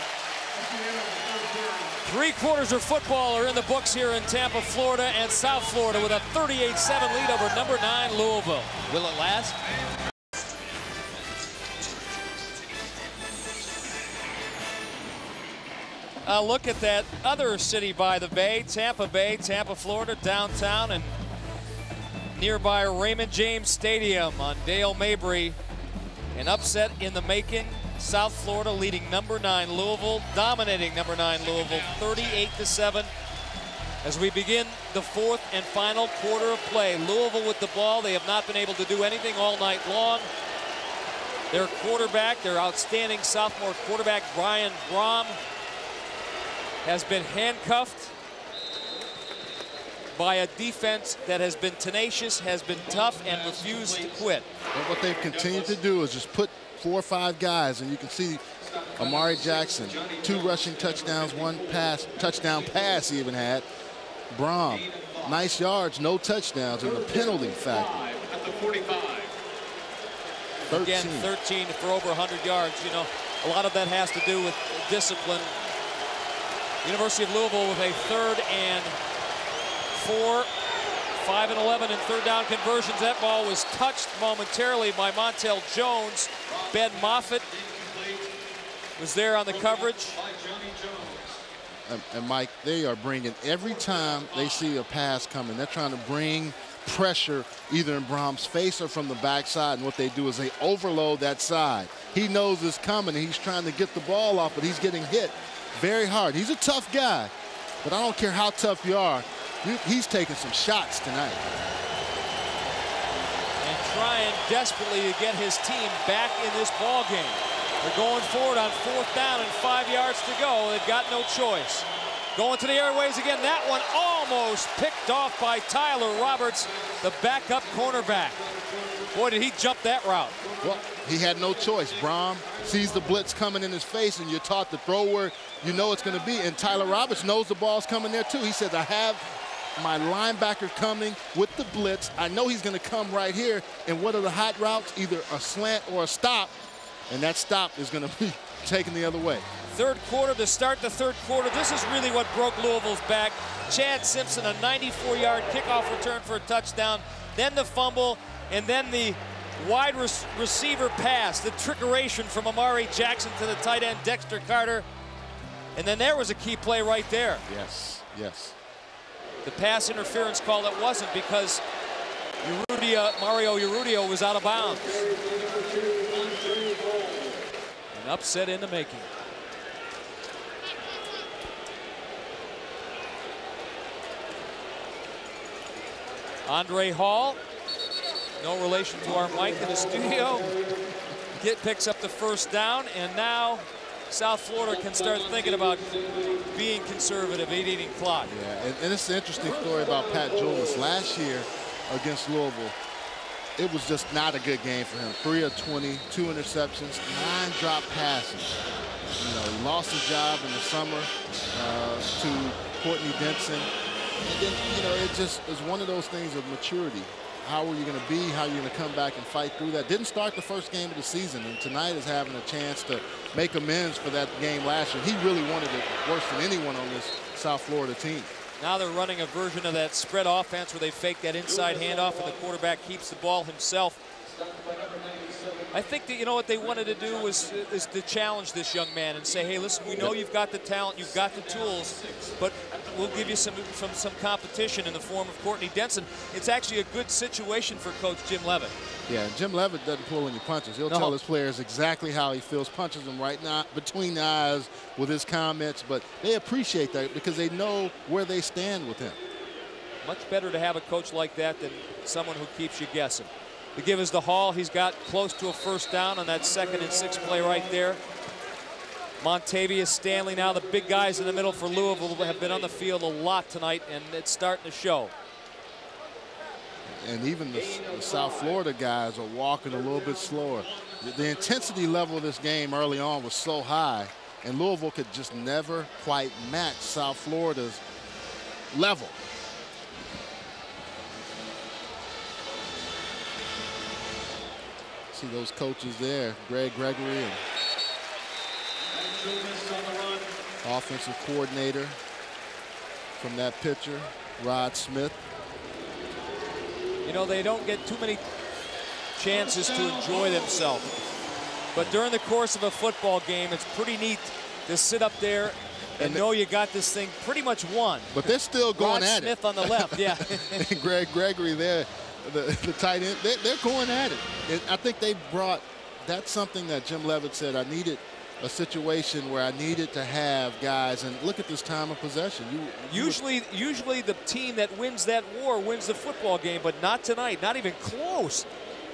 Three quarters of football are in the books here in Tampa, Florida, and South Florida with a thirty-eight seven lead over number nine Louisville. Will it last? Uh, look at that other city by the bay, Tampa Bay, Tampa, Florida, downtown, and nearby Raymond James Stadium on Dale Mabry. An upset in the making. South Florida leading number nine Louisville, dominating number nine Louisville, thirty-eight to seven. As we begin the fourth and final quarter of play, Louisville with the ball. They have not been able to do anything all night long. Their quarterback, their outstanding sophomore quarterback, Brian Brom, has been handcuffed by a defense that has been tenacious, has been tough, and refused to quit. And what they've continued to do is just put four or five guys, and you can see Amarri Jackson, two rushing touchdowns, one pass, touchdown pass he even had. Brom, nice yards, no touchdowns, and the penalty factor. Again, thirteen for over one hundred yards. You know, a lot of that has to do with discipline. University of Louisville with a third and four, five and eleven in third down conversions. That ball was touched momentarily by Montel Jones. Ben Moffitt was there on the coverage. And, and Mike, they are bringing, every time they see a pass coming, they're trying to bring pressure either in Brom's face or from the backside, and what they do is they overload that side. He knows it's coming, and he's trying to get the ball off, but he's getting hit very hard. He's a tough guy, but I don't care how tough you are, he's taking some shots tonight. And trying desperately to get his team back in this ball game. They're going forward on fourth down and five yards to go. They've got no choice. Going to the airways again. That one almost picked off by Tyler Roberts, the backup cornerback. Boy, did he jump that route. Well, he had no choice. Brom sees the blitz coming in his face, and you're taught to throw where you know it's going to be. And Tyler Roberts knows the ball's coming there, too. He says, I have my linebacker coming with the blitz. I know he's going to come right here. And what are the hot routes? Either a slant or a stop. And that stop is going to be taken the other way. Third quarter, to start the third quarter, this is really what broke Louisville's back. Chad Simpson, a ninety-four yard kickoff return for a touchdown, then the fumble, and then the wide re receiver pass, the trickeration from Amarri Jackson to the tight end Dexter Carter. And then there was a key play right there. Yes, yes. The pass interference call that wasn't, because Urrutia, Mario Urrutia was out of bounds. An upset in the making. Andre Hall, no relation to our Mike in the studio, Get picks up the first down, and now South Florida can start thinking about being conservative, eating clock. Yeah, and, and it's an interesting story about Pat Julius. Last year against Louisville, it was just not a good game for him. three of twenty, two interceptions, nine drop passes. You know, he lost his job in the summer uh, to Courtney Denson. And then, you know, it just is one of those things of maturity. How are you going to be? How are you going to come back and fight through that? Didn't start the first game of the season, and tonight is having a chance to make amends for that game last year. He really wanted it worse than anyone on this South Florida team. Now they're running a version of that spread offense where they fake that inside handoff and the quarterback keeps the ball himself. I think that, you know, what they wanted to do was is to challenge this young man and say, hey, listen, we know you've got the talent, you've got the tools, but we'll give you some, some, some competition in the form of Courtney Denson. It's actually a good situation for Coach Jim Leavitt. Yeah, Jim Leavitt doesn't pull any punches. He'll no. tell his players exactly how he feels, punches them right now between the eyes with his comments, but they appreciate that because they know where they stand with him. Much better to have a coach like that than someone who keeps you guessing. The give is to Hall. He's got close to a first down on that second and six play right there. Montavious Stanley now, the big guys in the middle for Louisville, have been on the field a lot tonight, and it's starting to show. And even the, the South Florida guys are walking a little bit slower. The, the intensity level of this game early on was so high, and Louisville could just never quite match South Florida's level. See those coaches there, Greg Gregory and offensive coordinator from that pitcher, Rod Smith. You know, they don't get too many chances to enjoy themselves. But during the course of a football game, it's pretty neat to sit up there and, and know you got this thing pretty much won. But they're still going Rod at Smith it. Smith on the left, yeah. And Greg Gregory there, the, the tight end, they, they're going at it. And I think they brought, that's something that Jim Leavitt said, I needed a situation where I needed to have guys, and look at this time of possession. You, you usually, usually the team that wins that war wins the football game, but not tonight, not even close.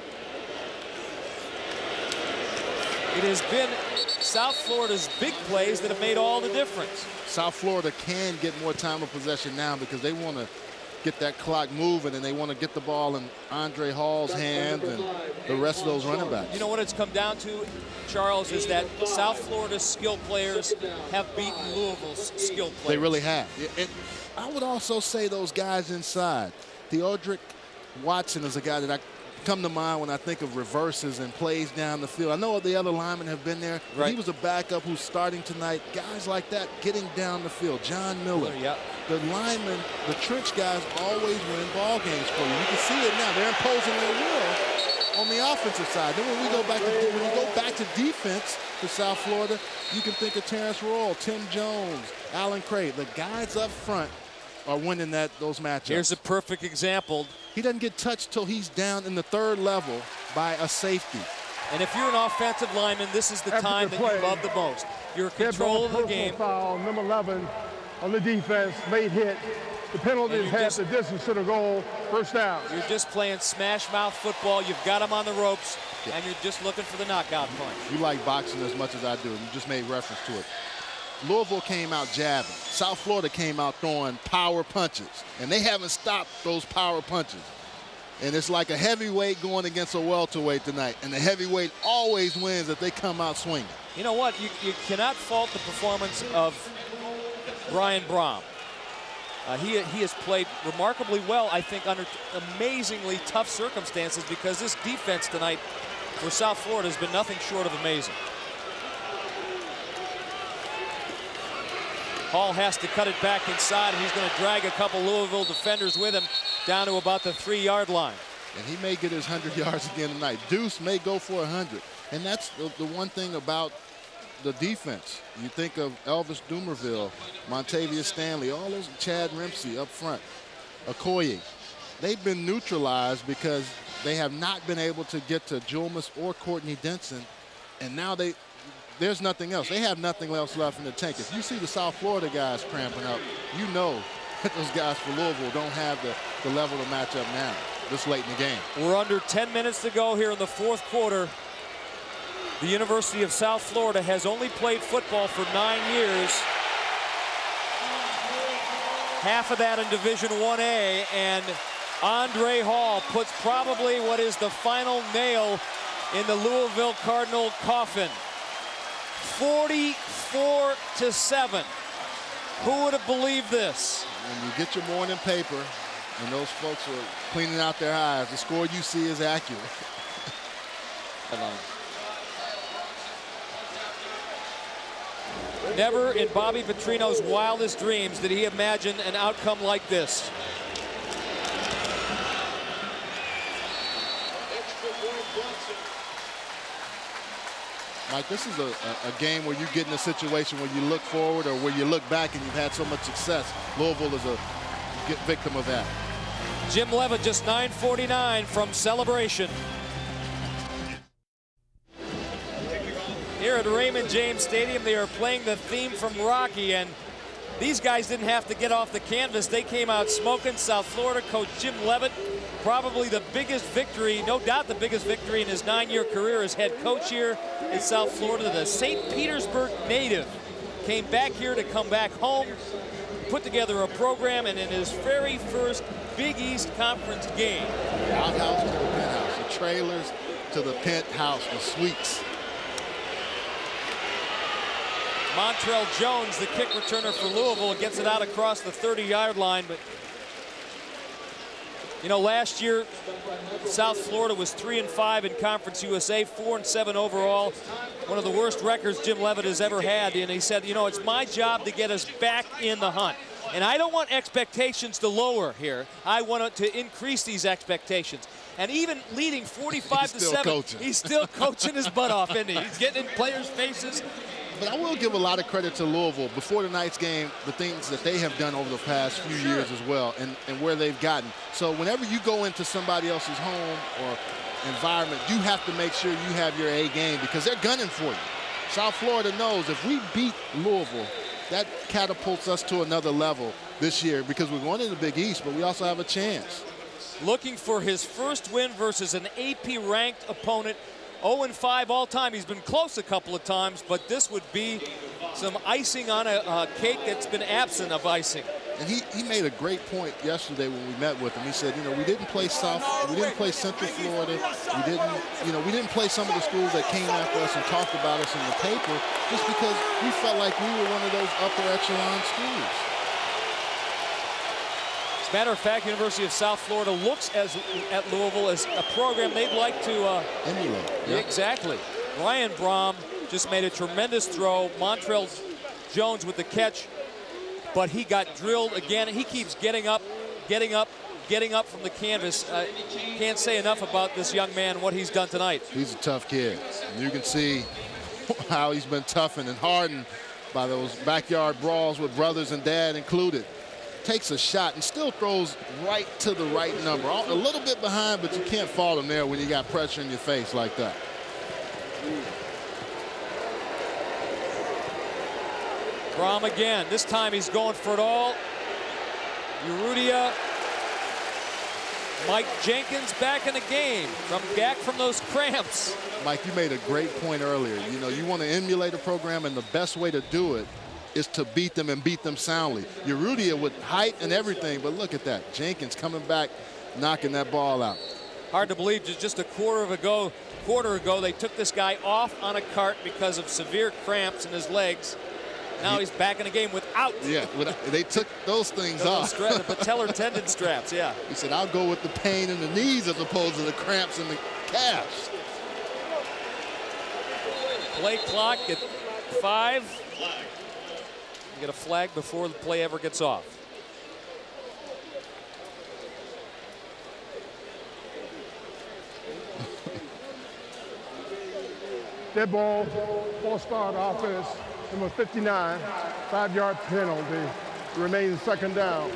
It has been South Florida's big plays that have made all the difference. South Florida can get more time of possession now because they want to get that clock moving, and they want to get the ball in Andre Hall's hands and the rest of those running backs. You know what it's come down to, Charles, is that South Florida's skill players have beaten Louisville's skill players. They really have. And I would also say those guys inside. Theodric Watson is a guy that I come to mind when I think of reverses and plays down the field. I know the other linemen have been there, but right. he was a backup who's starting tonight. Guys like that getting down the field. John Miller. Yep. The linemen, the trench guys always win ball games for you. You can see it now. They're imposing their will on the offensive side. Then when we go back to when you go back to defense for South Florida, you can think of Terrence Royal, Tim Jones, Alan Cray. The guys up front are winning that those matchups. Here's a perfect example. He doesn't get touched till he's down in the third level by a safety. And if you're an offensive lineman, this is the time that you love the most. You're in control of the game. Foul, number eleven on the defense, late hit. The penalty is half the distance to the goal, first down. You're just playing smash mouth football. You've got them on the ropes, yeah. and you're just looking for the knockout punch. You like boxing as much as I do. You just made reference to it. Louisville came out jabbing. South Florida came out throwing power punches, and they haven't stopped those power punches. And it's like a heavyweight going against a welterweight tonight, and the heavyweight always wins if they come out swinging. You know what? You, you cannot fault the performance of Brian Brom. Uh, he, he has played remarkably well, I think, under amazingly tough circumstances, because this defense tonight for South Florida has been nothing short of amazing. Hall has to cut it back inside, and he's going to drag a couple Louisville defenders with him down to about the three-yard line. And he may get his one hundred yards again tonight. Deuce may go for one hundred. And that's the, the one thing about the defense. You think of Elvis Dumerville, Montavious Stanley, all those, Chad Remsey up front, Okoye. They've been neutralized because they have not been able to get to Julmus or Courtney Denson, and now they there's nothing else. They have nothing else left in the tank. If you see the South Florida guys cramping up, you know that those guys for Louisville don't have the, the level to match up now, this late in the game. We're under ten minutes to go here in the fourth quarter. The University of South Florida has only played football for nine years. Half of that in Division one A, and Andre Hall puts probably what is the final nail in the Louisville Cardinal coffin. forty-four to seven. Who would have believed this? When you get your morning paper and those folks are cleaning out their eyes, the score you see is accurate. Never in Bobby Petrino's wildest dreams did he imagine an outcome like this. Mike, this is a, a, a game where you get in a situation where you look forward or where you look back and you've had so much success. Louisville is a victim of that. Jim Leavitt just nine forty-nine from Celebration. Here at Raymond James Stadium, they are playing the theme from Rocky, and these guys didn't have to get off the canvas. They came out smoking. South Florida coach Jim Leavitt, probably the biggest victory, no doubt the biggest victory in his nine-year career as head coach here in South Florida. The Saint Petersburg native came back here to come back home, put together a program, and in his very first Big East Conference game. The outhouse to the penthouse, the trailers to the penthouse, the suites. Montrell Jones, the kick returner for Louisville, gets it out across the thirty-yard line. But you know, last year South Florida was three and five in Conference U S A, four and seven overall. One of the worst records Jim Leavitt has ever had. And he said, you know, it's my job to get us back in the hunt. And I don't want expectations to lower here. I want to increase these expectations. And even leading forty-five to seven, coaching. He's still coaching his butt off, isn't he? He's getting in players' faces. But I will give a lot of credit to Louisville before tonight's game, the things that they have done over the past few sure. years as well, and, and where they've gotten. So whenever you go into somebody else's home or environment, you have to make sure you have your A game because they're gunning for you. South Florida knows if we beat Louisville, that catapults us to another level this year because we're going to the Big East, but we also have a chance. Looking for his first win versus an A P-ranked opponent. oh and five all time. He's been close a couple of times, but this would be some icing on a uh, cake that's been absent of icing. And he, he made a great point yesterday when we met with him. He said, you know, we didn't play South, we didn't play Central Florida. We didn't, you know, we didn't play some of the schools that came after us and talked about us in the paper just because we felt like we were one of those upper echelon schools. As a matter of fact, University of South Florida looks as at Louisville as a program they'd like to uh, emulate. Yeah. Exactly. Ryan Brom just made a tremendous throw. Montrell Jones with the catch, but he got drilled again. He keeps getting up, getting up, getting up from the canvas. Uh, can't say enough about this young man, what he's done tonight. He's a tough kid. You can see how he's been toughened and hardened by those backyard brawls with brothers and dad included. Takes a shot and still throws right to the right number. A little bit behind, but you can't fault him there when you got pressure in your face like that. Brom again. This time he's going for it all. Urrutia. Mike Jenkins back in the game. From back from those cramps. Mike, you made a great point earlier. You know, you want to emulate a program, and the best way to do it is to beat them and beat them soundly. Urrutia with height and everything, but look at that. Jenkins coming back, knocking that ball out. Hard to believe just, just a quarter of ago, quarter ago, they took this guy off on a cart because of severe cramps in his legs. Now he's back in the game without. Yeah, with, they took those things off. The patellar tendon straps, yeah. He said, I'll go with the pain in the knees as opposed to the cramps in the calves. Play clock at five. You get a flag before the play ever gets off. Dead ball, false start offense, number fifty-nine, five-yard penalty, remains second down.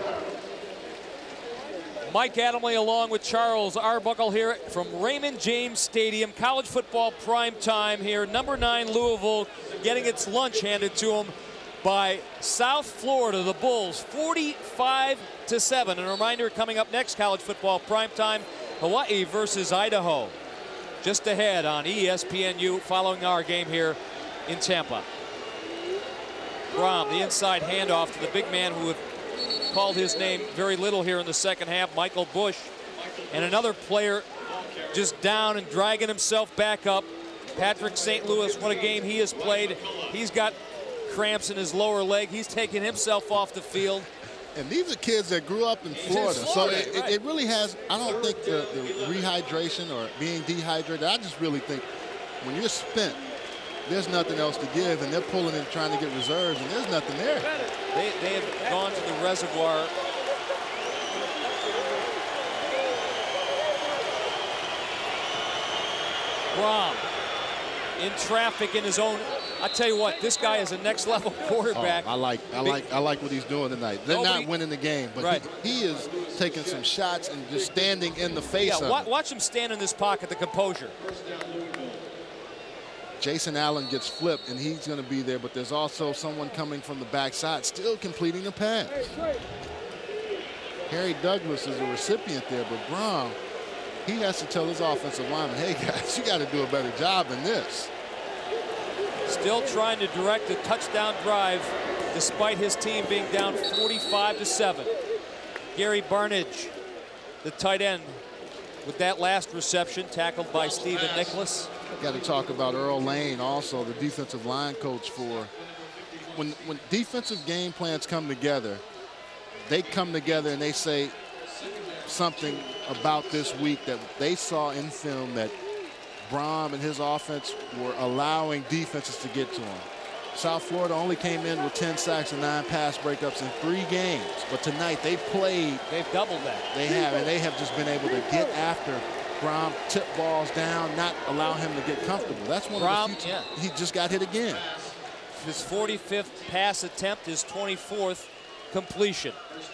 Mike Adamle along with Charles Arbuckle here from Raymond James Stadium. College football prime time here. Number nine Louisville getting its lunch handed to them by South Florida, the Bulls, forty-five to seven. And a reminder, coming up next, college football prime time, Hawaii versus Idaho. Just ahead on E S P N U following our game here in Tampa. Brom, the inside handoff to the big man who have called his name very little here in the second half, Michael Bush. And another player just down and dragging himself back up. Patrick Saint Louis, what a game he has played. He's got cramps in his lower leg. He's taking himself off the field. And these are kids that grew up in Florida, in so Florida, it, right. it really has, I don't think the, the rehydration or being dehydrated, I just really think when you're spent, there's nothing else to give, and they're pulling in trying to get reserves, and there's nothing there. They, they have gone to the reservoir. Brom in traffic in his own. I tell you what, this guy is a next level quarterback. Oh, I like, I Big, like, I like what he's doing tonight. They're nobody, not winning the game, but right. he, he is taking some shots and just standing in the face yeah, of watch, it. watch him stand in this pocket, the composure. Jason Allen gets flipped, and he's going to be there, but there's also someone coming from the backside, still completing the pass. Harry Douglas is a recipient there, but Brown, he has to tell his offensive lineman, hey, guys, you got to do a better job than this. Still trying to direct a touchdown drive despite his team being down forty-five to seven. Gary Barnidge, the tight end, with that last reception, tackled by Stephen Nicholas. Got to talk about Earl Lane, also the defensive line coach for. When, when defensive game plans come together, they come together and they say something about this week that they saw in film that Brom and his offense were allowing defenses to get to him. South Florida only came in with ten sacks and nine pass breakups in three games, but tonight they played. They've doubled that. They have, and they have just been able to get after Brom, tip balls down, not allow him to get comfortable. That's one Brom, of the few yeah. He just got hit again. His forty-fifth pass attempt, his twenty-fourth completion.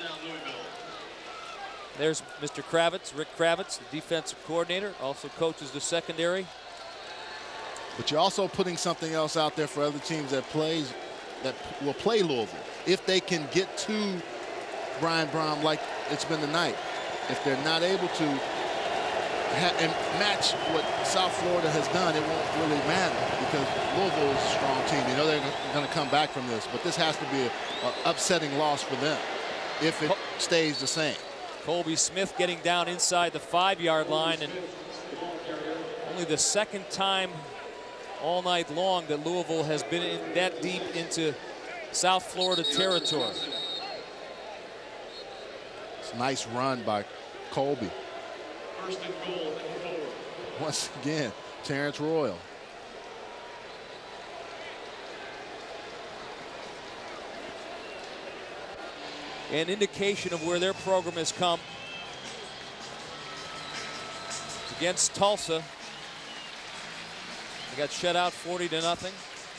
There's Mister Kravitz, Rick Kravitz, the defensive coordinator, also coaches the secondary. But you're also putting something else out there for other teams that plays, that will play Louisville. If they can get to Brian Brom like it's been tonight, if they're not able to ha and match what South Florida has done, it won't really matter because Louisville is a strong team. You know they're going to come back from this, but this has to be an upsetting loss for them if it stays the same. Colby Smith getting down inside the five-yard line, and only the second time all night long that Louisville has been in that deep into South Florida territory. It's a nice run by Colby. Once again, Terrence Royal. An indication of where their program has come. It's against Tulsa. They got shut out forty to nothing.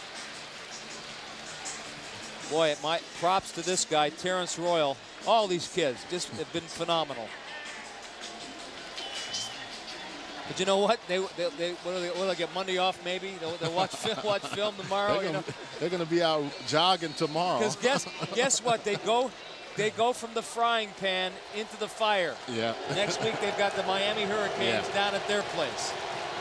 Boy, my props to this guy, Terrence Royal. All these kids just have been phenomenal. But you know what? They they, they what do they what do they get Monday off maybe? They'll, they'll watch film, watch film tomorrow. They're you gonna, know, they're gonna be out jogging tomorrow. because guess guess what? They go they go from the frying pan into the fire. Yeah. Next week they've got the Miami Hurricanes Yeah. down at their place.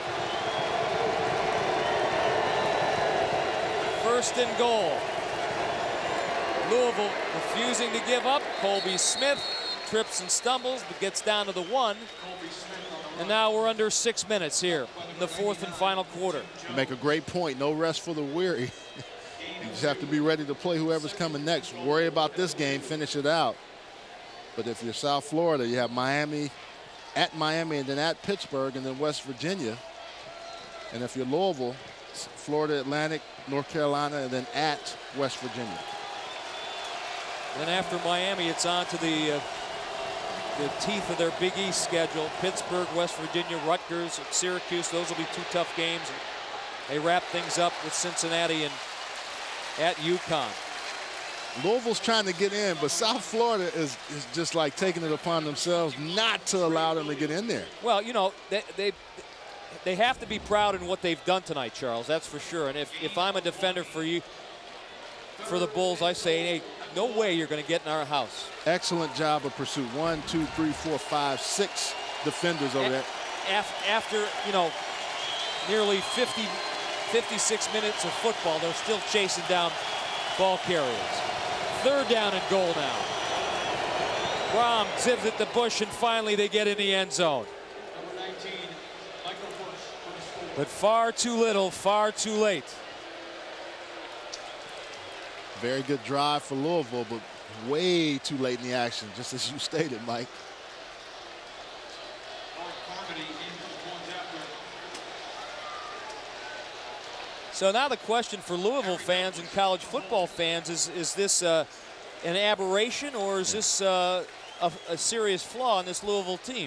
First and goal. Louisville refusing to give up. Colby Smith trips and stumbles, but gets down to the one. And now we're under six minutes here in the fourth and final quarter. You make a great point. No rest for the weary. You just have to be ready to play whoever's coming next. Worry about this game, finish it out. But if you're South Florida, you have Miami, at Miami, and then at Pittsburgh, and then West Virginia. And if you're Louisville, Florida Atlantic, North Carolina, and then at West Virginia. Then after Miami, it's on to the, uh, the teeth of their Big East schedule. Pittsburgh, West Virginia, Rutgers, Syracuse. Those will be two tough games. They wrap things up with Cincinnati and at UConn. Louisville's trying to get in, but South Florida is, is just like taking it upon themselves not to allow them to get in there. Well, you know, they, they, they have to be proud in what they've done tonight, Charles, that's for sure. And if, if I'm a defender for you, for the Bulls, I say, hey, no way you're going to get in our house. Excellent job of pursuit. One, two, three, four, five, six defenders over there. After, you know, nearly fifty, fifty-six minutes of football, they're still chasing down ball carriers. Third down and goal now. Rom zips at the bush, and finally they get in the end zone. But far too little, far too late. Very good drive for Louisville, but way too late in the action, just as you stated, Mike. So now the question for Louisville fans and college football fans is, is this uh, an aberration, or is this uh, a, a serious flaw in this Louisville team?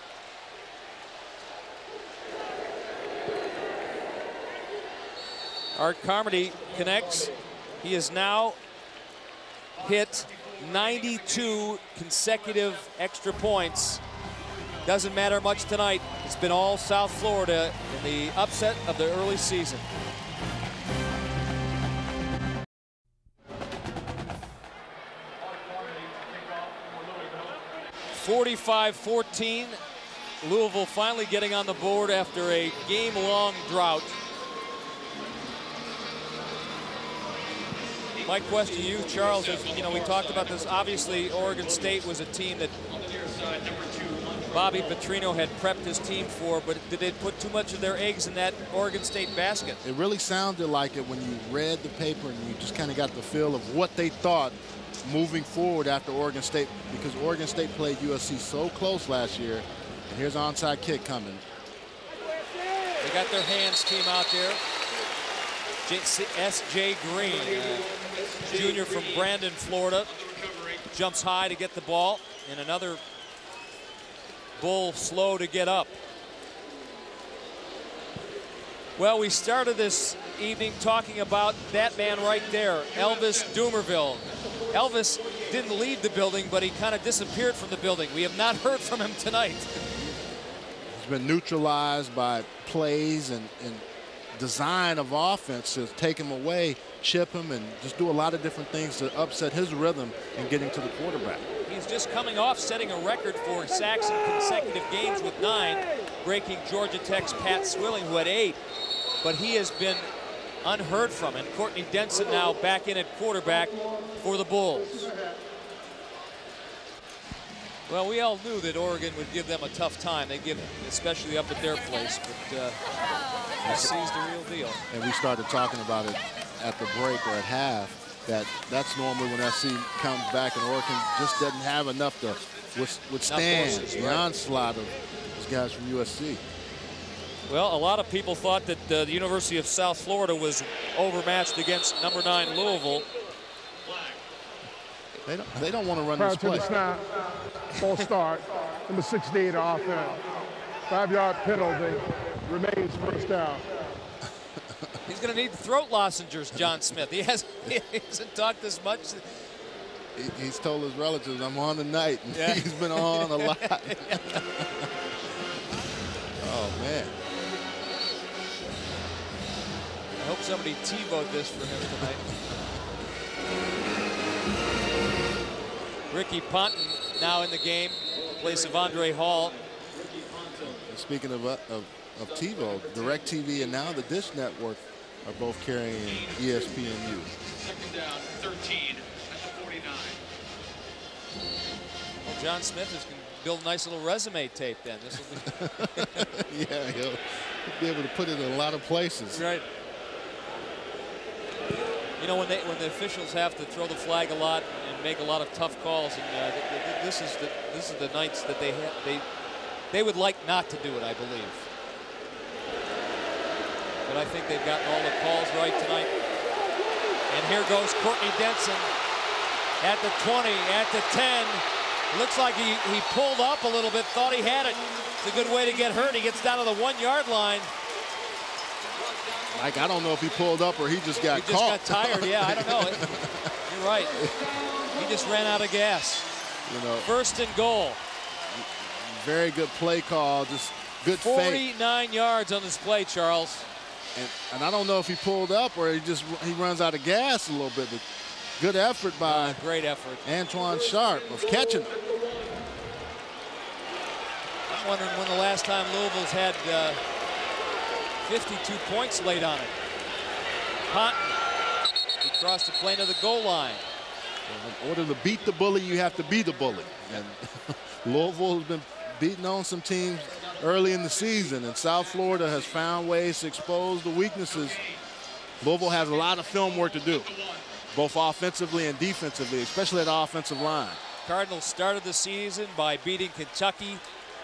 Art Carmody connects. He has now hit ninety-two consecutive extra points. Doesn't matter much tonight. It's been all South Florida in the upset of the early season. forty-five fourteen. Louisville finally getting on the board after a game-long drought. My question to you, Charles, is, you know, we talked about this. Obviously, Oregon State was a team that Bobby Petrino had prepped his team for, but did they put too much of their eggs in that Oregon State basket? It really sounded like it when you read the paper and you just kind of got the feel of what they thought moving forward after Oregon State, because Oregon State played U S C so close last year. And here's an onside kick coming. They got their hands team out there. S J Green, uh, junior from Brandon, Florida, jumps high to get the ball, and another Bull slow to get up. Well, we started this evening talking about that man right there, Elvis Dumervil. Elvis didn't leave the building, but he kind of disappeared from the building. We have not heard from him tonight. He's been neutralized by plays and, and design of offense to take him away, chip him, and just do a lot of different things to upset his rhythm and getting to the quarterback. He's just coming off setting a record for sacks in consecutive games with nine, breaking Georgia Tech's Pat Swilling, who had eight. But he has been unheard from, and Courtney Denson now back in at quarterback for the Bulls. Well, we all knew that Oregon would give them a tough time. They give, especially up at their place, but uh, this is the real deal. And we started talking about it at the break or at half, that that's normally when S C comes back and Oregon just doesn't have enough to withstand forces, the right? onslaught of these guys from U S C. Well, a lot of people thought that uh, the University of South Florida was overmatched against number nine Louisville. They don't, they don't want to run Prior this to play. the snap, ball start, number sixty-eight offense. Five-yard penalty, remains first down. He's going to need throat lozenges, John Smith. He, has, he hasn't talked as much. He, he's told his relatives, I'm on tonight. And yeah. He's been on a lot. Oh, man. I hope somebody T-voted this for him tonight. Ricky Ponton now in the game, in place of Andre Hall. Speaking of, uh, of, of TiVo, DirecTV and now the Dish Network are both carrying E S P N U. Second down, thirteen at the forty-nine. Well, John Smith is going to build a nice little resume tape then. This will be yeah, he'll, he'll be able to put it in a lot of places. Right. You know, when they when the officials have to throw the flag a lot and make a lot of tough calls, and uh, th th this is the this is the nights that they ha they they would like not to do it, I believe. But I think they've gotten all the calls right tonight. And here goes Courtney Denson at the twenty, at the ten. Looks like he he pulled up a little bit, thought he had it. It's a good way to get hurt. He gets down to the one-yard line. Mike, I don't know if he pulled up or he just got he just caught. got tired. Yeah, I don't know. You're right. He just ran out of gas. You know, first and goal. Very good play call. Just good fake. forty-nine yards on this play, Charles. And, and I don't know if he pulled up or he just he runs out of gas a little bit. But good effort by uh, great effort. Antoine Sharp of catching it. I'm wondering when the last time Louisville's had uh, fifty-two points laid on it. Ponton. He crossed the plane of the goal line. In order to beat the bully, you have to be the bully. And Louisville has been beating on some teams early in the season, and South Florida has found ways to expose the weaknesses. Louisville has a lot of film work to do, both offensively and defensively, especially at the offensive line. Cardinals started the season by beating Kentucky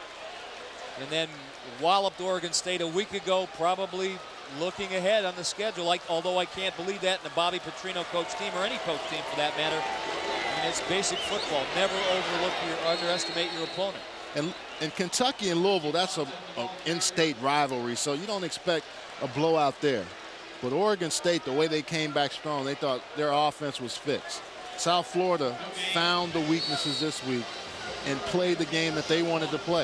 and then walloped Oregon State a week ago, probably looking ahead on the schedule. Like, although I can't believe that in the Bobby Petrino coach team, or any coach team for that matter. I mean, it's basic football. Never overlook or underestimate your opponent. And in Kentucky and Louisville, that's a, a in-state rivalry, so you don't expect a blowout there. But Oregon State, the way they came back strong, they thought their offense was fixed. South Florida found the weaknesses this week and played the game that they wanted to play.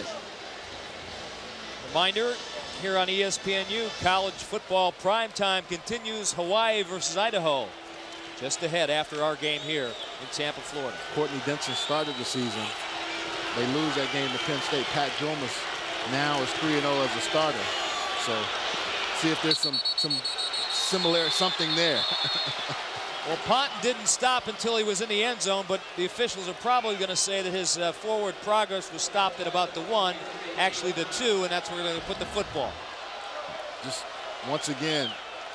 Reminder, here on E S P N U, college football primetime continues. Hawaii versus Idaho. Just ahead after our game here in Tampa, Florida. Courtney Denson started the season. They lose that game to Penn State. Pat Jomas now is three and oh as a starter. So see if there's some some similar something there. Well, Ponton didn't stop until he was in the end zone, but the officials are probably going to say that his uh, forward progress was stopped at about the one, actually the two, and that's where they're going to put the football. Just once again,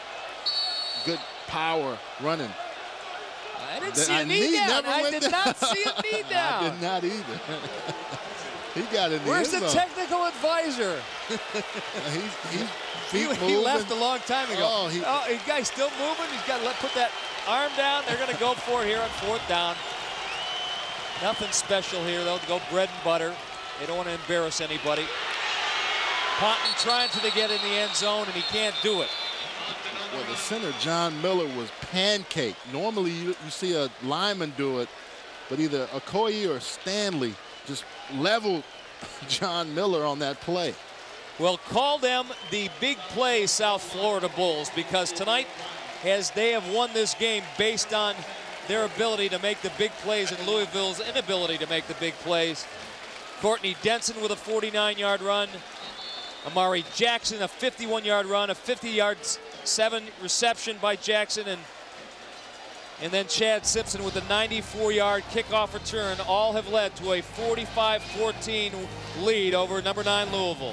good power running. I didn't see a knee down. I did not see a knee down. I did not either. He got in the Where's end the zone. technical advisor? he's, he's he, he left a long time ago. Oh, he, oh, the guy's still moving. He's got to let put that arm down. They're going to go for it here on fourth down. Nothing special here. They'll go bread and butter. They don't want to embarrass anybody. Ponton trying to get in the end zone, and he can't do it. Well, the center, John Miller, was pancaked. Normally, you, you see a lineman do it, but either Okoye or Stanley just leveled John Miller on that play. Well, call them the big play South Florida Bulls, because tonight, as they have won this game based on their ability to make the big plays and Louisville's inability to make the big plays. Courtney Denson with a forty-nine yard run. Amarri Jackson, a fifty-one yard run, a fifty yard seven reception by Jackson, and and then Chad Simpson with a ninety-four yard kickoff return. All have led to a forty-five fourteen lead over number nine Louisville.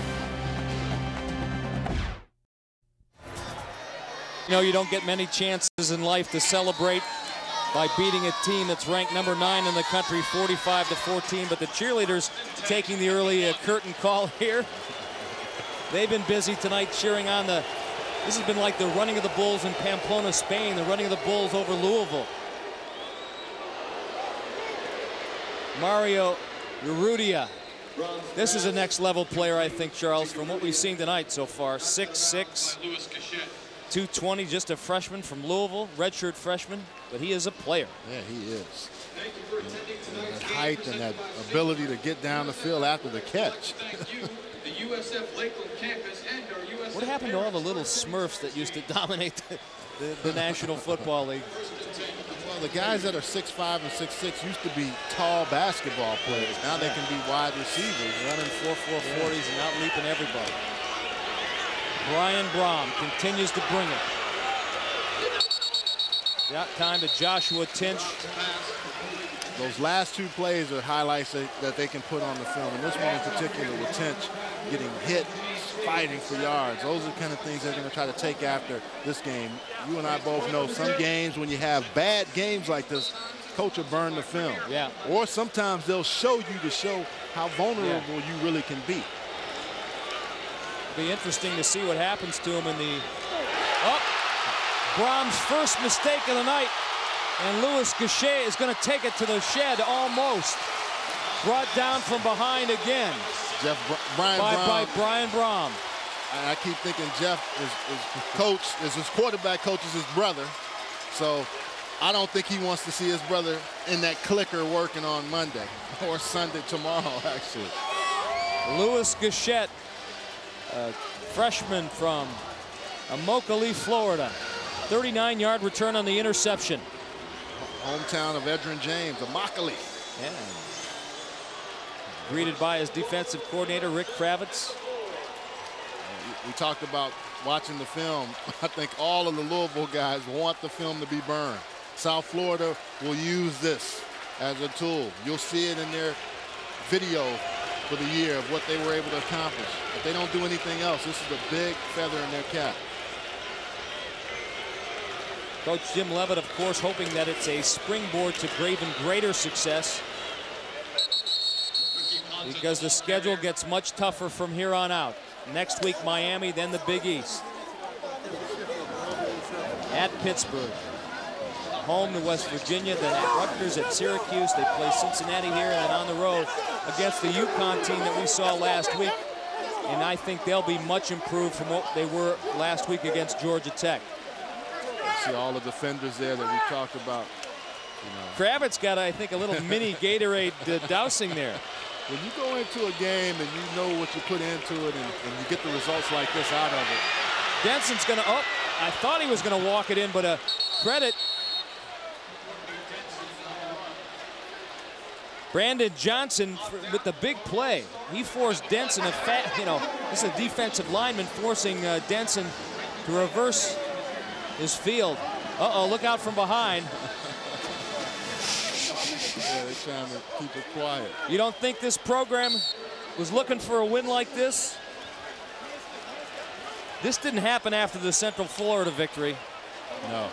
You know, you don't get many chances in life to celebrate by beating a team that's ranked number nine in the country, forty-five to fourteen, but the cheerleaders taking the early uh, curtain call here. They've been busy tonight cheering on the, this has been like the running of the Bulls in Pamplona, Spain, the running of the Bulls over Louisville. Mario Urrutia. This is a next level player, I think, Charles, from what we've seen tonight so far. six six, two twenty, just a freshman from Louisville, redshirt freshman, but he is a player. Yeah, he is. And that height and that ability to get down the field after the catch. The U S F Lakeland campus and our U S F What happened to all the little Smurfs that used to dominate the, the, the National Football League? Well, the guys that are six five and six six used to be tall basketball players. Now they can be wide receivers. Running four four forties and out leaping everybody. Brian Brom continues to bring it. That time to Joshua Tinch. Those last two plays are highlights that, that they can put on the film. And this one in particular with Tinch getting hit, fighting for yards. Those are the kind of things they're going to try to take after this game. You and I both know some games when you have bad games like this, coach will burn the film. Yeah. Or sometimes they'll show you to show how vulnerable yeah. you really can be. Be interesting to see what happens to him in the. Oh, Brom's first mistake of the night, and Louis Gachet is going to take it to the shed almost. Brought down from behind again. Jeff Br Brian by, Brom. by Brian Brom. I keep thinking Jeff is, is coach, is his quarterback coach is his brother. So I don't think he wants to see his brother in that clicker working on Monday or Sunday tomorrow, actually. Louis Gachet, a freshman from Immokalee, Florida. thirty-nine yard return on the interception. Hometown of Edrin James, Immokalee. Yeah. Greeted by his defensive coordinator, Rick Kravitz. We talked about watching the film. I think all of the Louisville guys want the film to be burned. South Florida will use this as a tool. You'll see it in their video for the year of what they were able to accomplish. If they don't do anything else, this is a big feather in their cap. Coach Jim Leavitt, of course, hoping that it's a springboard to even greater success, because the schedule gets much tougher from here on out. Next week, Miami, then the Big East. At Pittsburgh. Home to West Virginia, then at Rutgers, at Syracuse. They play Cincinnati here, and then on the road against the UConn team that we saw last week. And I think they'll be much improved from what they were last week against Georgia Tech. See all the defenders there that we talked about. You know. Kravitz got, I think, a little mini Gatorade uh, dousing there. When you go into a game and you know what you put into it and, and you get the results like this out of it. Denson's going to, oh, I thought he was going to walk it in, but a credit. Brandon Johnson with the big play. He forced Denson, a fat, you know, this is a defensive lineman forcing uh, Denson to reverse his field. Uh-oh, look out from behind. Yeah, they're trying to keep it quiet. You don't think this program was looking for a win like this? This didn't happen after the Central Florida victory. No.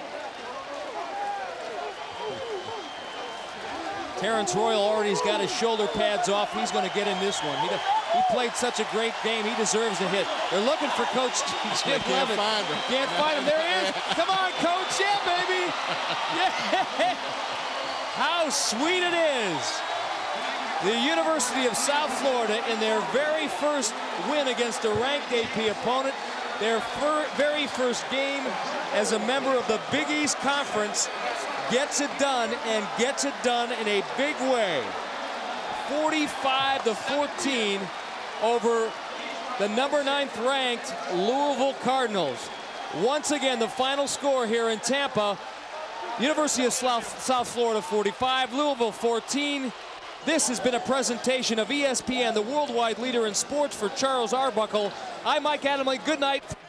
Terrence Royal already's got his shoulder pads off. He's going to get in this one. He, he played such a great game. He deserves a hit. They're looking for Coach Jim Can't Leavitt. find him. Can't find him. There he is. Come on, Coach. Yeah, baby. Yeah. How sweet it is. The University of South Florida, in their very first win against a ranked A P opponent, their fir very first game as a member of the Big East Conference, gets it done, and gets it done in a big way. forty-five to fourteen over the number ninth ranked Louisville Cardinals. Once again, the final score here in Tampa, University of South Florida forty-five, Louisville fourteen. This has been a presentation of E S P N, the worldwide leader in sports. For Charles Arbuckle, I'm Mike Adamle. Good night.